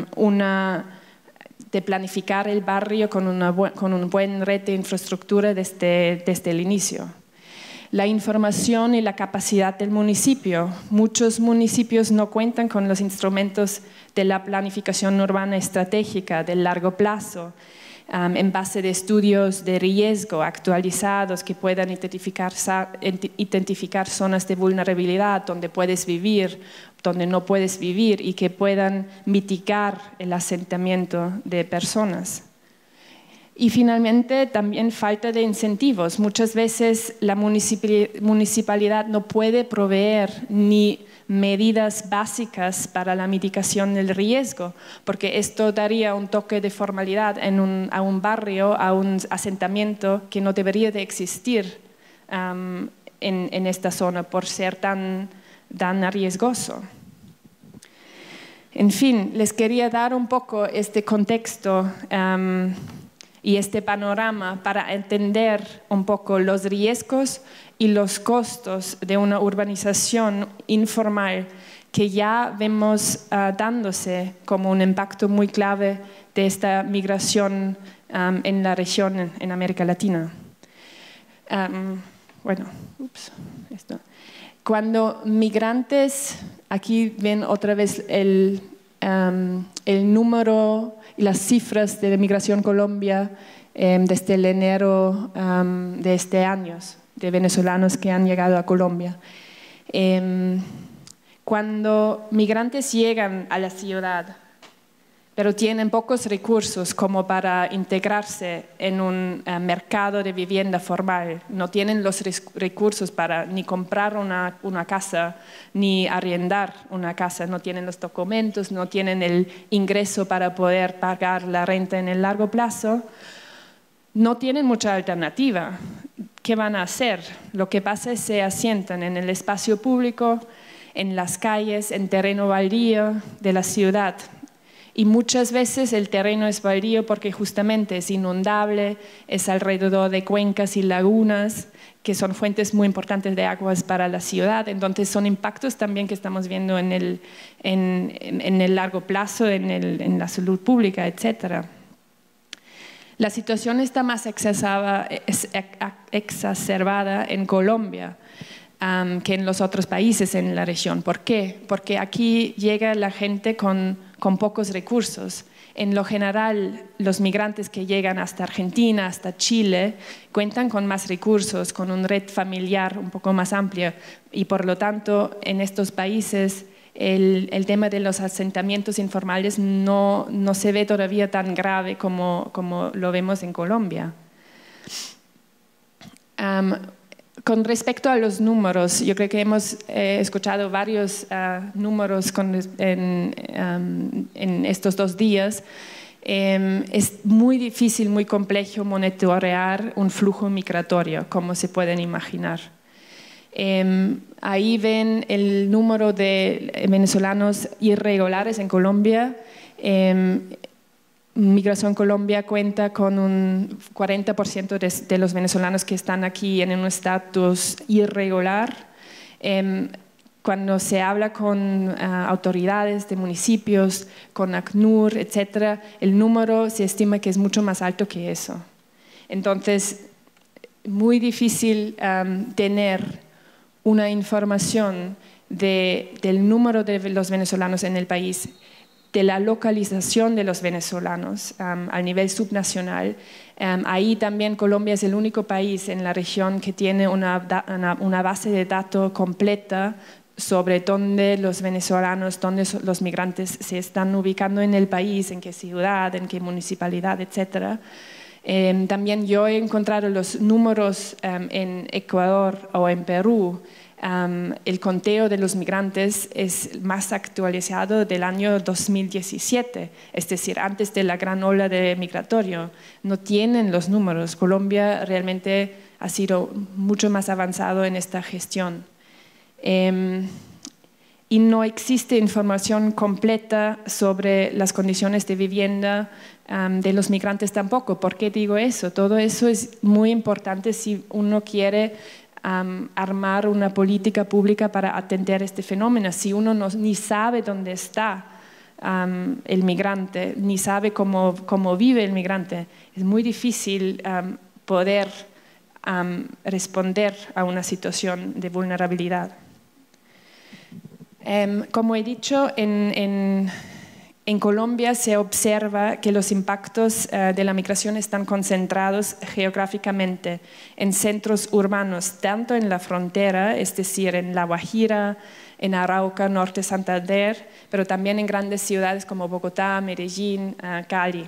de planificar el barrio con una buena red de infraestructura desde el inicio. La información y la capacidad del municipio. Muchos municipios no cuentan con los instrumentos de la planificación urbana estratégica de largo plazo, en base de estudios de riesgo actualizados que puedan identificar zonas de vulnerabilidad donde puedes vivir, donde no puedes vivir y que puedan mitigar el asentamiento de personas. Y finalmente también falta de incentivos. Muchas veces la municipalidad no puede proveer ni medidas básicas para la mitigación del riesgo, porque esto daría un toque de formalidad a un barrio, a un asentamiento que no debería de existir en esta zona por ser tan riesgoso. En fin, les quería dar un poco este contexto y este panorama para entender un poco los riesgos y los costos de una urbanización informal que ya vemos dándose como un impacto muy clave de esta migración en la región, en América Latina. Cuando migrantes, aquí ven otra vez el número y las cifras de Migración Colombia desde el enero de este año, de venezolanos que han llegado a Colombia. Cuando migrantes llegan a la ciudad, pero tienen pocos recursos como para integrarse en un mercado de vivienda formal, no tienen los recursos para ni comprar una casa, ni arrendar una casa, no tienen los documentos, no tienen el ingreso para poder pagar la renta en el largo plazo, no tienen mucha alternativa. ¿Qué van a hacer? Lo que pasa es que se asientan en el espacio público, en las calles, en terreno baldío de la ciudad. Y muchas veces el terreno es baldío porque justamente es inundable, es alrededor de cuencas y lagunas, que son fuentes muy importantes de aguas para la ciudad. Entonces son impactos también que estamos viendo en el largo plazo, en la salud pública, etc. La situación está más exacerbada en Colombia que en los otros países en la región. ¿Por qué? Porque aquí llega la gente con pocos recursos. En lo general, los migrantes que llegan hasta Argentina, hasta Chile, cuentan con más recursos, con una red familiar un poco más amplia y por lo tanto en estos países el tema de los asentamientos informales no se ve todavía tan grave como lo vemos en Colombia. Con respecto a los números, yo creo que hemos escuchado varios números en estos 2 días. Es muy difícil, muy complejo monitorear un flujo migratorio, como se pueden imaginar. Ahí ven el número de venezolanos irregulares en Colombia. Migración Colombia cuenta con un 40% de los venezolanos que están aquí en un estatus irregular. Cuando se habla con autoridades de municipios, con ACNUR, etc., el número se estima que es mucho más alto que eso. Entonces, muy difícil tener una información del número de los venezolanos en el país, de la localización de los venezolanos a nivel subnacional. Ahí también Colombia es el único país en la región que tiene una base de datos completa sobre dónde los venezolanos, dónde los migrantes se están ubicando en el país, en qué ciudad, en qué municipalidad, etc. También yo he encontrado los números en Ecuador o en Perú. El conteo de los migrantes es más actualizado del año 2017, es decir, antes de la gran ola de migratorio. No tienen los números. Colombia realmente ha sido mucho más avanzado en esta gestión. Y no existe información completa sobre las condiciones de vivienda de los migrantes tampoco. ¿Por qué digo eso? Todo eso es muy importante si uno quiere armar una política pública para atender este fenómeno. Si uno ni sabe dónde está el migrante, ni sabe cómo vive el migrante, es muy difícil poder responder a una situación de vulnerabilidad. Como he dicho, en Colombia se observa que los impactos de la migración están concentrados geográficamente en centros urbanos, tanto en la frontera, es decir, en La Guajira, en Arauca, Norte Santander, pero también en grandes ciudades como Bogotá, Medellín, Cali.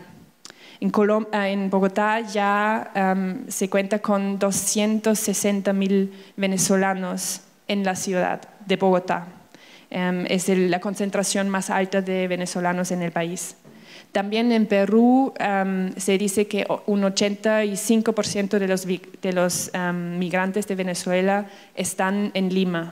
En Bogotá ya se cuenta con 260.000 venezolanos en la ciudad de Bogotá. Es la concentración más alta de venezolanos en el país. También en Perú se dice que un 85% de los migrantes de Venezuela están en Lima.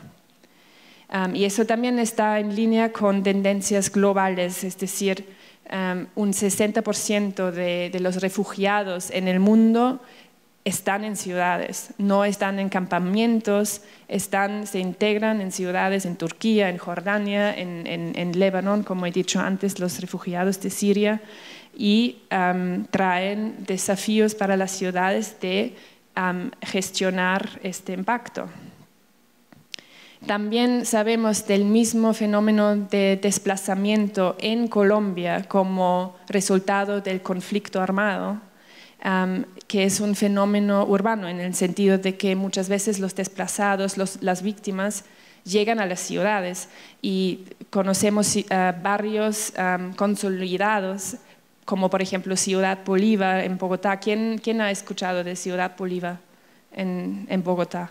Y eso también está en línea con tendencias globales, es decir, un 60% de los refugiados en el mundo están en ciudades, no están en campamentos, se integran en ciudades en Turquía, en Jordania, en Líbano, como he dicho antes, los refugiados de Siria, y traen desafíos para las ciudades de gestionar este impacto. También sabemos del mismo fenómeno de desplazamiento en Colombia como resultado del conflicto armado, que es un fenómeno urbano en el sentido de que muchas veces los desplazados, las víctimas, llegan a las ciudades y conocemos barrios consolidados, como por ejemplo Ciudad Bolívar en Bogotá. ¿Quién ha escuchado de Ciudad Bolívar en Bogotá?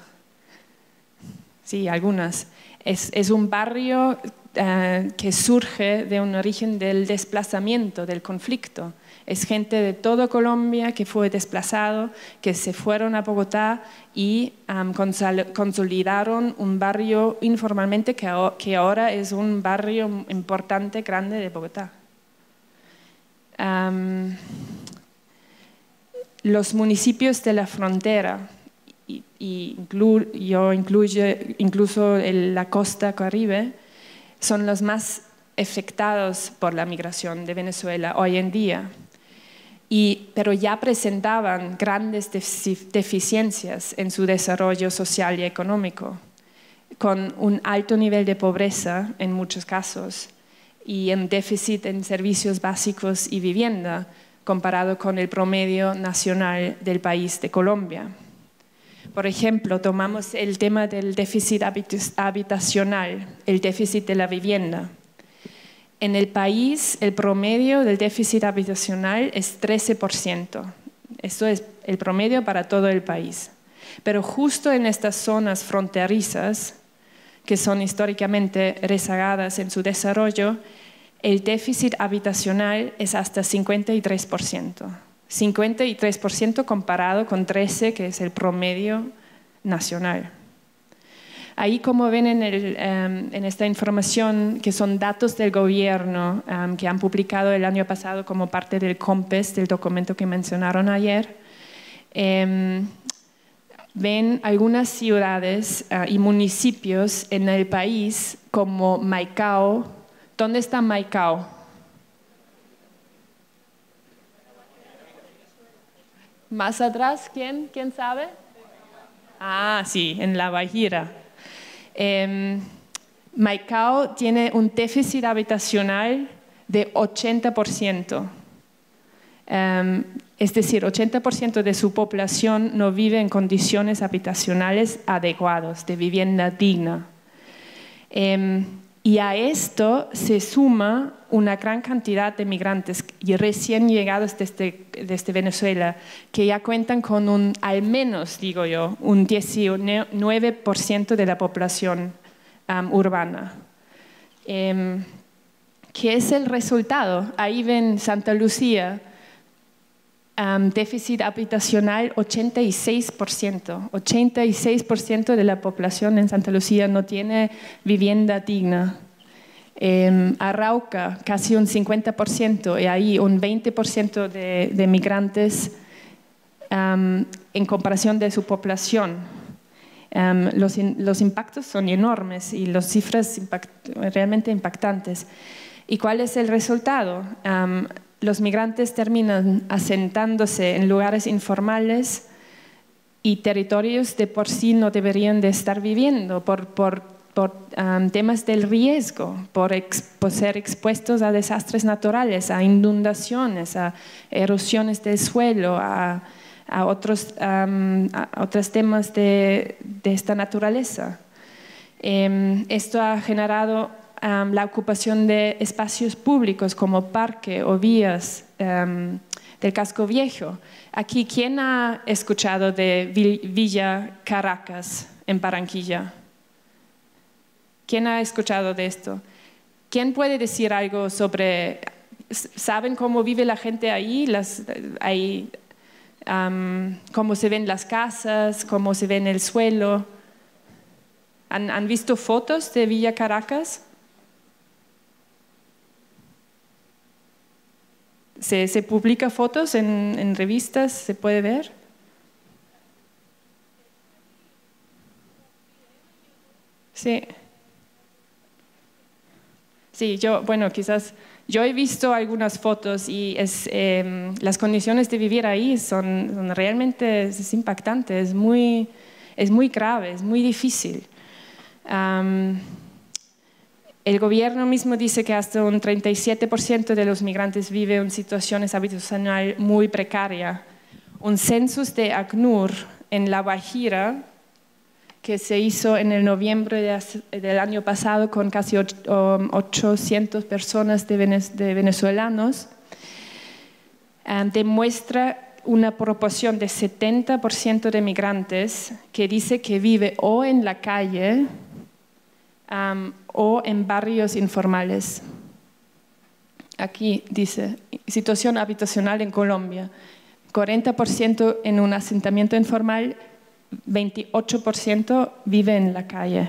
Sí, algunas. Es un barrio que surge de un origen del desplazamiento, del conflicto. Es gente de toda Colombia que fue desplazado, que se fueron a Bogotá y consolidaron un barrio informalmente que ahora es un barrio importante, grande de Bogotá. Los municipios de la frontera, incluso la costa caribe, son los más afectados por la migración de Venezuela hoy en día. Pero ya presentaban grandes deficiencias en su desarrollo social y económico, con un alto nivel de pobreza en muchos casos y un déficit en servicios básicos y vivienda comparado con el promedio nacional del país de Colombia. Por ejemplo, tomamos el tema del déficit habitacional, el déficit de la vivienda. En el país, el promedio del déficit habitacional es 13%. Esto es el promedio para todo el país. Pero justo en estas zonas fronterizas, que son históricamente rezagadas en su desarrollo, el déficit habitacional es hasta 53%. 53% comparado con 13%, que es el promedio nacional. Ahí, como ven en esta información, que son datos del gobierno que han publicado el año pasado como parte del COMPES, del documento que mencionaron ayer, ven algunas ciudades y municipios en el país como Maicao. ¿Dónde está Maicao? ¿Más atrás? ¿Quién sabe? Ah, sí, en La Guajira. Maicao tiene un déficit habitacional de 80%. Es decir, 80% de su población no vive en condiciones habitacionales adecuadas, de vivienda digna. Y a esto se suma una gran cantidad de migrantes y recién llegados desde Venezuela, que ya cuentan con al menos, digo yo, un 19% de la población urbana. ¿Qué es el resultado? Ahí ven Santa Lucía, déficit habitacional 86%. 86% de la población en Santa Lucía no tiene vivienda digna. Arauca, casi un 50%, y ahí un 20% de migrantes en comparación de su población. Los impactos son enormes y las cifras realmente impactantes. ¿Y cuál es el resultado? Los migrantes terminan asentándose en lugares informales y territorios de por sí no deberían de estar viviendo por temas del riesgo, por ser expuestos a desastres naturales, a inundaciones, a erosiones del suelo, a otros temas de esta naturaleza. Esto ha generado la ocupación de espacios públicos como parque o vías del casco viejo. Aquí, ¿quién ha escuchado de Villa Caracas en Barranquilla? ¿Quién ha escuchado de esto? ¿Quién puede decir algo sobre, saben cómo vive la gente ahí? ¿Cómo se ven las casas? ¿Cómo se ve en el suelo? ¿Han visto fotos de Villa Caracas? ¿Se publica fotos en revistas? ¿Se puede ver? Sí. Sí, quizás yo he visto algunas fotos y las condiciones de vivir ahí son realmente es impactante, es muy grave, es muy difícil. El gobierno mismo dice que hasta un 37% de los migrantes vive en situaciones habitacionales muy precarias. Un census de ACNUR en La Guajira, que se hizo en el noviembre del año pasado con casi 800 personas de venezolanos, demuestra una proporción de 70% de migrantes que dice que vive o en la calle o en barrios informales. Aquí dice, situación habitacional en Colombia, 40% en un asentamiento informal, 28% vive en la calle.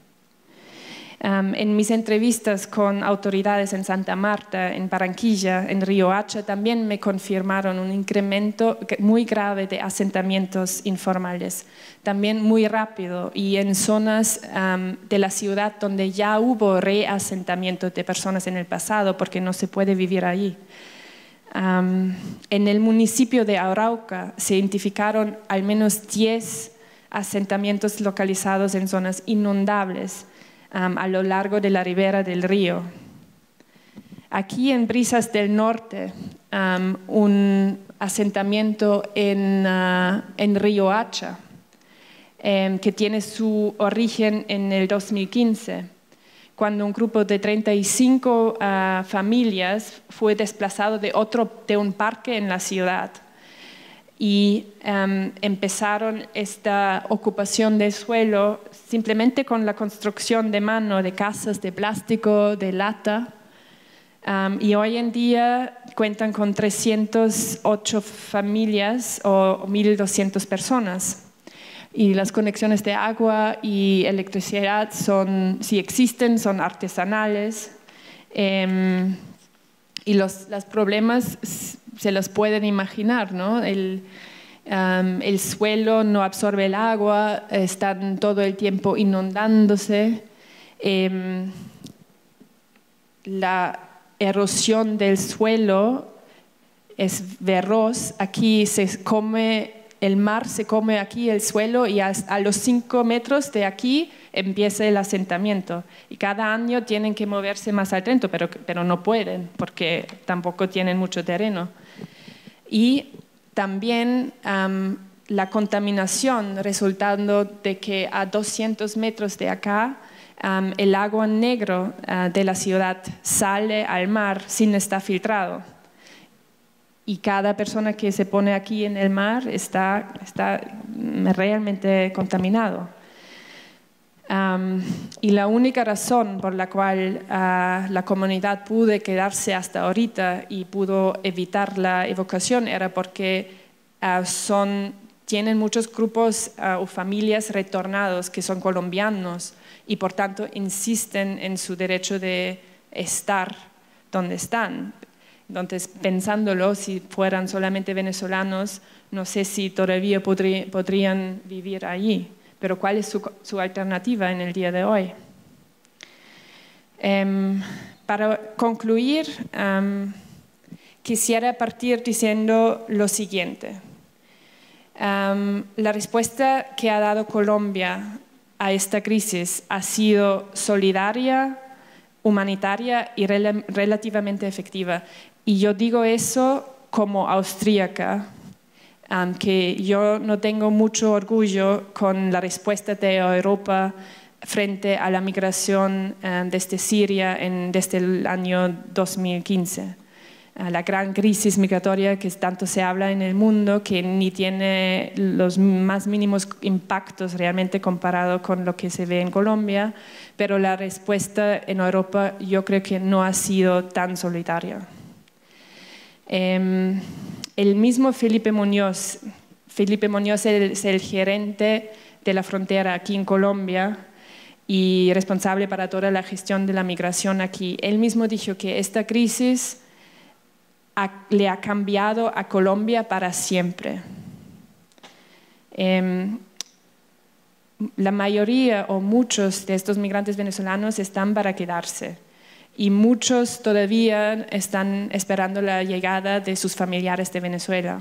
En mis entrevistas con autoridades en Santa Marta, en Barranquilla, en Riohacha, también me confirmaron un incremento muy grave de asentamientos informales, también muy rápido y en zonas de la ciudad donde ya hubo reasentamiento de personas en el pasado porque no se puede vivir allí. En el municipio de Arauca se identificaron al menos 10 asentamientos localizados en zonas inundables a lo largo de la ribera del río. Aquí en Brisas del Norte, un asentamiento en Riohacha, que tiene su origen en el 2015, cuando un grupo de 35 familias fue desplazado de un parque en la ciudad. Y empezaron esta ocupación de suelo simplemente con la construcción de mano de casas de plástico, de lata. Y hoy en día cuentan con 308 familias o 1.200 personas. Y las conexiones de agua y electricidad si existen, son artesanales. Y los problemas se los pueden imaginar, ¿no? El suelo no absorbe el agua, están todo el tiempo inundándose. La erosión del suelo es feroz. Aquí el mar se come aquí el suelo y a los 5 metros de aquí empieza el asentamiento. Y cada año tienen que moverse más al centro, pero no pueden porque tampoco tienen mucho terreno. Y también la contaminación resultando de que a 200 metros de acá el agua negro de la ciudad sale al mar sin estar filtrado. Y cada persona que se pone aquí en el mar está realmente contaminado. Y la única razón por la cual la comunidad pudo quedarse hasta ahorita y pudo evitar la evacuación era porque tienen muchos grupos o familias retornados que son colombianos y por tanto insisten en su derecho de estar donde están. Entonces, pensándolo, si fueran solamente venezolanos, no sé si todavía podrían vivir allí. Pero ¿cuál es su alternativa en el día de hoy? Para concluir, quisiera partir diciendo lo siguiente. La respuesta que ha dado Colombia a esta crisis ha sido solidaria, humanitaria y relativamente efectiva. Y yo digo eso como austríaca, que yo no tengo mucho orgullo con la respuesta de Europa frente a la migración desde Siria desde el año 2015. La gran crisis migratoria que tanto se habla en el mundo, que ni tiene los más mínimos impactos realmente comparado con lo que se ve en Colombia, pero la respuesta en Europa yo creo que no ha sido tan solidaria. El mismo Felipe Muñoz es el gerente de la frontera aquí en Colombia y responsable para toda la gestión de la migración aquí. Él mismo dijo que esta crisis le ha cambiado a Colombia para siempre. La mayoría o muchos de estos migrantes venezolanos están para quedarse y muchos todavía están esperando la llegada de sus familiares de Venezuela.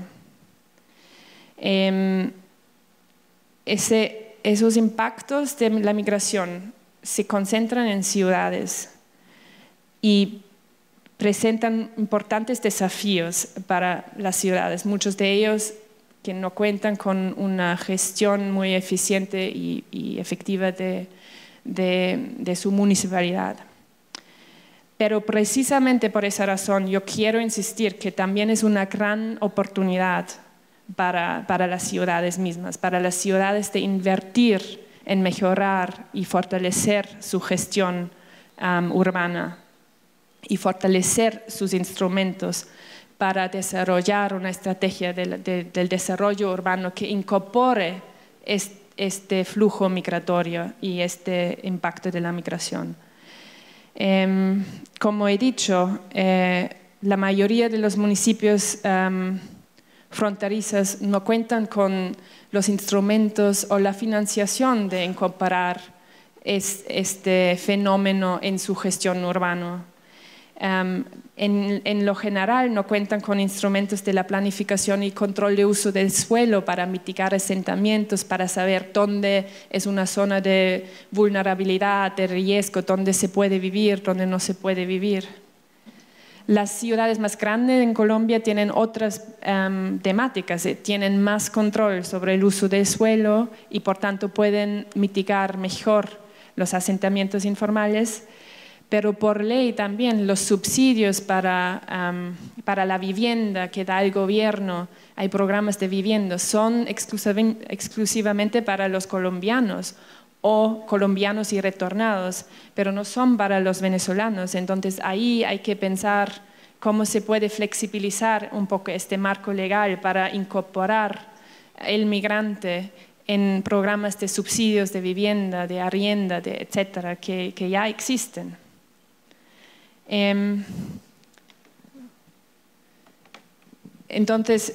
Esos impactos de la migración se concentran en ciudades y presentan importantes desafíos para las ciudades, muchos de ellos que no cuentan con una gestión muy eficiente y efectiva de su municipalidad. Pero precisamente por esa razón yo quiero insistir que también es una gran oportunidad para las ciudades mismas, para las ciudades de invertir en mejorar y fortalecer su gestión urbana y fortalecer sus instrumentos para desarrollar una estrategia del desarrollo urbano que incorpore este flujo migratorio y este impacto de la migración. Como he dicho, la mayoría de los municipios fronterizos no cuentan con los instrumentos o la financiación de incorporar este fenómeno en su gestión urbana. En lo general no cuentan con instrumentos de la planificación y control de uso del suelo para mitigar asentamientos, para saber dónde es una zona de vulnerabilidad, de riesgo, dónde se puede vivir, dónde no se puede vivir. Las ciudades más grandes en Colombia tienen otras temáticas, tienen más control sobre el uso del suelo y por tanto pueden mitigar mejor los asentamientos informales. Pero por ley también los subsidios para la vivienda que da el gobierno, hay programas de vivienda, son exclusivamente para los colombianos o colombianos y retornados, pero no son para los venezolanos. Entonces ahí hay que pensar cómo se puede flexibilizar un poco este marco legal para incorporar el migrante en programas de subsidios de vivienda, de arrienda, etcétera, que ya existen. Entonces,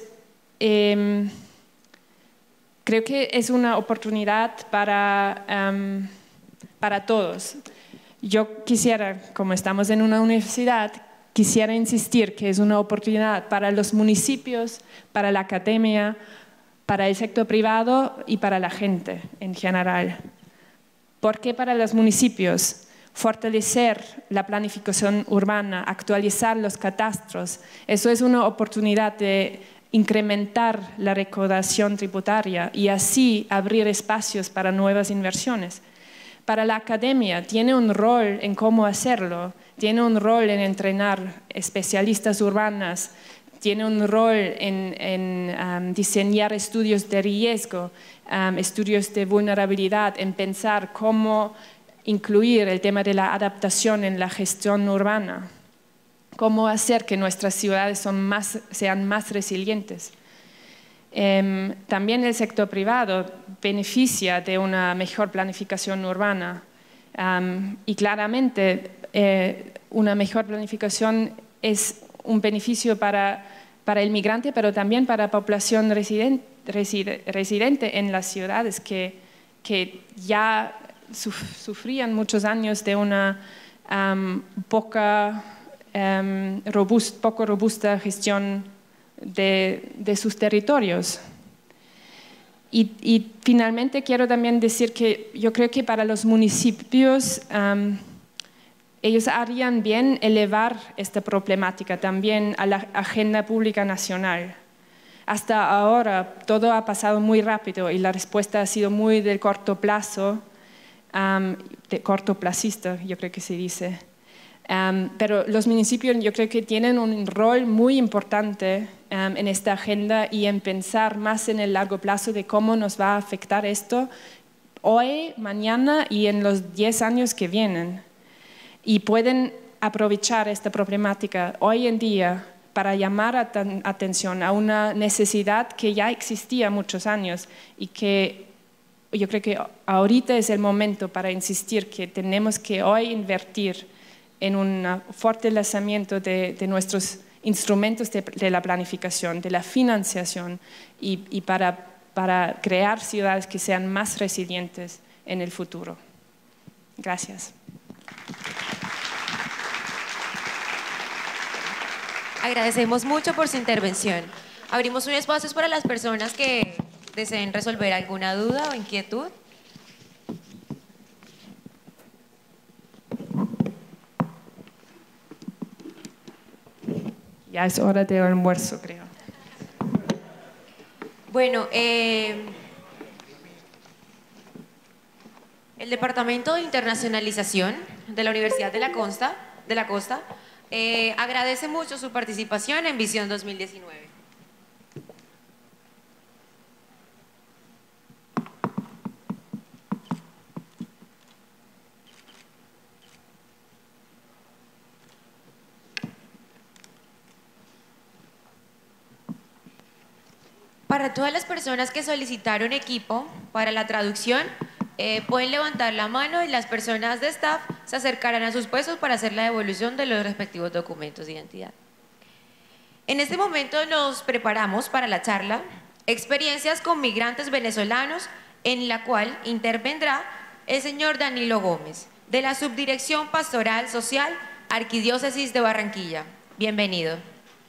creo que es una oportunidad para todos. Yo quisiera, como estamos en una universidad, quisiera insistir que es una oportunidad para los municipios, para la academia, para el sector privado y para la gente en general. ¿Por qué para los municipios? Fortalecer la planificación urbana, actualizar los catastros. Eso es una oportunidad de incrementar la recaudación tributaria y así abrir espacios para nuevas inversiones. Para la academia tiene un rol en cómo hacerlo, tiene un rol en entrenar especialistas urbanas, tiene un rol en diseñar estudios de riesgo, estudios de vulnerabilidad, en pensar cómo incluir el tema de la adaptación en la gestión urbana, cómo hacer que nuestras ciudades sean más resilientes. También el sector privado beneficia de una mejor planificación urbana y claramente una mejor planificación es un beneficio para el migrante, pero también para la población residente en las ciudades que ya sufrían muchos años de una poco robusta gestión de sus territorios. Y finalmente quiero también decir que yo creo que para los municipios ellos harían bien elevar esta problemática también a la agenda pública nacional. Hasta ahora todo ha pasado muy rápido y la respuesta ha sido muy de corto plazo, de cortoplacista, yo creo que se dice. Pero los municipios yo creo que tienen un rol muy importante en esta agenda y en pensar más en el largo plazo de cómo nos va a afectar esto hoy, mañana y en los 10 años que vienen. Y pueden aprovechar esta problemática hoy en día para llamar atención a una necesidad que ya existía muchos años y que yo creo que ahorita es el momento para insistir que tenemos que hoy invertir en un fortalecimiento de nuestros instrumentos de la planificación, de la financiación y para crear ciudades que sean más resilientes en el futuro. Gracias. Agradecemos mucho por su intervención. Abrimos un espacio para las personas que deseen resolver alguna duda o inquietud. Ya es hora de almuerzo, creo. Bueno, el Departamento de Internacionalización de la Universidad de la Costa agradece mucho su participación en Visión 2019. Para todas las personas que solicitaron equipo para la traducción, pueden levantar la mano y las personas de staff se acercarán a sus puestos para hacer la devolución de los respectivos documentos de identidad. En este momento nos preparamos para la charla Experiencias con migrantes venezolanos, en la cual intervendrá el señor Danilo Gómez, de la Subdirección Pastoral Social, Arquidiócesis de Barranquilla. Bienvenido.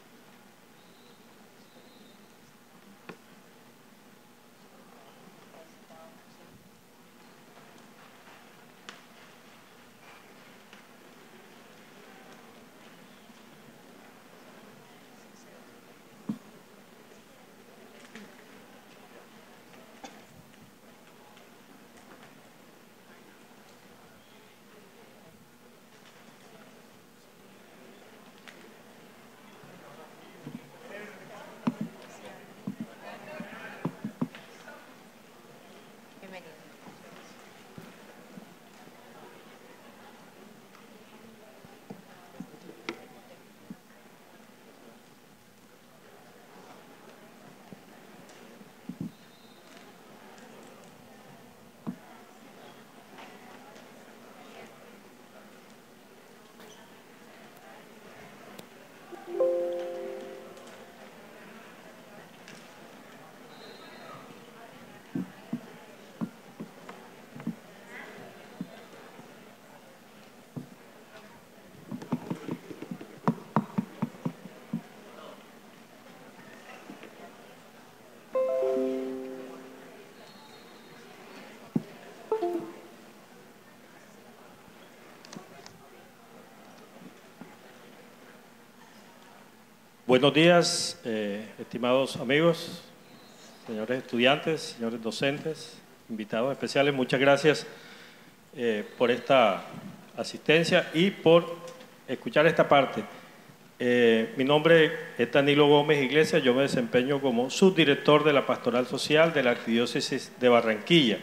Buenos días, estimados amigos, señores estudiantes, señores docentes, invitados especiales. Muchas gracias por esta asistencia y por escuchar esta parte. Mi nombre es Danilo Gómez Iglesias, yo me desempeño como subdirector de la Pastoral Social de la Arquidiócesis de Barranquilla.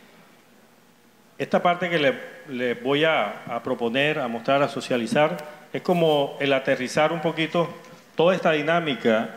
Esta parte que les voy a proponer, a mostrar, a socializar, es como el aterrizar un poquito toda esta dinámica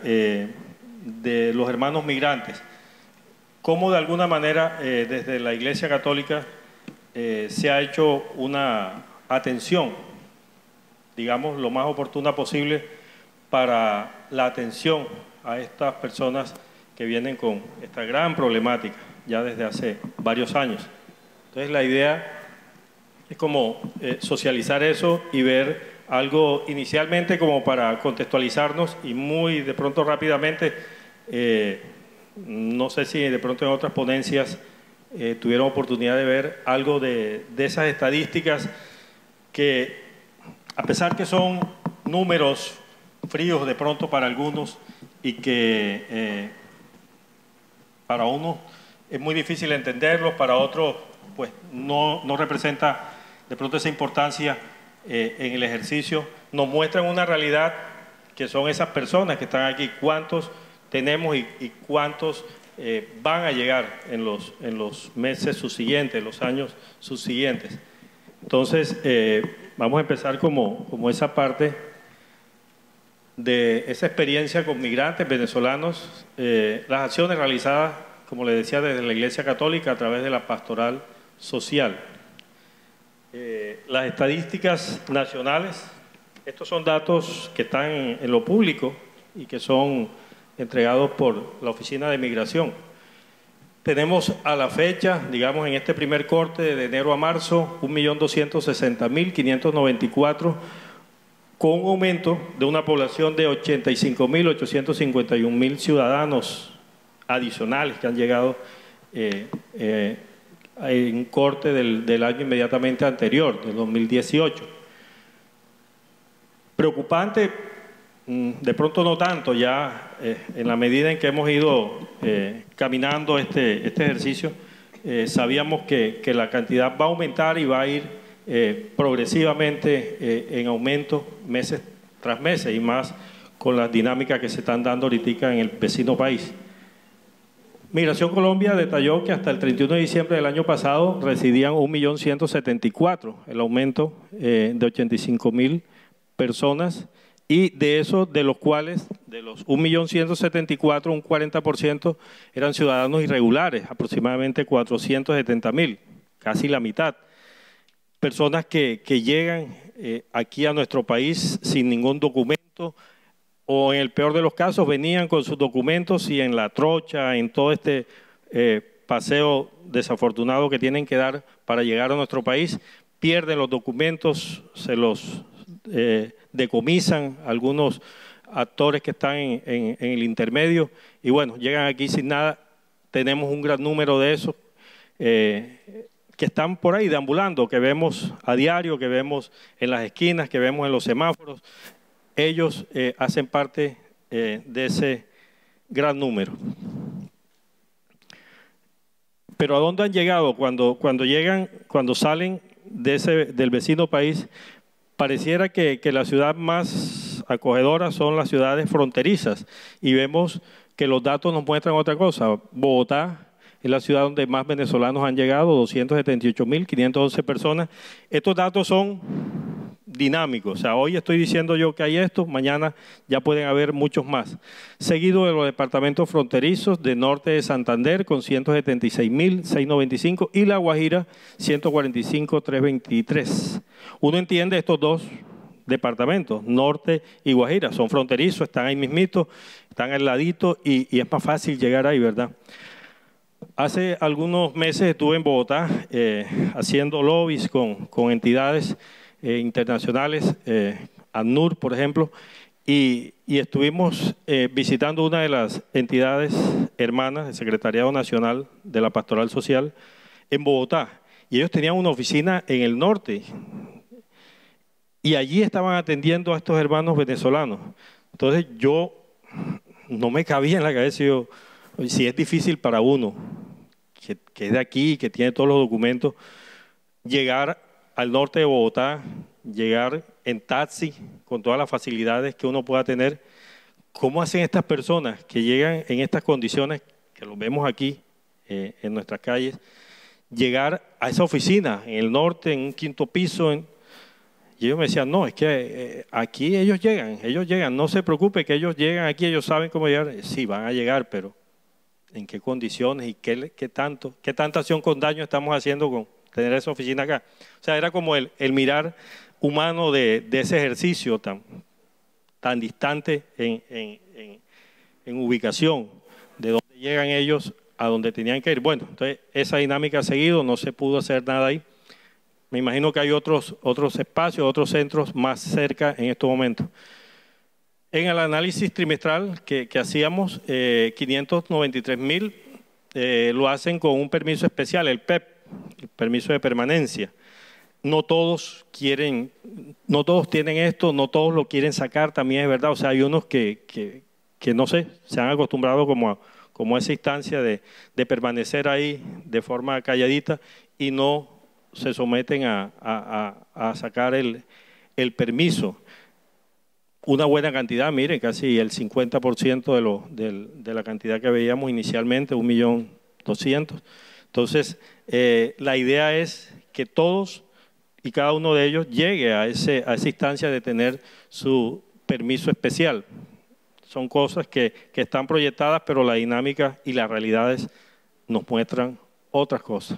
de los hermanos migrantes, cómo de alguna manera desde la Iglesia Católica se ha hecho una atención, digamos, lo más oportuna posible para la atención a estas personas que vienen con esta gran problemática ya desde hace varios años. Entonces la idea es como socializar eso y ver algo inicialmente como para contextualizarnos y muy de pronto rápidamente no sé si de pronto en otras ponencias tuvieron oportunidad de ver algo de esas estadísticas que, a pesar que son números fríos de pronto para algunos y que para unos es muy difícil entenderlos, para otros pues no representa de pronto esa importancia en el ejercicio, nos muestran una realidad que son esas personas que están aquí, cuántos tenemos y cuántos van a llegar en los meses subsiguientes, los años subsiguientes. Entonces, vamos a empezar como esa parte de esa experiencia con migrantes venezolanos, las acciones realizadas, como les decía, desde la Iglesia Católica a través de la pastoral social. Las estadísticas nacionales, estos son datos que están en lo público y que son entregados por la Oficina de Migración. Tenemos a la fecha, digamos en este primer corte de enero a marzo, 1.260.594, con un aumento de una población de 85.851.000 ciudadanos adicionales que han llegado en corte del año inmediatamente anterior, del 2018. Preocupante, de pronto no tanto, ya en la medida en que hemos ido caminando este ejercicio, sabíamos que la cantidad va a aumentar y va a ir progresivamente en aumento meses tras meses y más con las dinámicas que se están dando ahorita en el vecino país. Migración Colombia detalló que hasta el 31 de diciembre del año pasado residían 1.174.000, el aumento de 85.000 personas, y de esos, de los cuales, de los 1.174.000, un 40% eran ciudadanos irregulares, aproximadamente 470.000, casi la mitad. Personas que llegan aquí a nuestro país sin ningún documento, o en el peor de los casos venían con sus documentos y en la trocha, en todo este paseo desafortunado que tienen que dar para llegar a nuestro país, pierden los documentos, se los decomisan algunos actores que están en el intermedio y bueno, llegan aquí sin nada. Tenemos un gran número de esos que están por ahí deambulando, que vemos a diario, que vemos en las esquinas, que vemos en los semáforos. Ellos hacen parte de ese gran número. Pero ¿a dónde han llegado? Cuando llegan, cuando salen del vecino país, pareciera que la ciudad más acogedora son las ciudades fronterizas y vemos que los datos nos muestran otra cosa. Bogotá es la ciudad donde más venezolanos han llegado, 278.511 personas. Estos datos son dinámicos, o sea, hoy estoy diciendo yo que hay estos, mañana ya pueden haber muchos más. Seguido de los departamentos fronterizos de norte de Santander con 176.695 y La Guajira 145.323. Uno entiende estos dos departamentos, norte y Guajira, son fronterizos, están ahí mismitos, están al ladito y es más fácil llegar ahí, ¿verdad? Hace algunos meses estuve en Bogotá haciendo lobbies con entidades internacionales, ACNUR, por ejemplo, y estuvimos visitando una de las entidades hermanas del Secretariado Nacional de la Pastoral Social en Bogotá, y ellos tenían una oficina en el norte, y allí estaban atendiendo a estos hermanos venezolanos. Entonces yo no me cabía en la cabeza, yo, si es difícil para uno, que es de aquí, que tiene todos los documentos, llegar al norte de Bogotá, llegar en taxi con todas las facilidades que uno pueda tener. ¿Cómo hacen estas personas que llegan en estas condiciones, que los vemos aquí en nuestras calles, llegar a esa oficina en el norte, en un quinto piso? Y ellos me decían, no, es que aquí ellos llegan, no se preocupe que ellos llegan aquí, ellos saben cómo llegar. Sí, van a llegar, pero ¿en qué condiciones y qué tanta acción con daño estamos haciendo con tener esa oficina acá? O sea, era como el mirar humano de ese ejercicio tan distante en ubicación, de dónde llegan ellos a donde tenían que ir. Bueno, entonces esa dinámica ha seguido, no se pudo hacer nada ahí. Me imagino que hay otros espacios, otros centros más cerca en estos momentos. En el análisis trimestral que hacíamos, 593.000 lo hacen con un permiso especial, el PEP, el permiso de permanencia. No todos quieren, no todos tienen esto, no todos lo quieren sacar, también es verdad. O sea, hay unos que no sé, se han acostumbrado como a esa instancia de permanecer ahí de forma calladita y no se someten a sacar el permiso. Una buena cantidad, mire, casi el 50% de la cantidad que veíamos inicialmente, 1.200.000. Entonces, la idea es que todos y cada uno de ellos llegue a esa instancia de tener su permiso especial. Son cosas que están proyectadas, pero la dinámica y las realidades nos muestran otras cosas.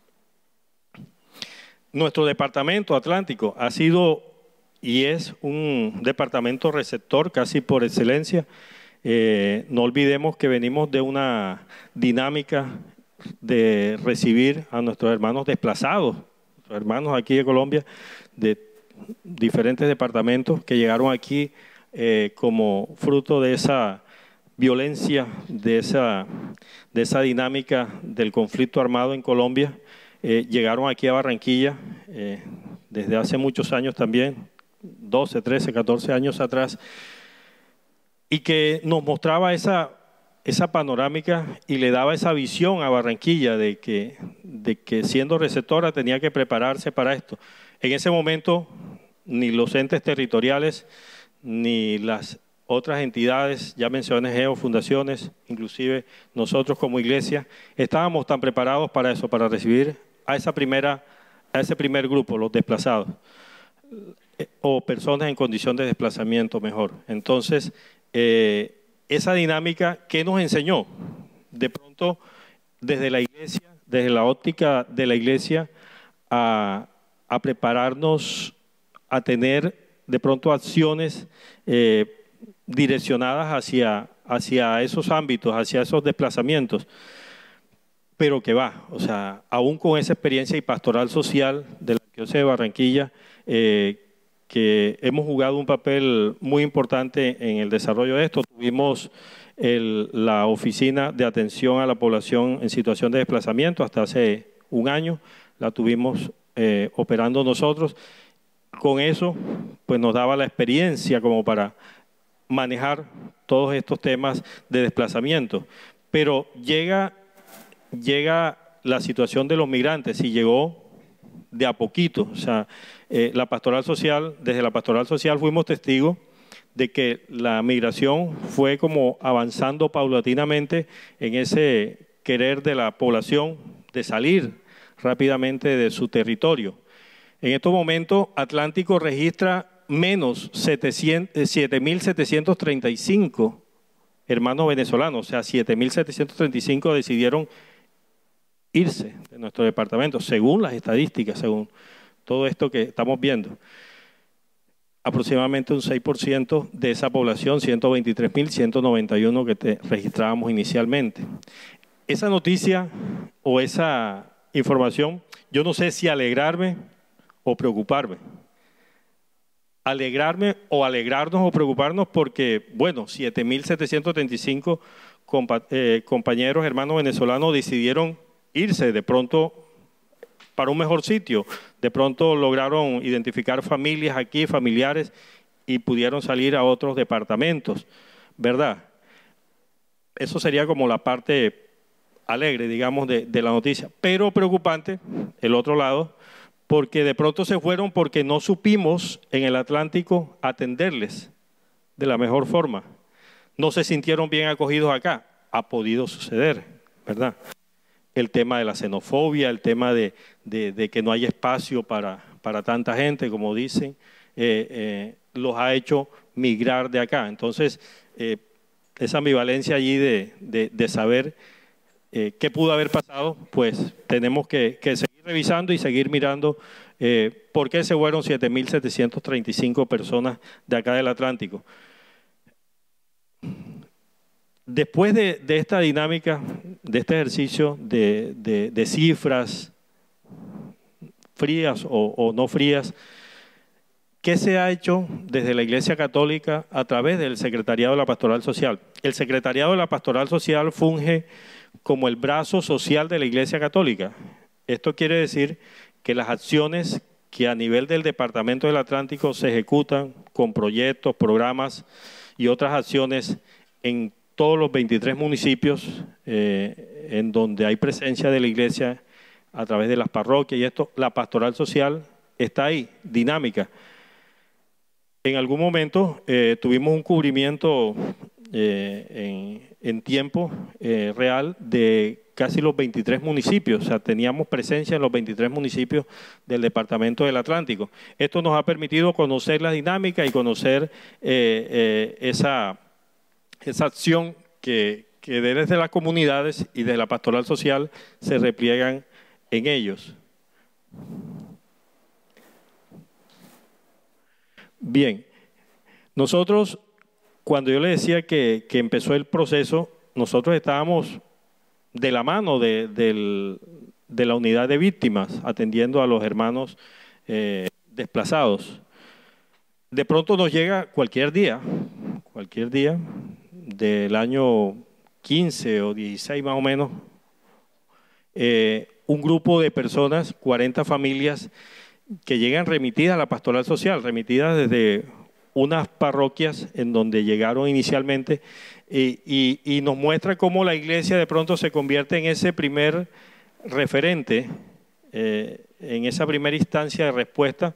Nuestro departamento Atlántico ha sido y es un departamento receptor casi por excelencia. No olvidemos que venimos de una dinámica de recibir a nuestros hermanos desplazados, nuestros hermanos aquí de Colombia, de diferentes departamentos que llegaron aquí como fruto de esa violencia, de esa dinámica del conflicto armado en Colombia. Llegaron aquí a Barranquilla desde hace muchos años también, 12, 13, 14 años atrás, y que nos mostraba esa panorámica y le daba esa visión a Barranquilla de que siendo receptora tenía que prepararse para esto. En ese momento ni los entes territoriales ni las otras entidades, ya mencioné geofundaciones, inclusive nosotros como iglesia, estábamos tan preparados para eso, para recibir a ese primer grupo, los desplazados, o personas en condición de desplazamiento mejor. Entonces, esa dinámica, ¿qué nos enseñó? De pronto, desde la iglesia, desde la óptica de la iglesia, a prepararnos a tener de pronto acciones direccionadas hacia esos ámbitos, hacia esos desplazamientos. Pero que va, o sea, aún con esa experiencia y pastoral social de la Arquidiócesis de Barranquilla, que hemos jugado un papel muy importante en el desarrollo de esto. Tuvimos la Oficina de Atención a la Población en Situación de Desplazamiento hasta hace un año, la tuvimos operando nosotros. Con eso, pues nos daba la experiencia como para manejar todos estos temas de desplazamiento. Pero llega la situación de los migrantes y llegó de a poquito. O sea, la pastoral social, desde la pastoral social fuimos testigos de que la migración fue como avanzando paulatinamente en ese querer de la población de salir rápidamente de su territorio. En estos momentos, Atlántico registra menos 7.735 hermanos venezolanos, o sea, 7.735 decidieron irse de nuestro departamento, según las estadísticas, según todo esto que estamos viendo. Aproximadamente un 6% de esa población, 123.191 que registrábamos inicialmente. Esa noticia o esa información, yo no sé si alegrarme o preocuparme. Alegrarme o alegrarnos o preocuparnos porque, bueno, 7.735 compañeros, hermanos venezolanos decidieron irse de pronto para un mejor sitio. De pronto lograron identificar familias aquí, familiares, y pudieron salir a otros departamentos, ¿verdad? Eso sería como la parte alegre, digamos, de la noticia. Pero preocupante, el otro lado, porque de pronto se fueron porque no supimos en el Atlántico atenderles de la mejor forma. No se sintieron bien acogidos acá. Ha podido suceder, ¿verdad? El tema de la xenofobia, el tema de que no hay espacio para tanta gente, como dicen, los ha hecho migrar de acá. Entonces, esa ambivalencia allí de saber qué pudo haber pasado, pues tenemos que seguir revisando y seguir mirando por qué se fueron 7.735 personas de acá del Atlántico. Después de esta dinámica, de este ejercicio de cifras frías o no frías, ¿qué se ha hecho desde la Iglesia Católica a través del Secretariado de la Pastoral Social? El Secretariado de la Pastoral Social funge como el brazo social de la Iglesia Católica. Esto quiere decir que las acciones que a nivel del Departamento del Atlántico se ejecutan con proyectos, programas y otras acciones en todos los 23 municipios en donde hay presencia de la Iglesia a través de las parroquias y esto, la pastoral social está ahí, dinámica. En algún momento tuvimos un cubrimiento en tiempo real de casi los 23 municipios, o sea, teníamos presencia en los 23 municipios del Departamento del Atlántico. Esto nos ha permitido conocer la dinámica y conocer esa acción que desde las comunidades y de la pastoral social se repliegan en ellos. Bien, nosotros, cuando yo le decía que empezó el proceso, nosotros estábamos de la mano de la unidad de víctimas, atendiendo a los hermanos desplazados. De pronto nos llega cualquier día del año 15 o 16 más o menos, un grupo de personas, 40 familias, que llegan remitidas a la pastoral social, remitidas desde unas parroquias en donde llegaron inicialmente y nos muestra cómo la iglesia de pronto se convierte en ese primer referente, en esa primera instancia de respuesta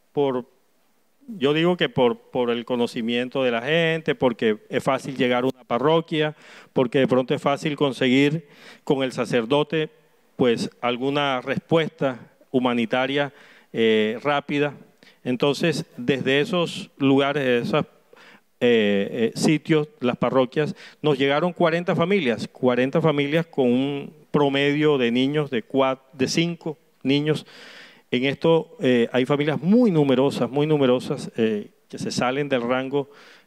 yo digo que por el conocimiento de la gente, porque es fácil llegar a una parroquia, porque de pronto es fácil conseguir con el sacerdote pues alguna respuesta humanitaria rápida. Entonces, desde esos lugares, de esos sitios, las parroquias, nos llegaron 40 familias con un promedio de niños de 5 niños. En esto hay familias muy numerosas que se salen del rango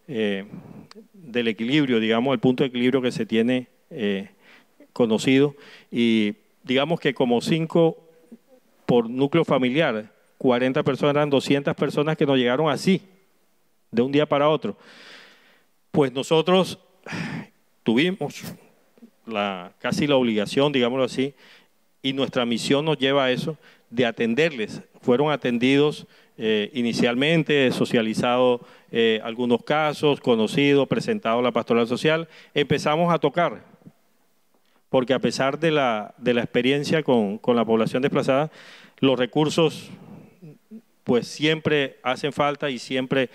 del equilibrio, digamos, el punto de equilibrio que se tiene conocido. Y digamos que como 5 por núcleo familiar, 40 personas, eran 200 personas que nos llegaron así, de un día para otro. Pues nosotros tuvimos casi la obligación, digámoslo así, y nuestra misión nos lleva a eso, de atenderles. Fueron atendidos inicialmente, socializados algunos casos, conocidos, presentados a la pastoral social. Empezamos a tocar, porque a pesar de la experiencia con la población desplazada, los recursos pues siempre hacen falta y siempre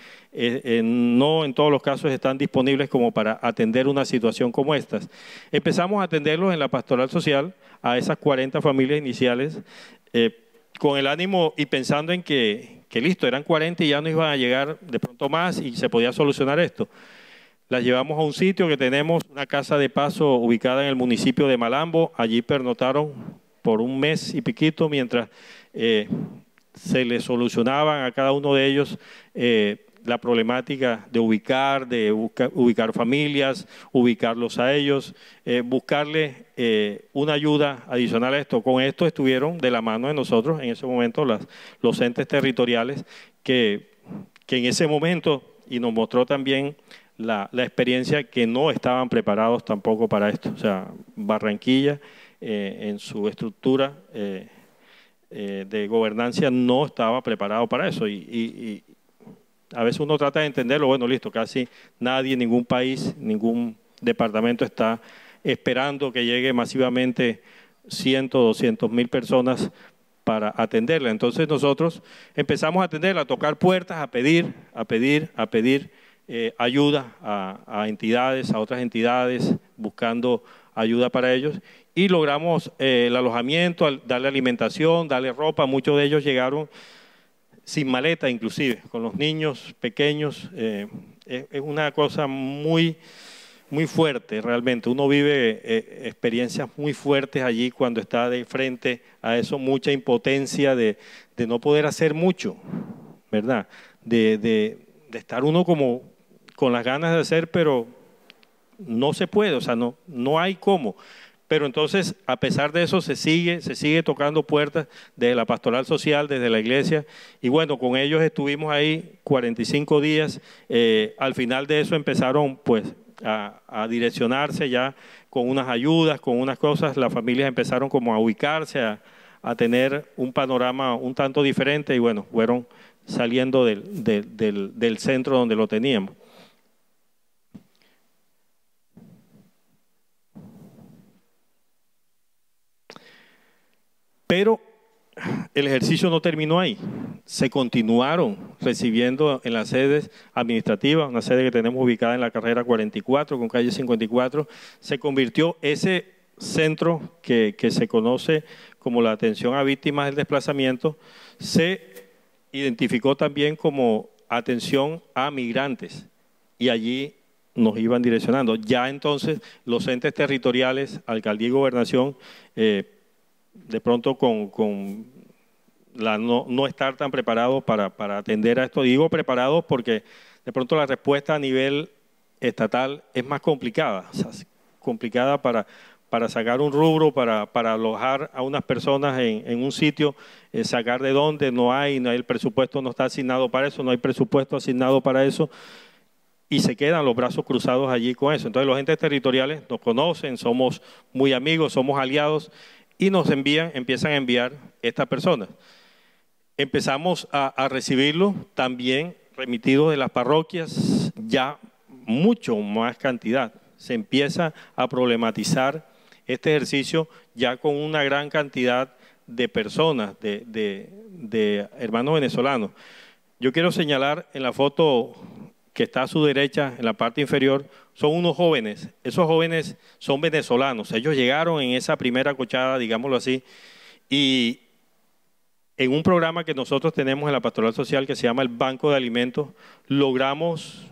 no en todos los casos están disponibles como para atender una situación como estas. Empezamos a atenderlos en la pastoral social a esas 40 familias iniciales con el ánimo y pensando en que listo, eran 40 y ya no iban a llegar de pronto más y se podía solucionar esto. Las llevamos a un sitio que tenemos, una casa de paso ubicada en el municipio de Malambo. Allí pernotaron por un mes y piquito mientras se les solucionaban a cada uno de ellos la problemática de ubicar familias, ubicarlos a ellos, buscarle una ayuda adicional a esto. Con esto estuvieron de la mano de nosotros en ese momento los entes territoriales que en ese momento, y nos mostró también la experiencia, que no estaban preparados tampoco para esto. O sea, Barranquilla en su estructura de gobernancia no estaba preparado para eso y a veces uno trata de entenderlo. Bueno, listo, casi nadie, ningún país, ningún departamento está esperando que llegue masivamente 100, 200.000 personas para atenderla. Entonces nosotros empezamos a atenderla, a tocar puertas, a pedir ayuda a entidades, a otras entidades, buscando ayuda para ellos. Y logramos el alojamiento, darle alimentación, darle ropa. Muchos de ellos llegaron sin maleta inclusive, con los niños pequeños. Es una cosa muy fuerte realmente. Uno vive experiencias muy fuertes allí cuando está de frente a eso, mucha impotencia de no poder hacer mucho, ¿verdad? De estar uno como con las ganas de hacer, pero no se puede, o sea, no hay cómo. Pero entonces, a pesar de eso, se sigue tocando puertas desde la pastoral social, desde la iglesia. Y bueno, con ellos estuvimos ahí 45 días. Al final de eso empezaron pues a direccionarse ya con unas ayudas, con unas cosas. Las familias empezaron como a ubicarse, a tener un panorama un tanto diferente y bueno, fueron saliendo del centro donde lo teníamos. Pero el ejercicio no terminó ahí. Se continuaron recibiendo en las sedes administrativas, una sede que tenemos ubicada en la carrera 44 con calle 54. Se convirtió ese centro que se conoce como la atención a víctimas del desplazamiento, se identificó también como atención a migrantes y allí nos iban direccionando. Ya entonces los entes territoriales, alcaldía y gobernación, de pronto con no estar tan preparados para atender a esto. Digo preparados porque de pronto la respuesta a nivel estatal es más complicada, o sea, complicada para sacar un rubro, para alojar a unas personas en un sitio, sacar de dónde, no hay el presupuesto, no está asignado para eso, no hay presupuesto asignado para eso, y se quedan los brazos cruzados allí con eso. Entonces los entes territoriales nos conocen, somos muy amigos, somos aliados, y nos empiezan a enviar estas personas. Empezamos a recibirlos también remitidos de las parroquias, ya mucho más cantidad. Se empieza a problematizar este ejercicio ya con una gran cantidad de personas, de hermanos venezolanos. Yo quiero señalar en la foto que está a su derecha, en la parte inferior, son unos jóvenes. Esos jóvenes son venezolanos. Ellos llegaron en esa primera cochada, digámoslo así, y en un programa que nosotros tenemos en la Pastoral Social que se llama el Banco de Alimentos, logramos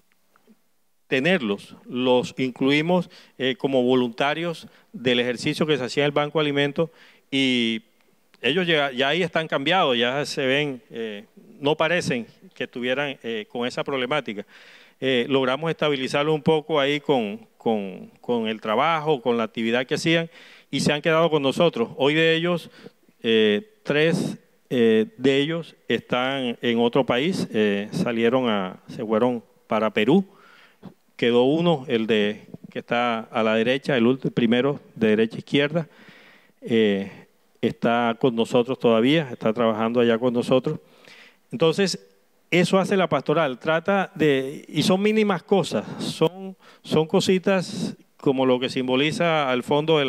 tenerlos, los incluimos como voluntarios del ejercicio que se hacía en el Banco de Alimentos y ellos ya ahí están cambiados, ya se ven, no parecen que estuvieran con esa problemática. Logramos estabilizarlo un poco ahí con el trabajo, con la actividad que hacían y se han quedado con nosotros. Hoy de ellos, 3 de ellos están en otro país, se fueron para Perú. Quedó uno, que está a la derecha, el primero de derecha a izquierda, está con nosotros todavía, está trabajando allá con nosotros. Entonces, eso hace la pastoral, y son mínimas cosas, son cositas como lo que simboliza al fondo de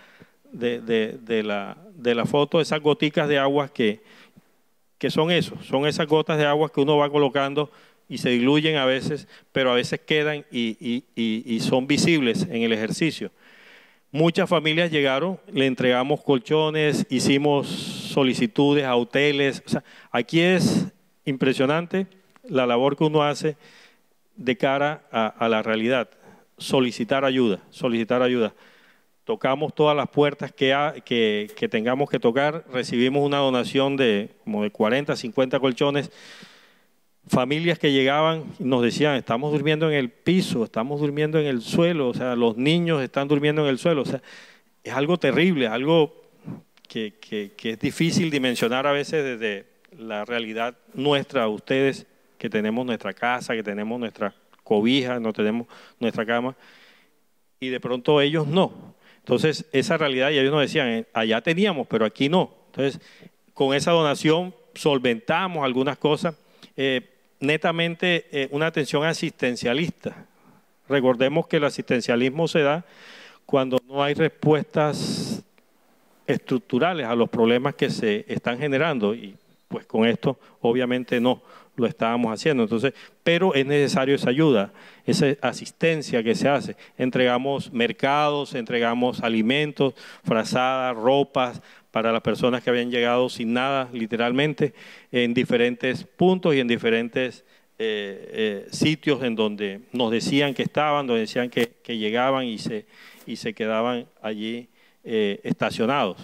la foto, esas goticas de agua que son eso, son esas gotas de agua que uno va colocando y se diluyen a veces, pero a veces quedan y son visibles en el ejercicio. Muchas familias llegaron, le entregamos colchones, hicimos solicitudes a hoteles. O sea, aquí es impresionante la labor que uno hace de cara a la realidad. Solicitar ayuda. Tocamos todas las puertas que tengamos que tocar. Recibimos una donación como de 40, 50 colchones. Familias que llegaban y nos decían, estamos durmiendo en el piso, estamos durmiendo en el suelo, o sea, los niños están durmiendo en el suelo. O sea, es algo terrible, algo que es difícil dimensionar a veces desde la realidad nuestra, ustedes que tenemos nuestra casa, que tenemos nuestra cobija, no tenemos nuestra cama, y de pronto ellos no. Entonces, esa realidad, y ellos nos decían, allá teníamos, pero aquí no. Entonces, con esa donación solventamos algunas cosas, netamente una atención asistencialista. Recordemos que el asistencialismo se da cuando no hay respuestas estructurales a los problemas que se están generando y pues con esto obviamente no lo estábamos haciendo. Entonces, pero es necesario esa ayuda, esa asistencia que se hace. Entregamos mercados, entregamos alimentos, frazadas, ropas para las personas que habían llegado sin nada, literalmente, en diferentes puntos y en diferentes sitios en donde nos decían que estaban, donde decían que llegaban y se quedaban allí estacionados.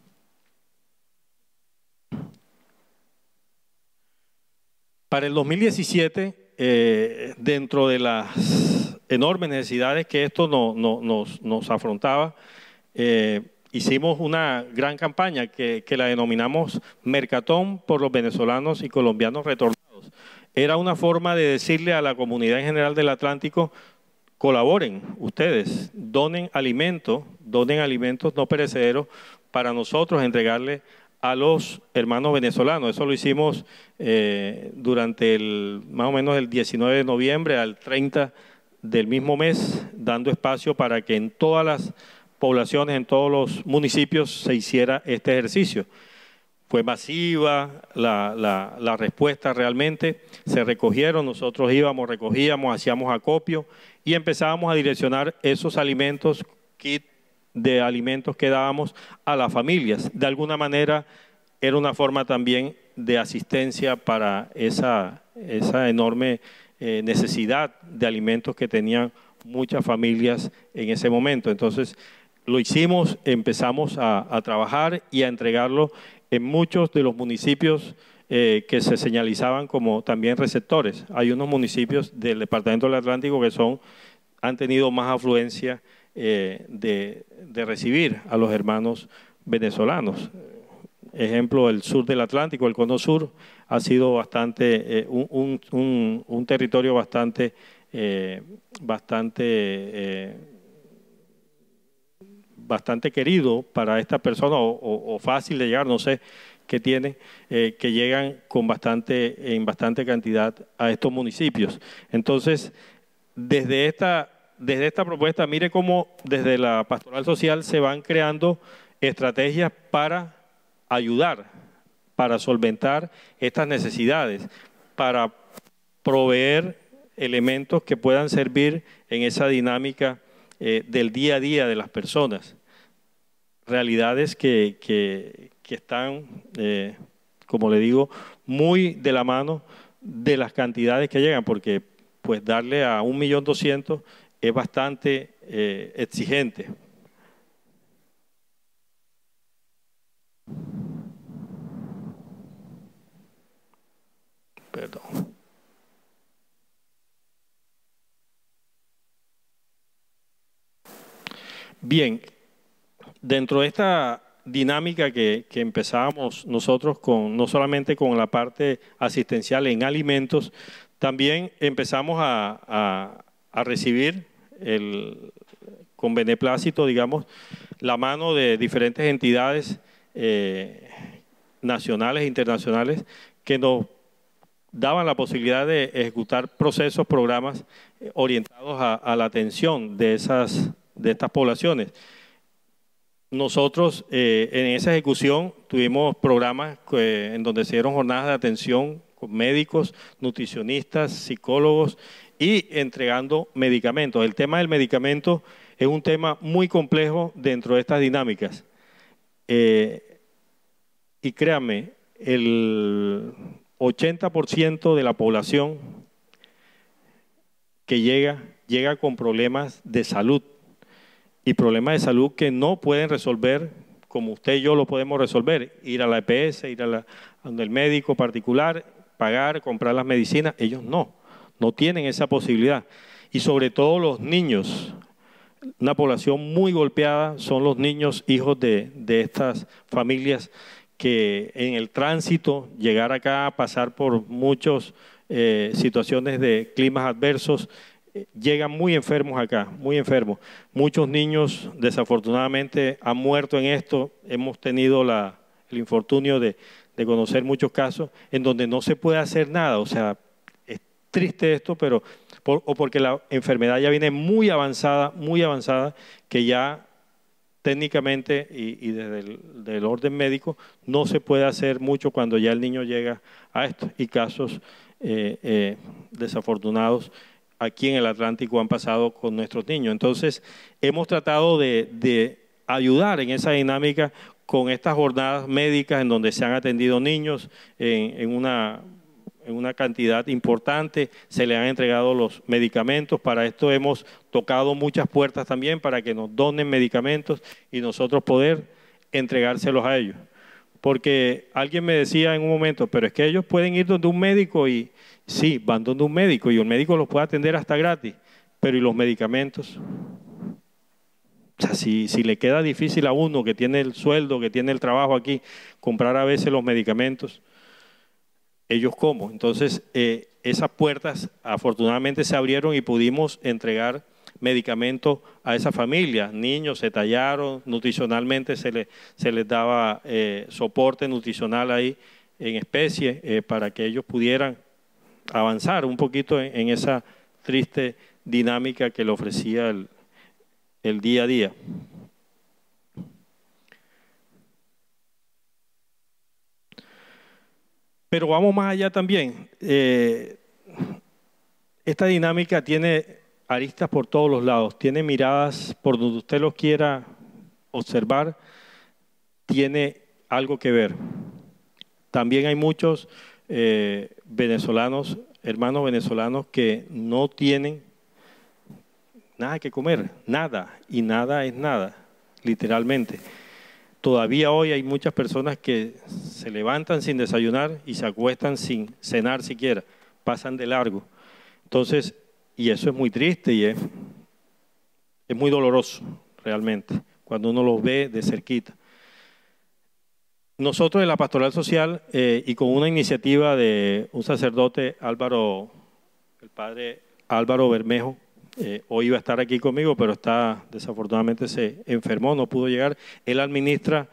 Para el 2017, dentro de las enormes necesidades que esto nos afrontaba, hicimos una gran campaña que la denominamos Mercatón por los venezolanos y colombianos retornados. Era una forma de decirle a la comunidad en general del Atlántico: colaboren ustedes, donen alimentos no perecederos para nosotros entregarle a los hermanos venezolanos. Eso lo hicimos durante más o menos el 19 de noviembre al 30 del mismo mes, dando espacio para que en todas las poblaciones, en todos los municipios se hiciera este ejercicio. Fue masiva la respuesta realmente, se recogieron, nosotros íbamos, recogíamos, hacíamos acopio y empezábamos a direccionar esos alimentos, kit de alimentos que dábamos a las familias. De alguna manera era una forma también de asistencia para esa enorme necesidad de alimentos que tenían muchas familias en ese momento. Entonces lo hicimos, empezamos a trabajar y a entregarlo en muchos de los municipios que se señalizaban como también receptores. Hay unos municipios del Departamento del Atlántico que han tenido más afluencia de recibir a los hermanos venezolanos. Ejemplo, el sur del Atlántico, el Cono Sur, ha sido bastante un territorio bastante querido para estas personas o fácil de llegar, no sé qué tiene, que llegan en bastante cantidad a estos municipios. Entonces, desde esta propuesta, mire cómo desde la pastoral social se van creando estrategias para ayudar, para solventar estas necesidades, para proveer elementos que puedan servir en esa dinámica del día a día de las personas. Realidades que están, como le digo, muy de la mano de las cantidades que llegan, porque pues darle a 1.200.000 es bastante exigente. Perdón. Bien, dentro de esta dinámica que empezábamos nosotros no solamente con la parte asistencial en alimentos, también empezamos a recibir con beneplácito, digamos, la mano de diferentes entidades nacionales e internacionales que nos daban la posibilidad de ejecutar procesos, programas orientados a la atención de estas poblaciones. Nosotros en esa ejecución tuvimos programas en donde se dieron jornadas de atención con médicos, nutricionistas, psicólogos y entregando medicamentos. El tema del medicamento es un tema muy complejo dentro de estas dinámicas. Y créanme, el 80% de la población que llega con problemas de salud. Y problemas de salud que no pueden resolver como usted y yo lo podemos resolver. Ir a la EPS, ir a donde el médico particular, pagar, comprar las medicinas. Ellos no tienen esa posibilidad. Y sobre todo los niños, una población muy golpeada son los niños hijos de estas familias que en el tránsito, llegar acá, pasar por muchas situaciones de climas adversos, llegan muy enfermos acá, muy enfermos. Muchos niños desafortunadamente han muerto en esto. Hemos tenido el infortunio de conocer muchos casos en donde no se puede hacer nada. O sea, es triste esto, pero porque la enfermedad ya viene muy avanzada, que ya técnicamente y desde el orden médico no se puede hacer mucho cuando ya el niño llega a esto. Y casos desafortunados aquí en el Atlántico han pasado con nuestros niños. Entonces, hemos tratado de ayudar en esa dinámica con estas jornadas médicas en donde se han atendido niños en una cantidad importante, se les han entregado los medicamentos. Para esto hemos tocado muchas puertas también para que nos donen medicamentos y nosotros poder entregárselos a ellos. Porque alguien me decía en un momento, pero es que ellos pueden ir donde un médico y sí, van donde un médico y el médico los puede atender hasta gratis, pero ¿y los medicamentos? O sea, sea, si le queda difícil a uno que tiene el sueldo, que tiene el trabajo aquí, comprar a veces los medicamentos, ellos cómo. Entonces, esas puertas afortunadamente se abrieron y pudimos entregar medicamentos a esa familia. Niños se tallaron, nutricionalmente se les daba soporte nutricional ahí en especie para que ellos pudieran avanzar un poquito en esa triste dinámica que le ofrecía el día a día. Pero vamos más allá también. Esta dinámica tiene aristas por todos los lados, tiene miradas por donde usted los quiera observar, tiene algo que ver. También hay muchos venezolanos, hermanos venezolanos, que no tienen nada que comer, nada, y nada es nada, literalmente. Todavía hoy hay muchas personas que se levantan sin desayunar y se acuestan sin cenar siquiera, pasan de largo. Entonces, y eso es muy triste y es muy doloroso realmente, cuando uno los ve de cerquita. Nosotros en la Pastoral Social y con una iniciativa de un sacerdote, el padre Álvaro Bermejo, hoy iba a estar aquí conmigo, pero desafortunadamente se enfermó, no pudo llegar. Él administra,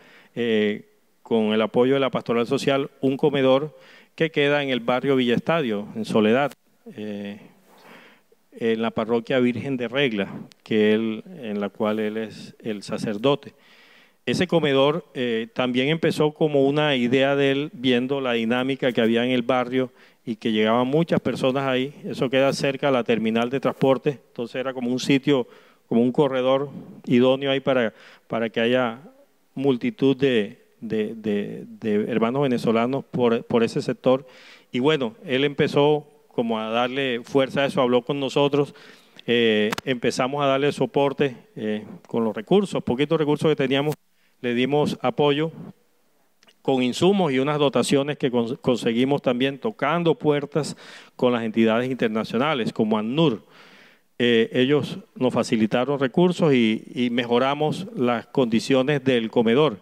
con el apoyo de la Pastoral Social, un comedor que queda en el barrio Villa Estadio, en Soledad, en la parroquia Virgen de Regla, en la cual él es el sacerdote. Ese comedor también empezó como una idea de él, viendo la dinámica que había en el barrio y que llegaban muchas personas ahí. Eso queda cerca a la terminal de transporte, entonces era como un sitio, como un corredor idóneo ahí para que haya multitud de hermanos venezolanos por ese sector. Y bueno, él empezó como a darle fuerza a eso, habló con nosotros, empezamos a darle soporte con los recursos, poquitos recursos que teníamos, le dimos apoyo con insumos y unas dotaciones que conseguimos también tocando puertas con las entidades internacionales como ACNUR. Ellos nos facilitaron recursos y mejoramos las condiciones del comedor.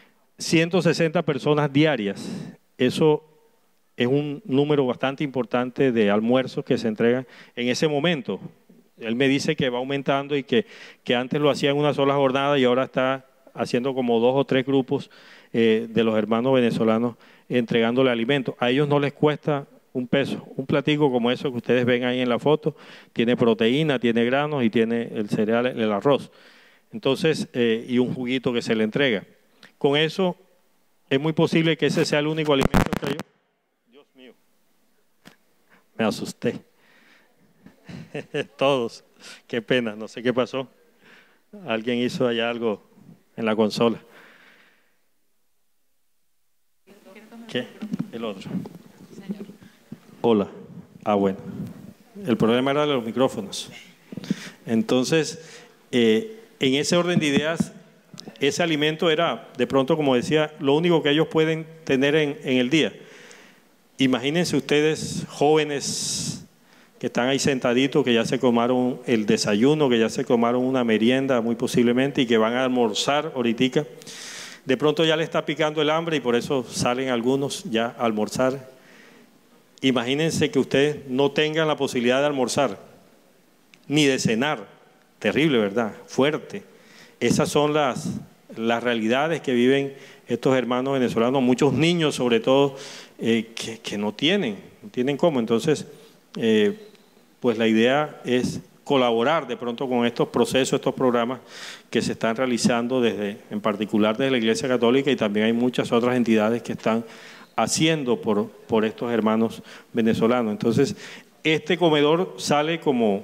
160 personas diarias, eso es un número bastante importante de almuerzos que se entregan en ese momento. Él me dice que va aumentando y que antes lo hacía en una sola jornada y ahora está haciendo como 2 o 3 grupos de los hermanos venezolanos entregándole alimentos. A ellos no les cuesta un peso. Un platico como eso que ustedes ven ahí en la foto tiene proteína, tiene granos y tiene el cereal, el arroz. Entonces, y un juguito que se le entrega. Con eso es muy posible que ese sea el único alimento que ellos... Dios mío, me asusté. Todos, qué pena, no sé qué pasó. Alguien hizo allá algo en la consola. ¿Qué? El otro. Hola. Ah, bueno. El problema era de los micrófonos. Entonces, en ese orden de ideas, ese alimento era, de pronto, como decía, lo único que ellos pueden tener en el día. Imagínense ustedes, jóvenes que están ahí sentaditos, que ya se tomaron el desayuno, que ya se tomaron una merienda muy posiblemente y que van a almorzar ahorita. De pronto ya le está picando el hambre y por eso salen algunos ya a almorzar. Imagínense que ustedes no tengan la posibilidad de almorzar, ni de cenar. Terrible, ¿verdad? Fuerte. Esas son las realidades que viven estos hermanos venezolanos, muchos niños sobre todo, que no tienen cómo. Entonces, pues la idea es colaborar de pronto con estos procesos, estos programas que se están realizando en particular desde la Iglesia Católica, y también hay muchas otras entidades que están haciendo por estos hermanos venezolanos. Entonces, este comedor sale como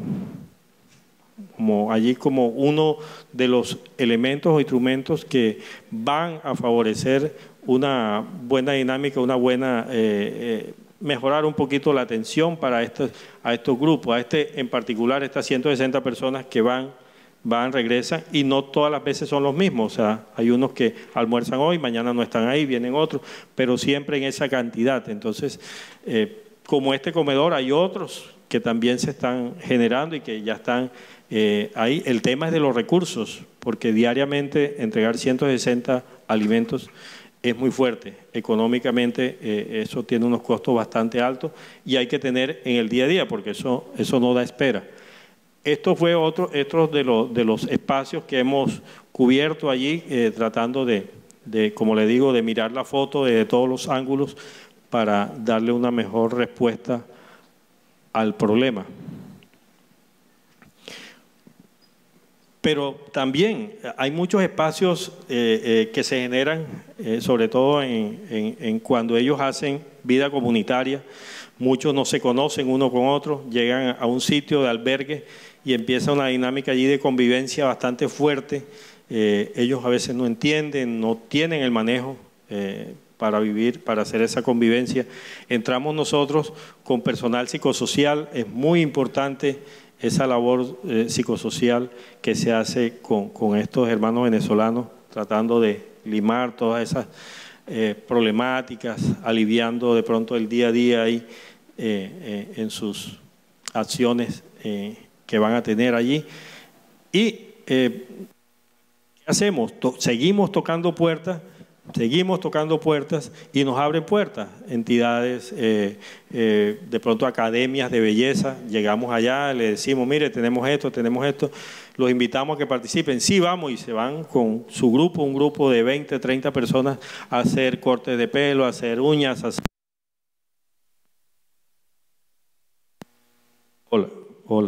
uno de los elementos o instrumentos que van a favorecer una buena dinámica, una buena mejorar un poquito la atención para a estos grupos, en particular estas 160 personas que van, regresan, y no todas las veces son los mismos. O sea, hay unos que almuerzan hoy, mañana no están ahí, vienen otros, pero siempre en esa cantidad. Entonces, como este comedor, hay otros que también se están generando y que ya están ahí. El tema es de los recursos, porque diariamente entregar 160 alimentos es muy fuerte. Económicamente eso tiene unos costos bastante altos y hay que tener en el día a día, porque eso no da espera. Esto fue otro de los espacios que hemos cubierto allí, tratando de, como le digo, de mirar la foto de todos los ángulos para darle una mejor respuesta al problema. Pero también hay muchos espacios que se generan, sobre todo en cuando ellos hacen vida comunitaria. Muchos no se conocen uno con otro, llegan a un sitio de albergue y empieza una dinámica allí de convivencia bastante fuerte. Ellos a veces no entienden, no tienen el manejo para vivir, para hacer esa convivencia. Entramos nosotros con personal psicosocial, es muy importante esa labor psicosocial que se hace con estos hermanos venezolanos, tratando de limar todas esas problemáticas, aliviando de pronto el día a día ahí en sus acciones que van a tener allí. Y ¿qué hacemos? Seguimos tocando puertas y nos abren puertas. Entidades, de pronto academias de belleza, llegamos allá, le decimos, mire, tenemos esto, los invitamos a que participen. Sí, vamos, y se van con su grupo, un grupo de 20, 30 personas a hacer cortes de pelo, a hacer uñas, a hacer... Hola.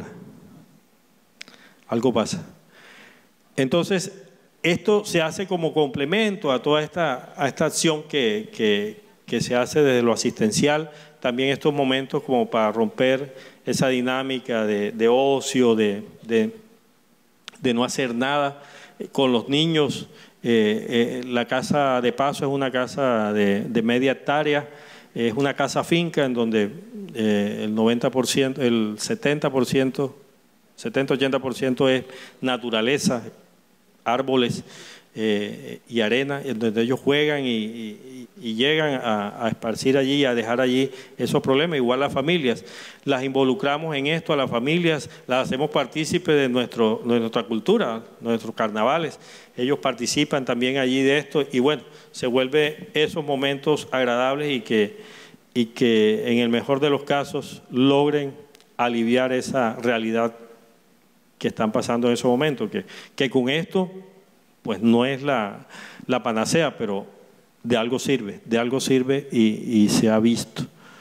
Algo pasa. Entonces, esto se hace como complemento a toda esta acción que se hace desde lo asistencial. También estos momentos como para romper esa dinámica de ocio, de no hacer nada con los niños. La casa de paso es una casa de media hectárea, es una casa finca en donde el 90%, el 70%, 70-80% es naturaleza, árboles y arena, en donde ellos juegan y llegan a esparcir allí, a dejar allí esos problemas. Igual las familias, las involucramos en esto, a las familias las hacemos partícipes de nuestra cultura, nuestros carnavales. Ellos participan también allí de esto y bueno, se vuelve esos momentos agradables y que en el mejor de los casos logren aliviar esa realidad que están pasando en esos momentos, que con esto pues no es la panacea, pero de algo sirve y se ha visto.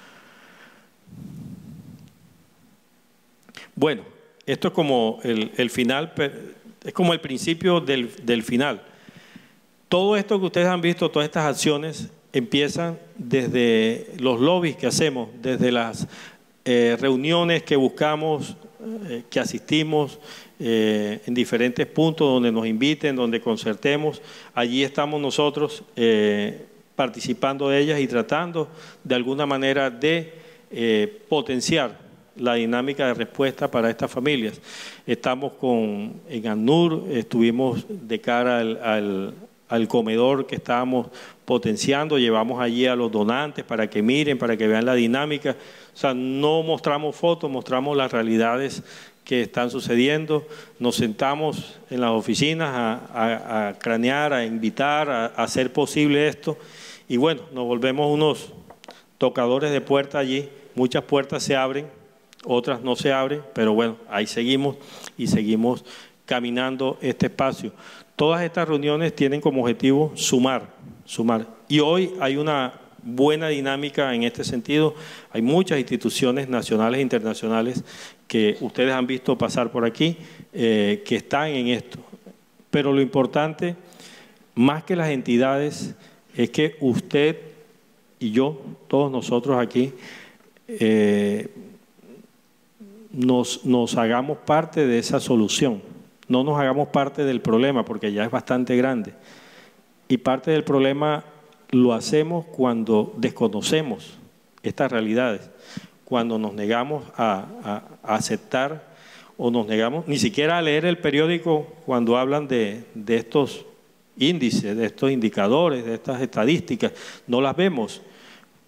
Bueno, esto es como el final, es como el principio del final. Todo esto que ustedes han visto, todas estas acciones empiezan desde los lobbies que hacemos, desde las reuniones que buscamos, que asistimos en diferentes puntos donde nos inviten, donde concertemos. Allí estamos nosotros participando de ellas y tratando de alguna manera de potenciar la dinámica de respuesta para estas familias. Estamos en ACNUR, estuvimos de cara al comedor que estábamos potenciando, llevamos allí a los donantes para que miren, para que vean la dinámica. O sea, no mostramos fotos, mostramos las realidades que están sucediendo. Nos sentamos en las oficinas a cranear, a invitar, a hacer posible esto. Y bueno, nos volvemos unos tocadores de puerta allí. Muchas puertas se abren, otras no se abren, pero bueno, ahí seguimos y seguimos caminando este espacio. Todas estas reuniones tienen como objetivo sumar. Y hoy hay una buena dinámica en este sentido. Hay muchas instituciones nacionales e internacionales que ustedes han visto pasar por aquí, que están en esto. Pero lo importante, más que las entidades, es que usted y yo, todos nosotros aquí, nos hagamos parte de esa solución. No nos hagamos parte del problema, porque ya es bastante grande. Y parte del problema lo hacemos cuando desconocemos estas realidades, cuando nos negamos a aceptar o nos negamos ni siquiera a leer el periódico cuando hablan de estos índices, de estos indicadores, de estas estadísticas. No las vemos.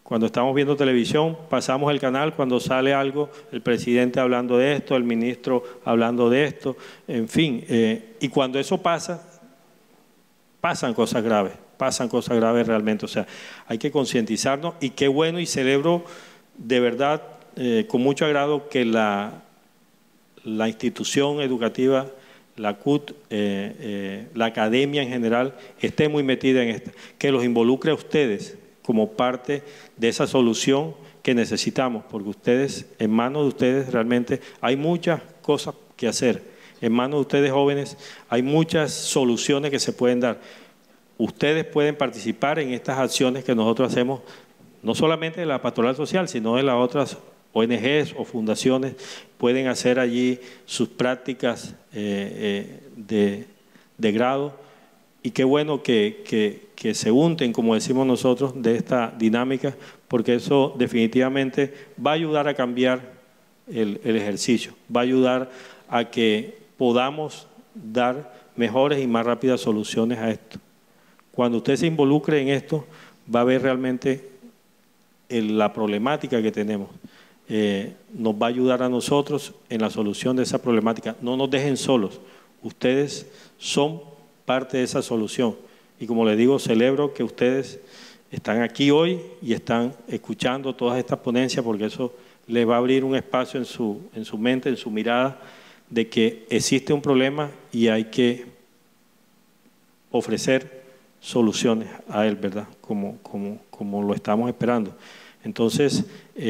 Cuando estamos viendo televisión, pasamos el canal, cuando sale algo, el presidente hablando de esto, el ministro hablando de esto, en fin. Y cuando eso pasa, pasan cosas graves realmente. O sea, hay que concientizarnos y qué bueno, y celebro de verdad con mucho agrado que la institución educativa, la CUT, la academia en general, esté muy metida en esto, que los involucre a ustedes como parte de esa solución que necesitamos, porque ustedes, en manos de ustedes realmente hay muchas cosas que hacer, en manos de ustedes jóvenes hay muchas soluciones que se pueden dar. Ustedes pueden participar en estas acciones que nosotros hacemos, no solamente de la pastoral social, sino de las otras ONGs o fundaciones, pueden hacer allí sus prácticas de grado, y qué bueno que se unten, como decimos nosotros, de esta dinámica, porque eso definitivamente va a ayudar a cambiar el ejercicio, va a ayudar a que podamos dar mejores y más rápidas soluciones a esto. Cuando usted se involucre en esto, va a ver realmente la problemática que tenemos. Nos va a ayudar a nosotros en la solución de esa problemática. No nos dejen solos. Ustedes son parte de esa solución. Y como les digo, celebro que ustedes están aquí hoy y están escuchando todas estas ponencias, porque eso les va a abrir un espacio en su mente, en su mirada, de que existe un problema y hay que ofrecer soluciones a él, ¿verdad? Como lo estamos esperando. Entonces,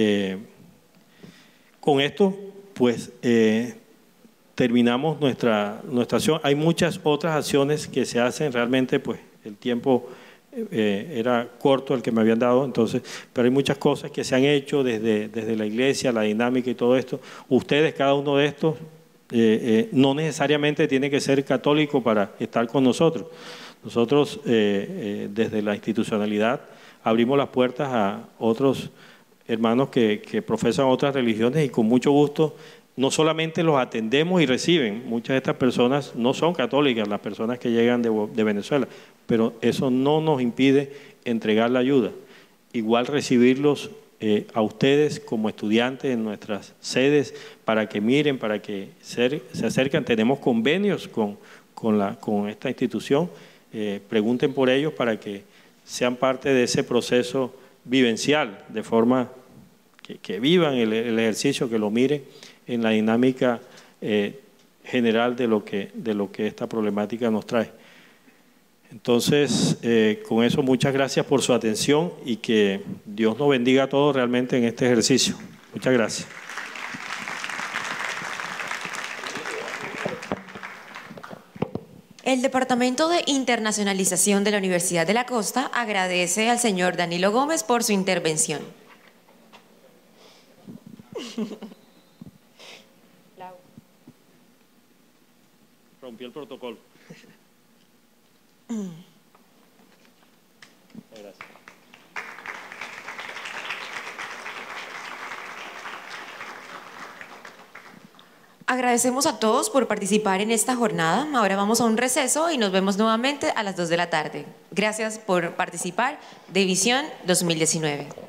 con esto, pues, terminamos nuestra acción. Hay muchas otras acciones que se hacen, realmente, pues, el tiempo era corto el que me habían dado, entonces, pero hay muchas cosas que se han hecho desde la iglesia, la dinámica y todo esto. Ustedes, cada uno de estos, no necesariamente tiene que ser católico para estar con nosotros. Nosotros, desde la institucionalidad, abrimos las puertas a otros hermanos que profesan otras religiones, y con mucho gusto no solamente los atendemos y reciben. Muchas de estas personas no son católicas, las personas que llegan de Venezuela, pero eso no nos impide entregar la ayuda. Igual recibirlos a ustedes como estudiantes en nuestras sedes, para que miren, para que se acerquen. Tenemos convenios con esta institución. Pregunten por ellos para que sean parte de ese proceso vivencial, de forma que vivan el ejercicio, que lo miren en la dinámica general de lo que esta problemática nos trae. Entonces, con eso, muchas gracias por su atención y que Dios nos bendiga a todos realmente en este ejercicio. Muchas gracias. El Departamento de Internacionalización de la Universidad de la Costa agradece al señor Danilo Gómez por su intervención. Rompió el protocolo. Gracias. Agradecemos a todos por participar en esta jornada. Ahora vamos a un receso y nos vemos nuevamente a las 2 de la tarde. Gracias por participar de Visión 2019.